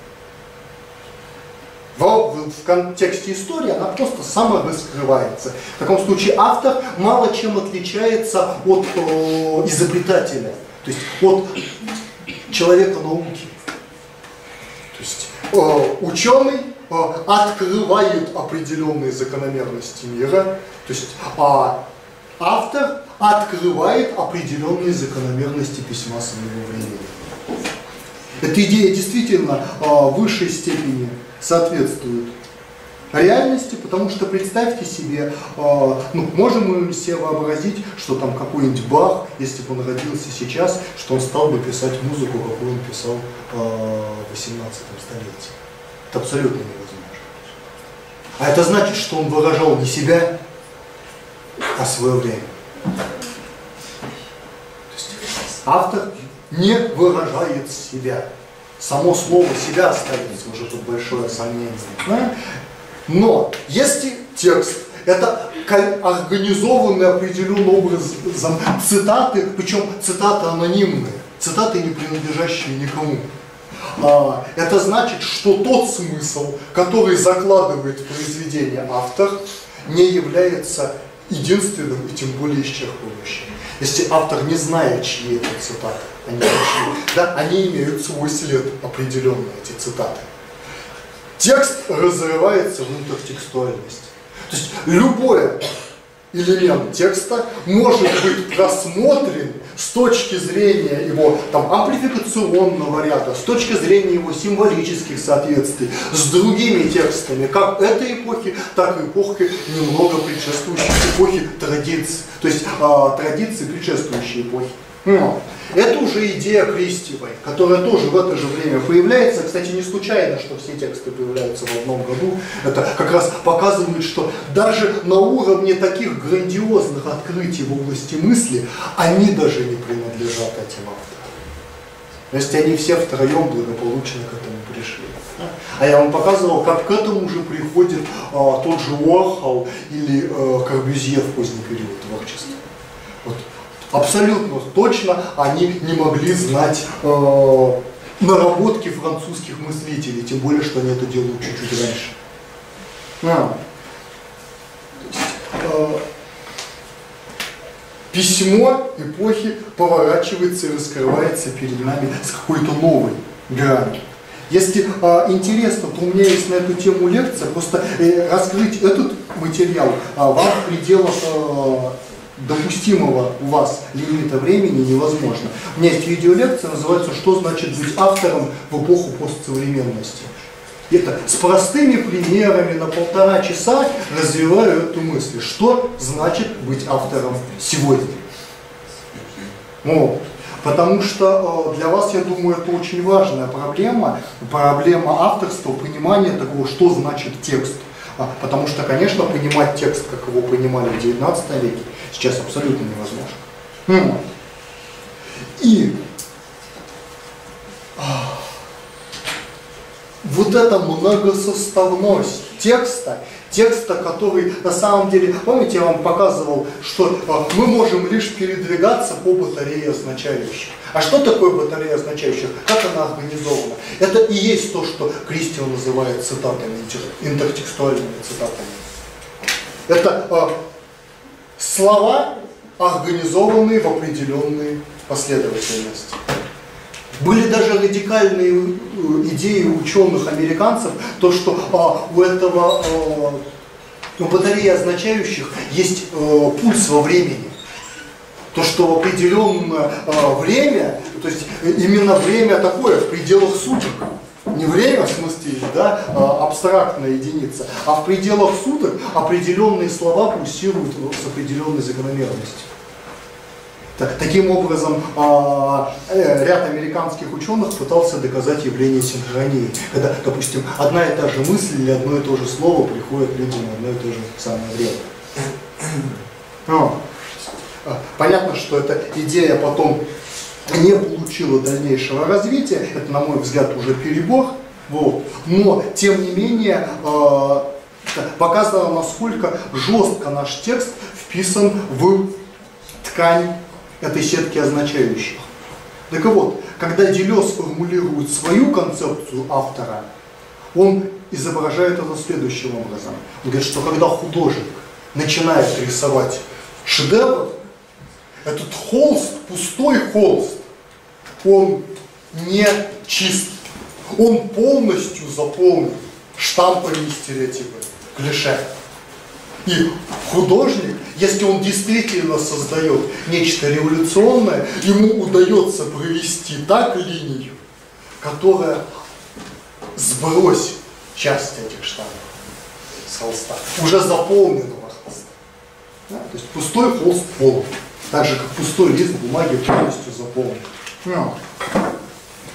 В, в контексте истории она просто самораскрывается. В таком случае автор мало чем отличается от э, изобретателя, то есть от человека науки. То есть э, ученый э, открывает определенные закономерности мира, то есть а автор открывает определенные закономерности письма своего времени. Эта идея действительно э, в высшей степени соответствует реальности, потому что представьте себе, э, ну, можем мы себе вообразить, что там какой-нибудь Бах, если бы он родился сейчас, что он стал бы писать музыку, какую он писал э, в восемнадцатом столетии. Это абсолютно невозможно. А это значит, что он выражал не себя, а свое время. То есть автор не выражает себя. Само слово себя остается, уже тут большое сомнение. Да? Но если текст это организованный определенным образом цитаты, причем цитаты анонимные, цитаты, не принадлежащие никому. А, это значит, что тот смысл, который закладывает в произведение автор, не является единственным и тем более исчерпывающим. Если автор не знает, чьи это цитаты, они, да, они имеют свой след определенный, эти цитаты. Текст разрывается в интертекстуальность. То есть любой элемент текста может быть просмотрен с точки зрения его там, амплификационного ряда, с точки зрения его символических соответствий с другими текстами, как этой эпохи, так и эпохи немного предшествующей эпохи традиций, то есть а, традиции предшествующей эпохи. Но это уже идея Кристиевой, которая тоже в это же время появляется. Кстати, не случайно, что все тексты появляются в одном году. Это как раз показывает, что даже на уровне таких грандиозных открытий в области мысли они даже не принадлежат этим авторам. То есть они все втроем благополучно к этому пришли. А я вам показывал, как к этому уже приходит а, тот же Уорхол или а, Корбюзье в поздний период творчества. Вот. Абсолютно точно они не могли знать э, наработки французских мыслителей, тем более, что они это делают чуть-чуть раньше. А. Есть, э, письмо эпохи поворачивается и раскрывается перед нами с какой-то новой гранью. Если э, интересно, то у меня есть на эту тему лекция, просто э, раскрыть этот материал э, вам в пределах э, допустимого у вас лимита времени невозможно. У меня есть видеолекция, называется «Что значит быть автором в эпоху постсовременности». Это с простыми примерами на полтора часа развиваю эту мысль. Что значит быть автором сегодня? Вот. Потому что для вас, я думаю, это очень важная проблема. Проблема авторства, понимания того, что значит текст. Потому что, конечно, понимать текст, как его понимали в девятнадцатом веке, сейчас абсолютно невозможно. И вот эта многосоставность текста, текста, который на самом деле, помните, я вам показывал, что мы можем лишь передвигаться по батарее означающих. А что такое батарея означающих? Как она организована? Это и есть то, что Кристио называет цитатами, интертекстуальными цитатами. Это э, слова, организованные в определенные последовательности. Были даже радикальные идеи ученых-американцев, то, что а, у этого а, у батареи означающих есть а, пульс во времени. То, что в определенное а, время, то есть именно время такое, в пределах суток, не время, в смысле, да, а, абстрактная единица, а в пределах суток определенные слова пульсируют с определенной закономерностью. Так, таким образом, а, э, ряд американских ученых пытался доказать явление синхронии, когда, допустим, одна и та же мысль или одно и то же слово приходит людям в одно и то же самое время. Но, понятно, что эта идея потом не получила дальнейшего развития, это, на мой взгляд, уже перебор, вот. Но, тем не менее, э, показано, насколько жестко наш текст вписан в ткань этой сетки означающих. Так вот, когда Делез формулирует свою концепцию автора, он изображает это следующим образом. Он говорит, что когда художник начинает рисовать шедевр, этот холст, пустой холст, он не чист. Он полностью заполнен штампами и стереотипами, клише. И художник, если он действительно создает нечто революционное, ему удается провести так линию, которая сбросит часть этих штампов с холста, уже заполненного холста. Да? То есть пустой холст полон, так же как пустой лист бумаги полностью заполнен. Ну.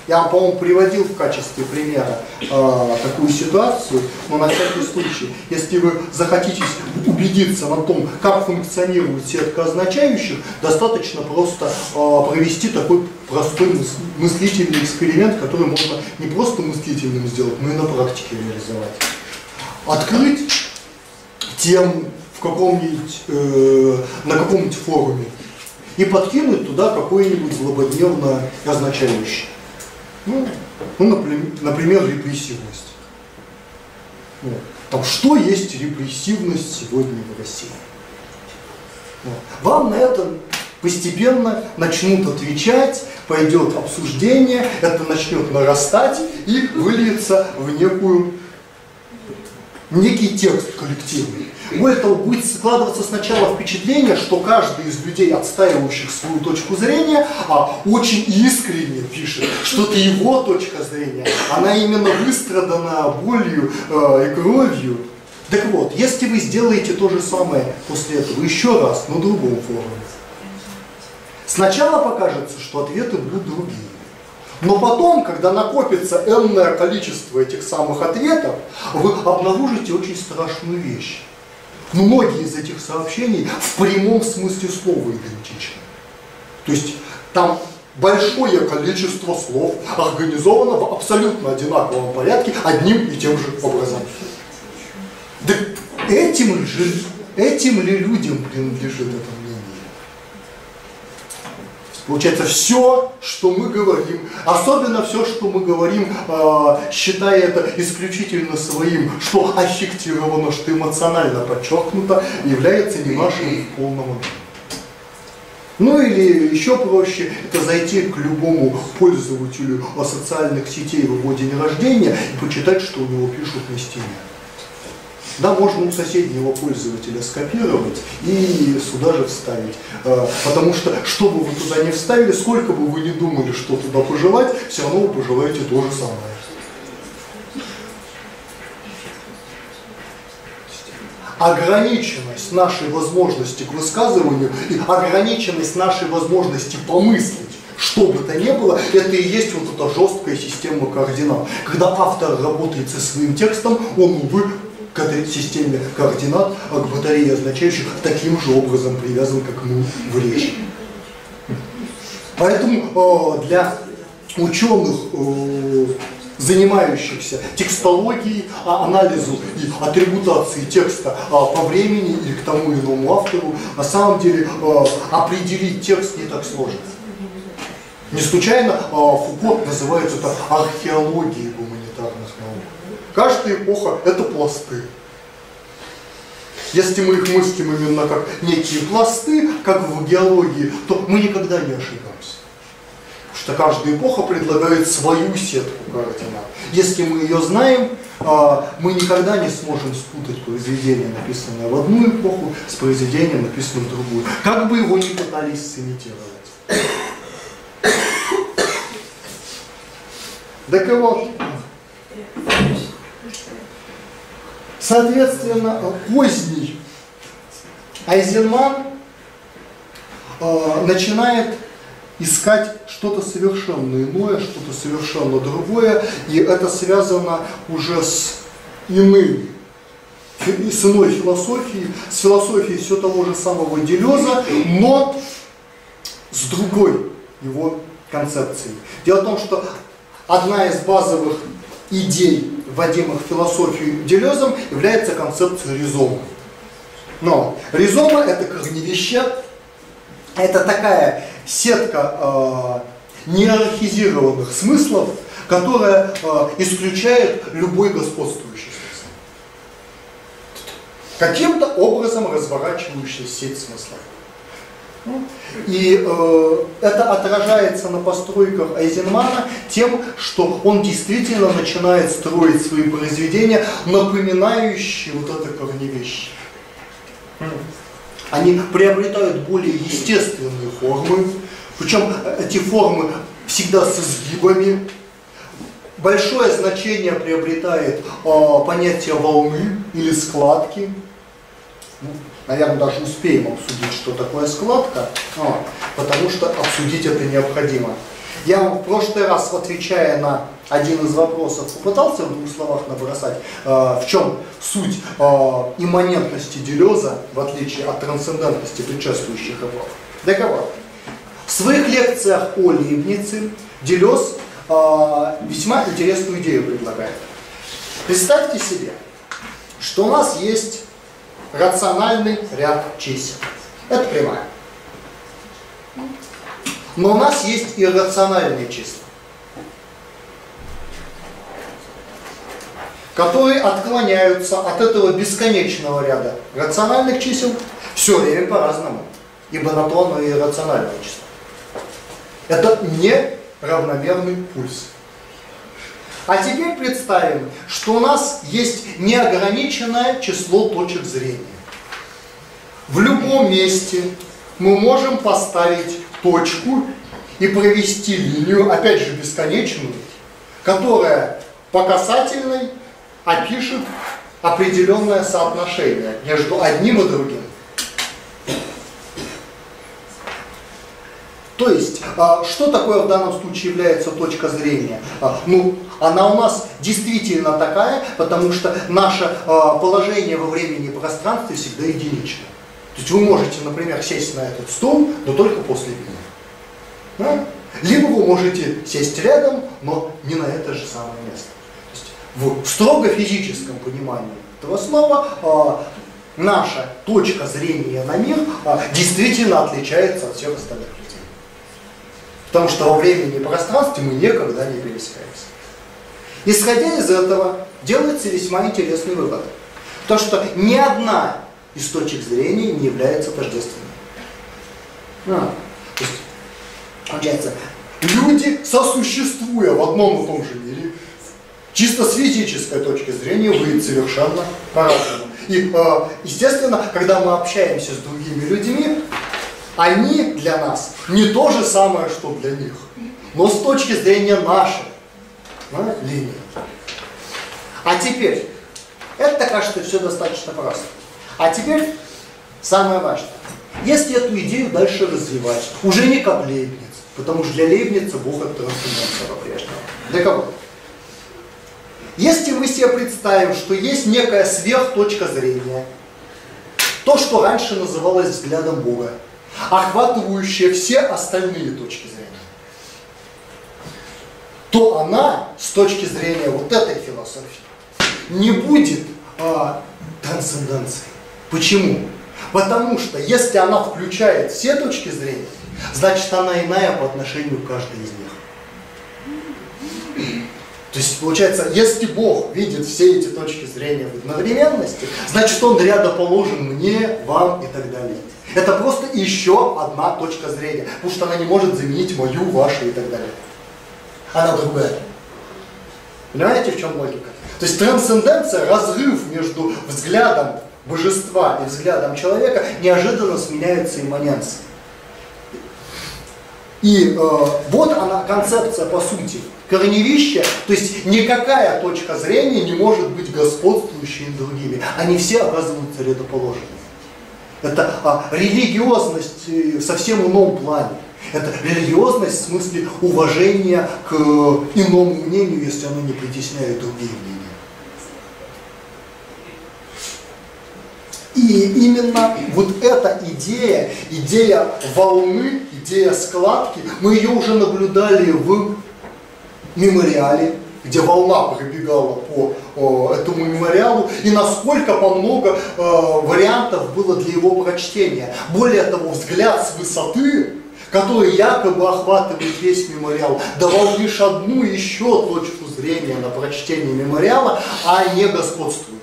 Я вам, по-моему, приводил в качестве примера э, такую ситуацию, но на всякий случай, если вы захотите убедиться на том, как функционирует сетка означающих, достаточно просто э, провести такой простой мыс мыслительный эксперимент, который можно не просто мыслительным сделать, но и на практике реализовать. Открыть тему в каком-нибудь, э, на каком-нибудь форуме и подкинуть туда какое-нибудь злободневное означающее. Ну, ну например, например, репрессивность. Вот. Там, что есть репрессивность сегодня в России? Вот. Вам на это постепенно начнут отвечать, пойдет обсуждение, это начнет нарастать и выльется в некую, некий текст коллективный. У этого будет складываться сначала впечатление, что каждый из людей, отстаивающих свою точку зрения, а очень искренне пишет, что это его точка зрения, она именно выстрадана болью э, и кровью. Так вот, если вы сделаете то же самое после этого еще раз на другом форуме, сначала покажется, что ответы будут другие. Но потом, когда накопится энное количество этих самых ответов, вы обнаружите очень страшную вещь. Многие из этих сообщений в прямом смысле слова идентичны. То есть там большое количество слов организовано в абсолютно одинаковом порядке одним и тем же образом. Да этим, же, этим ли людям принадлежит это мнение? Получается, все, что мы говорим, особенно все, что мы говорим, э, считая это исключительно своим, что аффектировано, что эмоционально подчеркнуто, является не нашим в полном объеме. Ну или еще проще, это зайти к любому пользователю социальных сетей в его день рождения и почитать, что у него пишут на стене. Да, можно у соседнего пользователя скопировать и сюда же вставить. Потому что, что бы вы туда не вставили, сколько бы вы ни думали, что туда пожелать, все равно вы пожелаете то же самое. Ограниченность нашей возможности к высказыванию и ограниченность нашей возможности помыслить, что бы то ни было, это и есть вот эта жесткая система координат. Когда автор работает со своим текстом, он, увы, к этой системе координат, а к батарее означающих таким же образом привязан, как мы в речи. Поэтому э, для ученых, э, занимающихся текстологией, анализу и атрибутацией текста э, по времени или к тому или иному автору, на самом деле э, определить текст не так сложно. Не случайно э, Фуко называет это археологией гуманитарных наук. Каждая эпоха – это пласты. Если мы их мыслим именно как некие пласты, как в геологии, то мы никогда не ошибаемся. Потому что каждая эпоха предлагает свою сетку координат. Если мы ее знаем, мы никогда не сможем спутать произведение, написанное в одну эпоху, с произведением, написанным в другую. Как бы его ни пытались сымитировать. Так вот, соответственно, поздний Айзенман э, начинает искать что-то совершенно иное, что-то совершенно другое, и это связано уже с иным, с иной философией, с философией все того же самого Делеза, но с другой его концепцией. Дело в том, что одна из базовых идей, вводимых в философию Делезом, является концепция ризома. Но ризома – это корневище, это такая сетка э, неиерархизированных смыслов, которая э, исключает любой господствующий смысл. Каким-то образом разворачивающая сеть смыслов. И э, это отражается на постройках Айзенмана тем, что он действительно начинает строить свои произведения, напоминающие вот это корневище. Они приобретают более естественные формы, причем эти формы всегда с изгибами. Большое значение приобретает э, понятие волны или складки. Наверное, даже успеем обсудить, что такое складка, а, потому что обсудить это необходимо. Я вам в прошлый раз, отвечая на один из вопросов, попытался в двух словах набросать, э, в чем суть э, имманентности Делеза, в отличие от трансцендентности предшествующих эпох. Так вот, в своих лекциях о Лейбнице Делез э, весьма интересную идею предлагает. Представьте себе, что у нас есть рациональный ряд чисел. Это прямая. Но у нас есть иррациональные числа, которые отклоняются от этого бесконечного ряда рациональных чисел все время по-разному, ибо на то оно и иррациональное число. Это не равномерный пульс. А теперь представим, что у нас есть неограниченное число точек зрения. В любом месте мы можем поставить точку и провести линию, опять же бесконечную, которая по касательной опишет определенное соотношение между одним и другим. То есть, что такое в данном случае является точка зрения? Ну, она у нас действительно такая, потому что наше положение во времени и пространстве всегда единично. То есть вы можете, например, сесть на этот стул, но только после вина. Да? Либо вы можете сесть рядом, но не на это же самое место. То есть в строго физическом понимании этого слова э, наша точка зрения на мир э, действительно отличается от всех остальных людей. Потому что во времени и пространстве мы никогда не пересекаемся. Исходя из этого, делается весьма интересный вывод. То, что ни одна из точек зрения не является тождественной. А, то есть, получается, люди, сосуществуя в одном и том же мире, чисто с физической точки зрения выглядят совершенно по-разному. И, э, естественно, когда мы общаемся с другими людьми, они для нас не то же самое, что для них, но с точки зрения нашей да, линии. А теперь, это, кажется, все достаточно просто. А теперь самое важное. Если эту идею дальше развивать, уже не как Лейбниц, потому что для Лейбница Бог это трансценденция по-прежнему. Для кого? Если мы себе представим, что есть некая сверхточка зрения, то, что раньше называлось взглядом Бога, охватывающая все остальные точки зрения, то она, с точки зрения вот этой философии, не будет а, трансценденцией. Почему? Потому что если она включает все точки зрения, значит она иная по отношению к каждой из них. То есть получается, если Бог видит все эти точки зрения в одновременности, значит он рядоположен мне, вам и так далее. Это просто еще одна точка зрения, потому что она не может заменить мою, вашу и так далее. Она другая. Понимаете, в чем логика? То есть трансценденция, разрыв между взглядом божества и взглядом человека неожиданно сменяется имманенцией. И э, вот она, концепция по сути, корневища, то есть никакая точка зрения не может быть господствующей над другими. Они все оказываются рядоположенными. Это а, религиозность в совсем ином плане. Это религиозность в смысле уважения к иному мнению, если оно не притесняет другие мнения. И именно вот эта идея, идея волны, идея складки, мы ее уже наблюдали в мемориале, где волна пробегала по о, этому мемориалу, и насколько по много э, вариантов было для его прочтения. Более того, взгляд с высоты, который якобы охватывает весь мемориал, давал лишь одну еще точку зрения на прочтение мемориала, а не господствующую.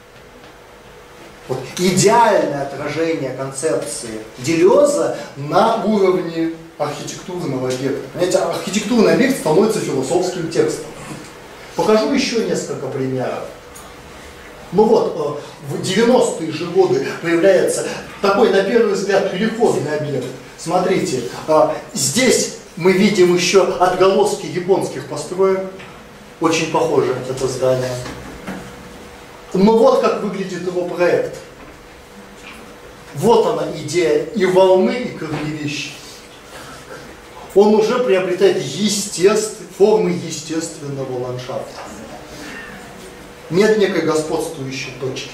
Вот идеальное отражение концепции Делеза на уровне архитектурного объекта. Понимаете, архитектурный объект становится философским текстом. Покажу еще несколько примеров. Ну вот, в девяностые же годы появляется такой, на первый взгляд, переходный объект. Смотрите, здесь мы видим еще отголоски японских построек. Очень похоже это здание. Но вот как выглядит его проект. Вот она идея и волны, и корневища. он уже приобретает естеств... формы естественного ландшафта. Нет некой господствующей точки.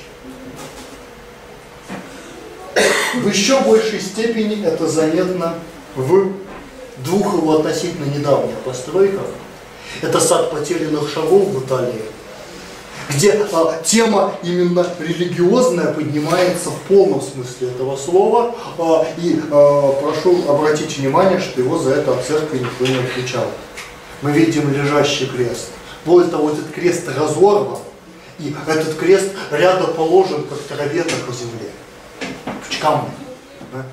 В еще большей степени это заметно в двух его относительно недавних постройках. Это сад потерянных шагов в Италии, где а, тема именно религиозная поднимается в полном смысле этого слова. А, и а, прошу обратить внимание, что его за это от церкви никто не отвечал. Мы видим лежащий крест. Более того, этот крест разорван, и этот крест рядом положен, как травета по земле. В камне. Да?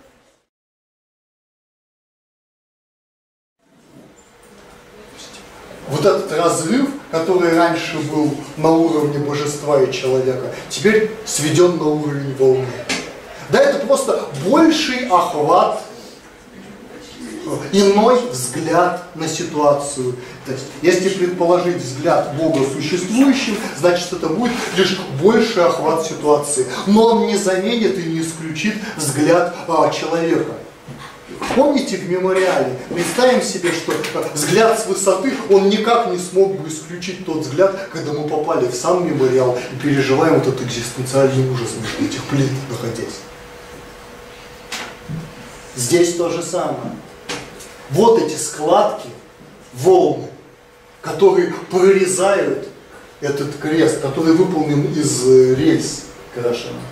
Вот этот разрыв, который раньше был на уровне божества и человека, теперь сведен на уровень волны. Да, это просто больший охват, иной взгляд на ситуацию. То есть, если предположить взгляд Бога существующим, значит, это будет лишь больший охват ситуации. Но он не заменит и не исключит взгляд а, человека. Помните в мемориале? Представим себе, что взгляд с высоты, он никак не смог бы исключить тот взгляд, когда мы попали в сам мемориал и переживаем вот этот экзистенциальный ужас между этих плит, находясь. Здесь то же самое. Вот эти складки, волны, которые прорезают этот крест, который выполнен из рельс крашеных.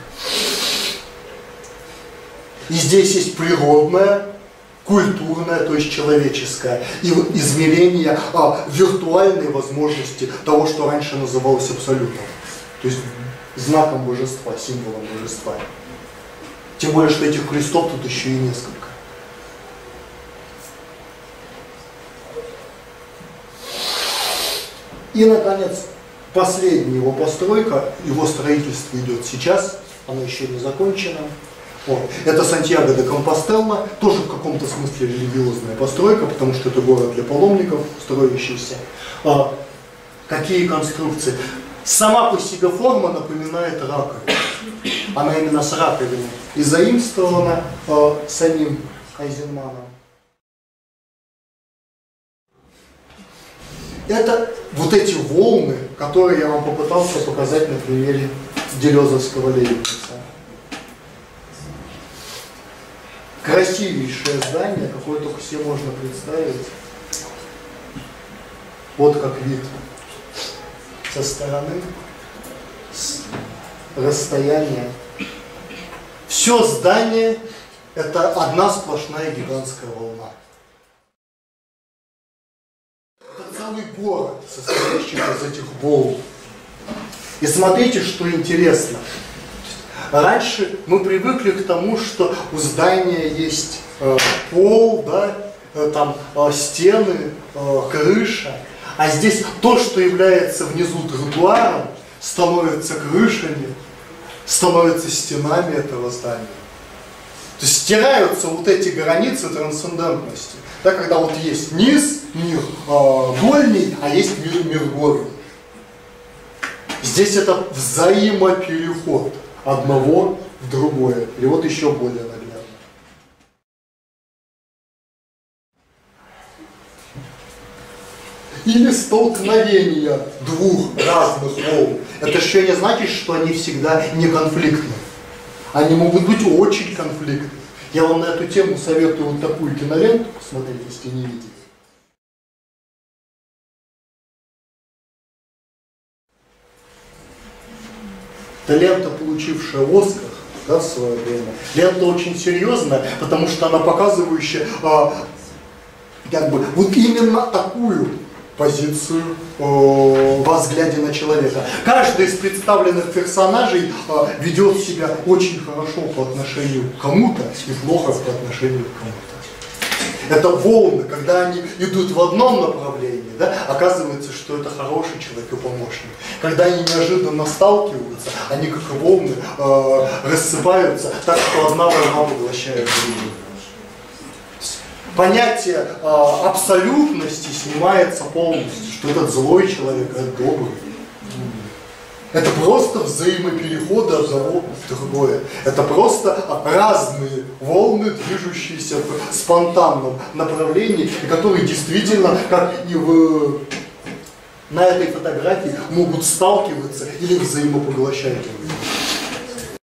И здесь есть природное, культурное, то есть человеческое, и измерение а, виртуальной возможности того, что раньше называлось абсолютом. То есть знаком божества, символом божества. Тем более, что этих крестов тут еще и несколько. И, наконец, последняя его постройка, его строительство идет сейчас, оно еще не закончено. Вот. Это Сантьяго де Компостела, тоже в каком-то смысле религиозная постройка, потому что это город для паломников, строящийся. А, какие конструкции? Сама по себе форма напоминает раковину. Она именно с раковиной и заимствована а, самим Айзенманом. Это вот эти волны, которые я вам попытался показать на примере Делезовского лестницы. Красивейшее здание, какое только себе можно представить. Вот как вид со стороны, с расстояния. Все здание – это одна сплошная гигантская волна. Это целый город, состоящий из этих волн. И смотрите, что интересно. Раньше мы привыкли к тому, что у здания есть э, пол, да, э, там э, стены, э, крыша. А здесь то, что является внизу тротуаром, становится крышами, становится стенами этого здания. То есть стираются вот эти границы трансцендентности. Да, когда вот есть низ, мир э, дольний, а есть мир, мир горный. Здесь это взаимопереход одного в другое. Или вот еще более наглядно. Или столкновение двух разных волн. Это еще не значит, что они всегда не конфликтны. Они могут быть очень конфликтны. Я вам на эту тему советую вот такую киноленту посмотреть, если не видите. Это лента, получившая Оскар, да, в свое время. Лента очень серьезная, потому что она показывающая а, как бы, вот именно такую позицию о, во взгляде на человека. Каждый из представленных персонажей а, ведет себя очень хорошо по отношению к кому-то и плохо по отношению к кому-то. Это волны, когда они идут в одном направлении, да, оказывается, что это хороший человек и помощник. Когда они неожиданно сталкиваются, они как волны э, рассыпаются, так что одна волна поглощает другую. Понятие э, абсолютности снимается полностью, что этот злой человек, этот добрый. Это просто взаимопереходы одного в другое. Это просто разные волны, движущиеся в спонтанном направлении, и которые действительно, как и в, на этой фотографии, могут сталкиваться или взаимопоглощать друг друга.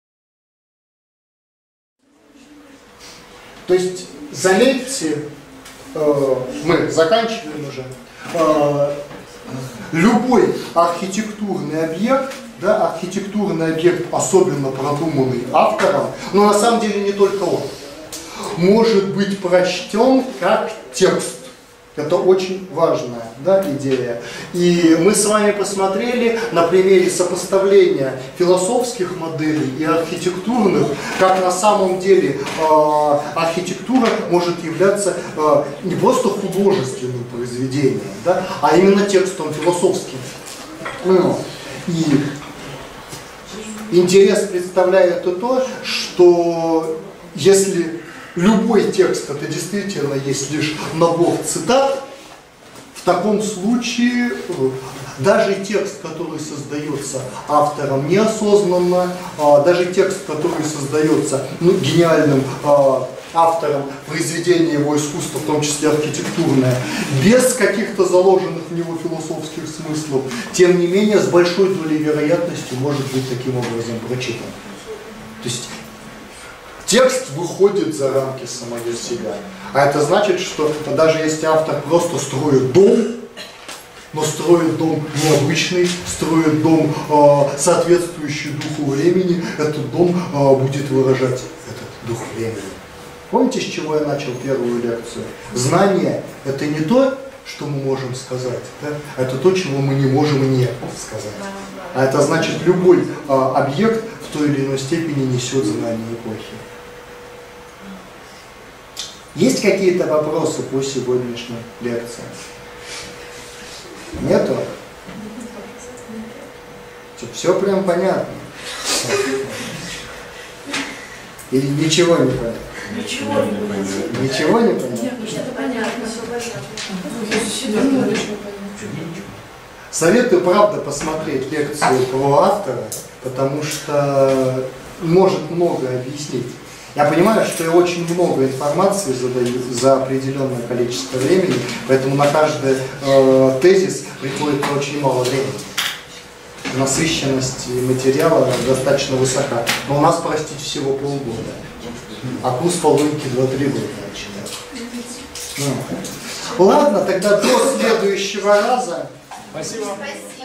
То есть, заметьте, э, мы заканчиваем уже. Э, Любой архитектурный объект, да, архитектурный объект, особенно продуманный автором, но на самом деле не только он, может быть прочтен как текст. Это очень важная, да, идея. И мы с вами посмотрели на примере сопоставления философских моделей и архитектурных, как на самом деле э, архитектура может являться э, не просто художественным произведением, да, а именно текстом философским. Ну, и интерес представляет и то, что если любой текст это действительно есть лишь набор цитат, в таком случае даже текст, который создается автором неосознанно, даже текст, который создается ну, гениальным автором произведения его искусства, в том числе архитектурное, без каких-то заложенных в него философских смыслов, тем не менее с большой долей вероятности может быть таким образом прочитан. То есть текст выходит за рамки самого себя. А это значит, что даже если автор просто строит дом, но строит дом необычный, строит дом, э, соответствующий духу времени, этот дом э, будет выражать этот дух времени. Помните, с чего я начал первую лекцию? Знание – это не то, что мы можем сказать, да? А это то, чего мы не можем не сказать. А это значит, любой э, объект в той или иной степени несет знание эпохи. Есть какие-то вопросы по сегодняшней лекции? Нету? Все прям понятно. Или ничего не понятно? Ничего не понятно. Ничего не понятно? Нет, это понятно, все понятно. Советую, правда, посмотреть лекцию про автора, потому что может многое объяснить. Я понимаю, что я очень много информации задаю за определенное количество времени, поэтому на каждый э, тезис приходит очень мало времени. Насыщенность материала достаточно высока. Но у нас, простите, всего полгода. А курс полунки два-три года начинает. Ну. Ладно, тогда до следующего раза. Спасибо.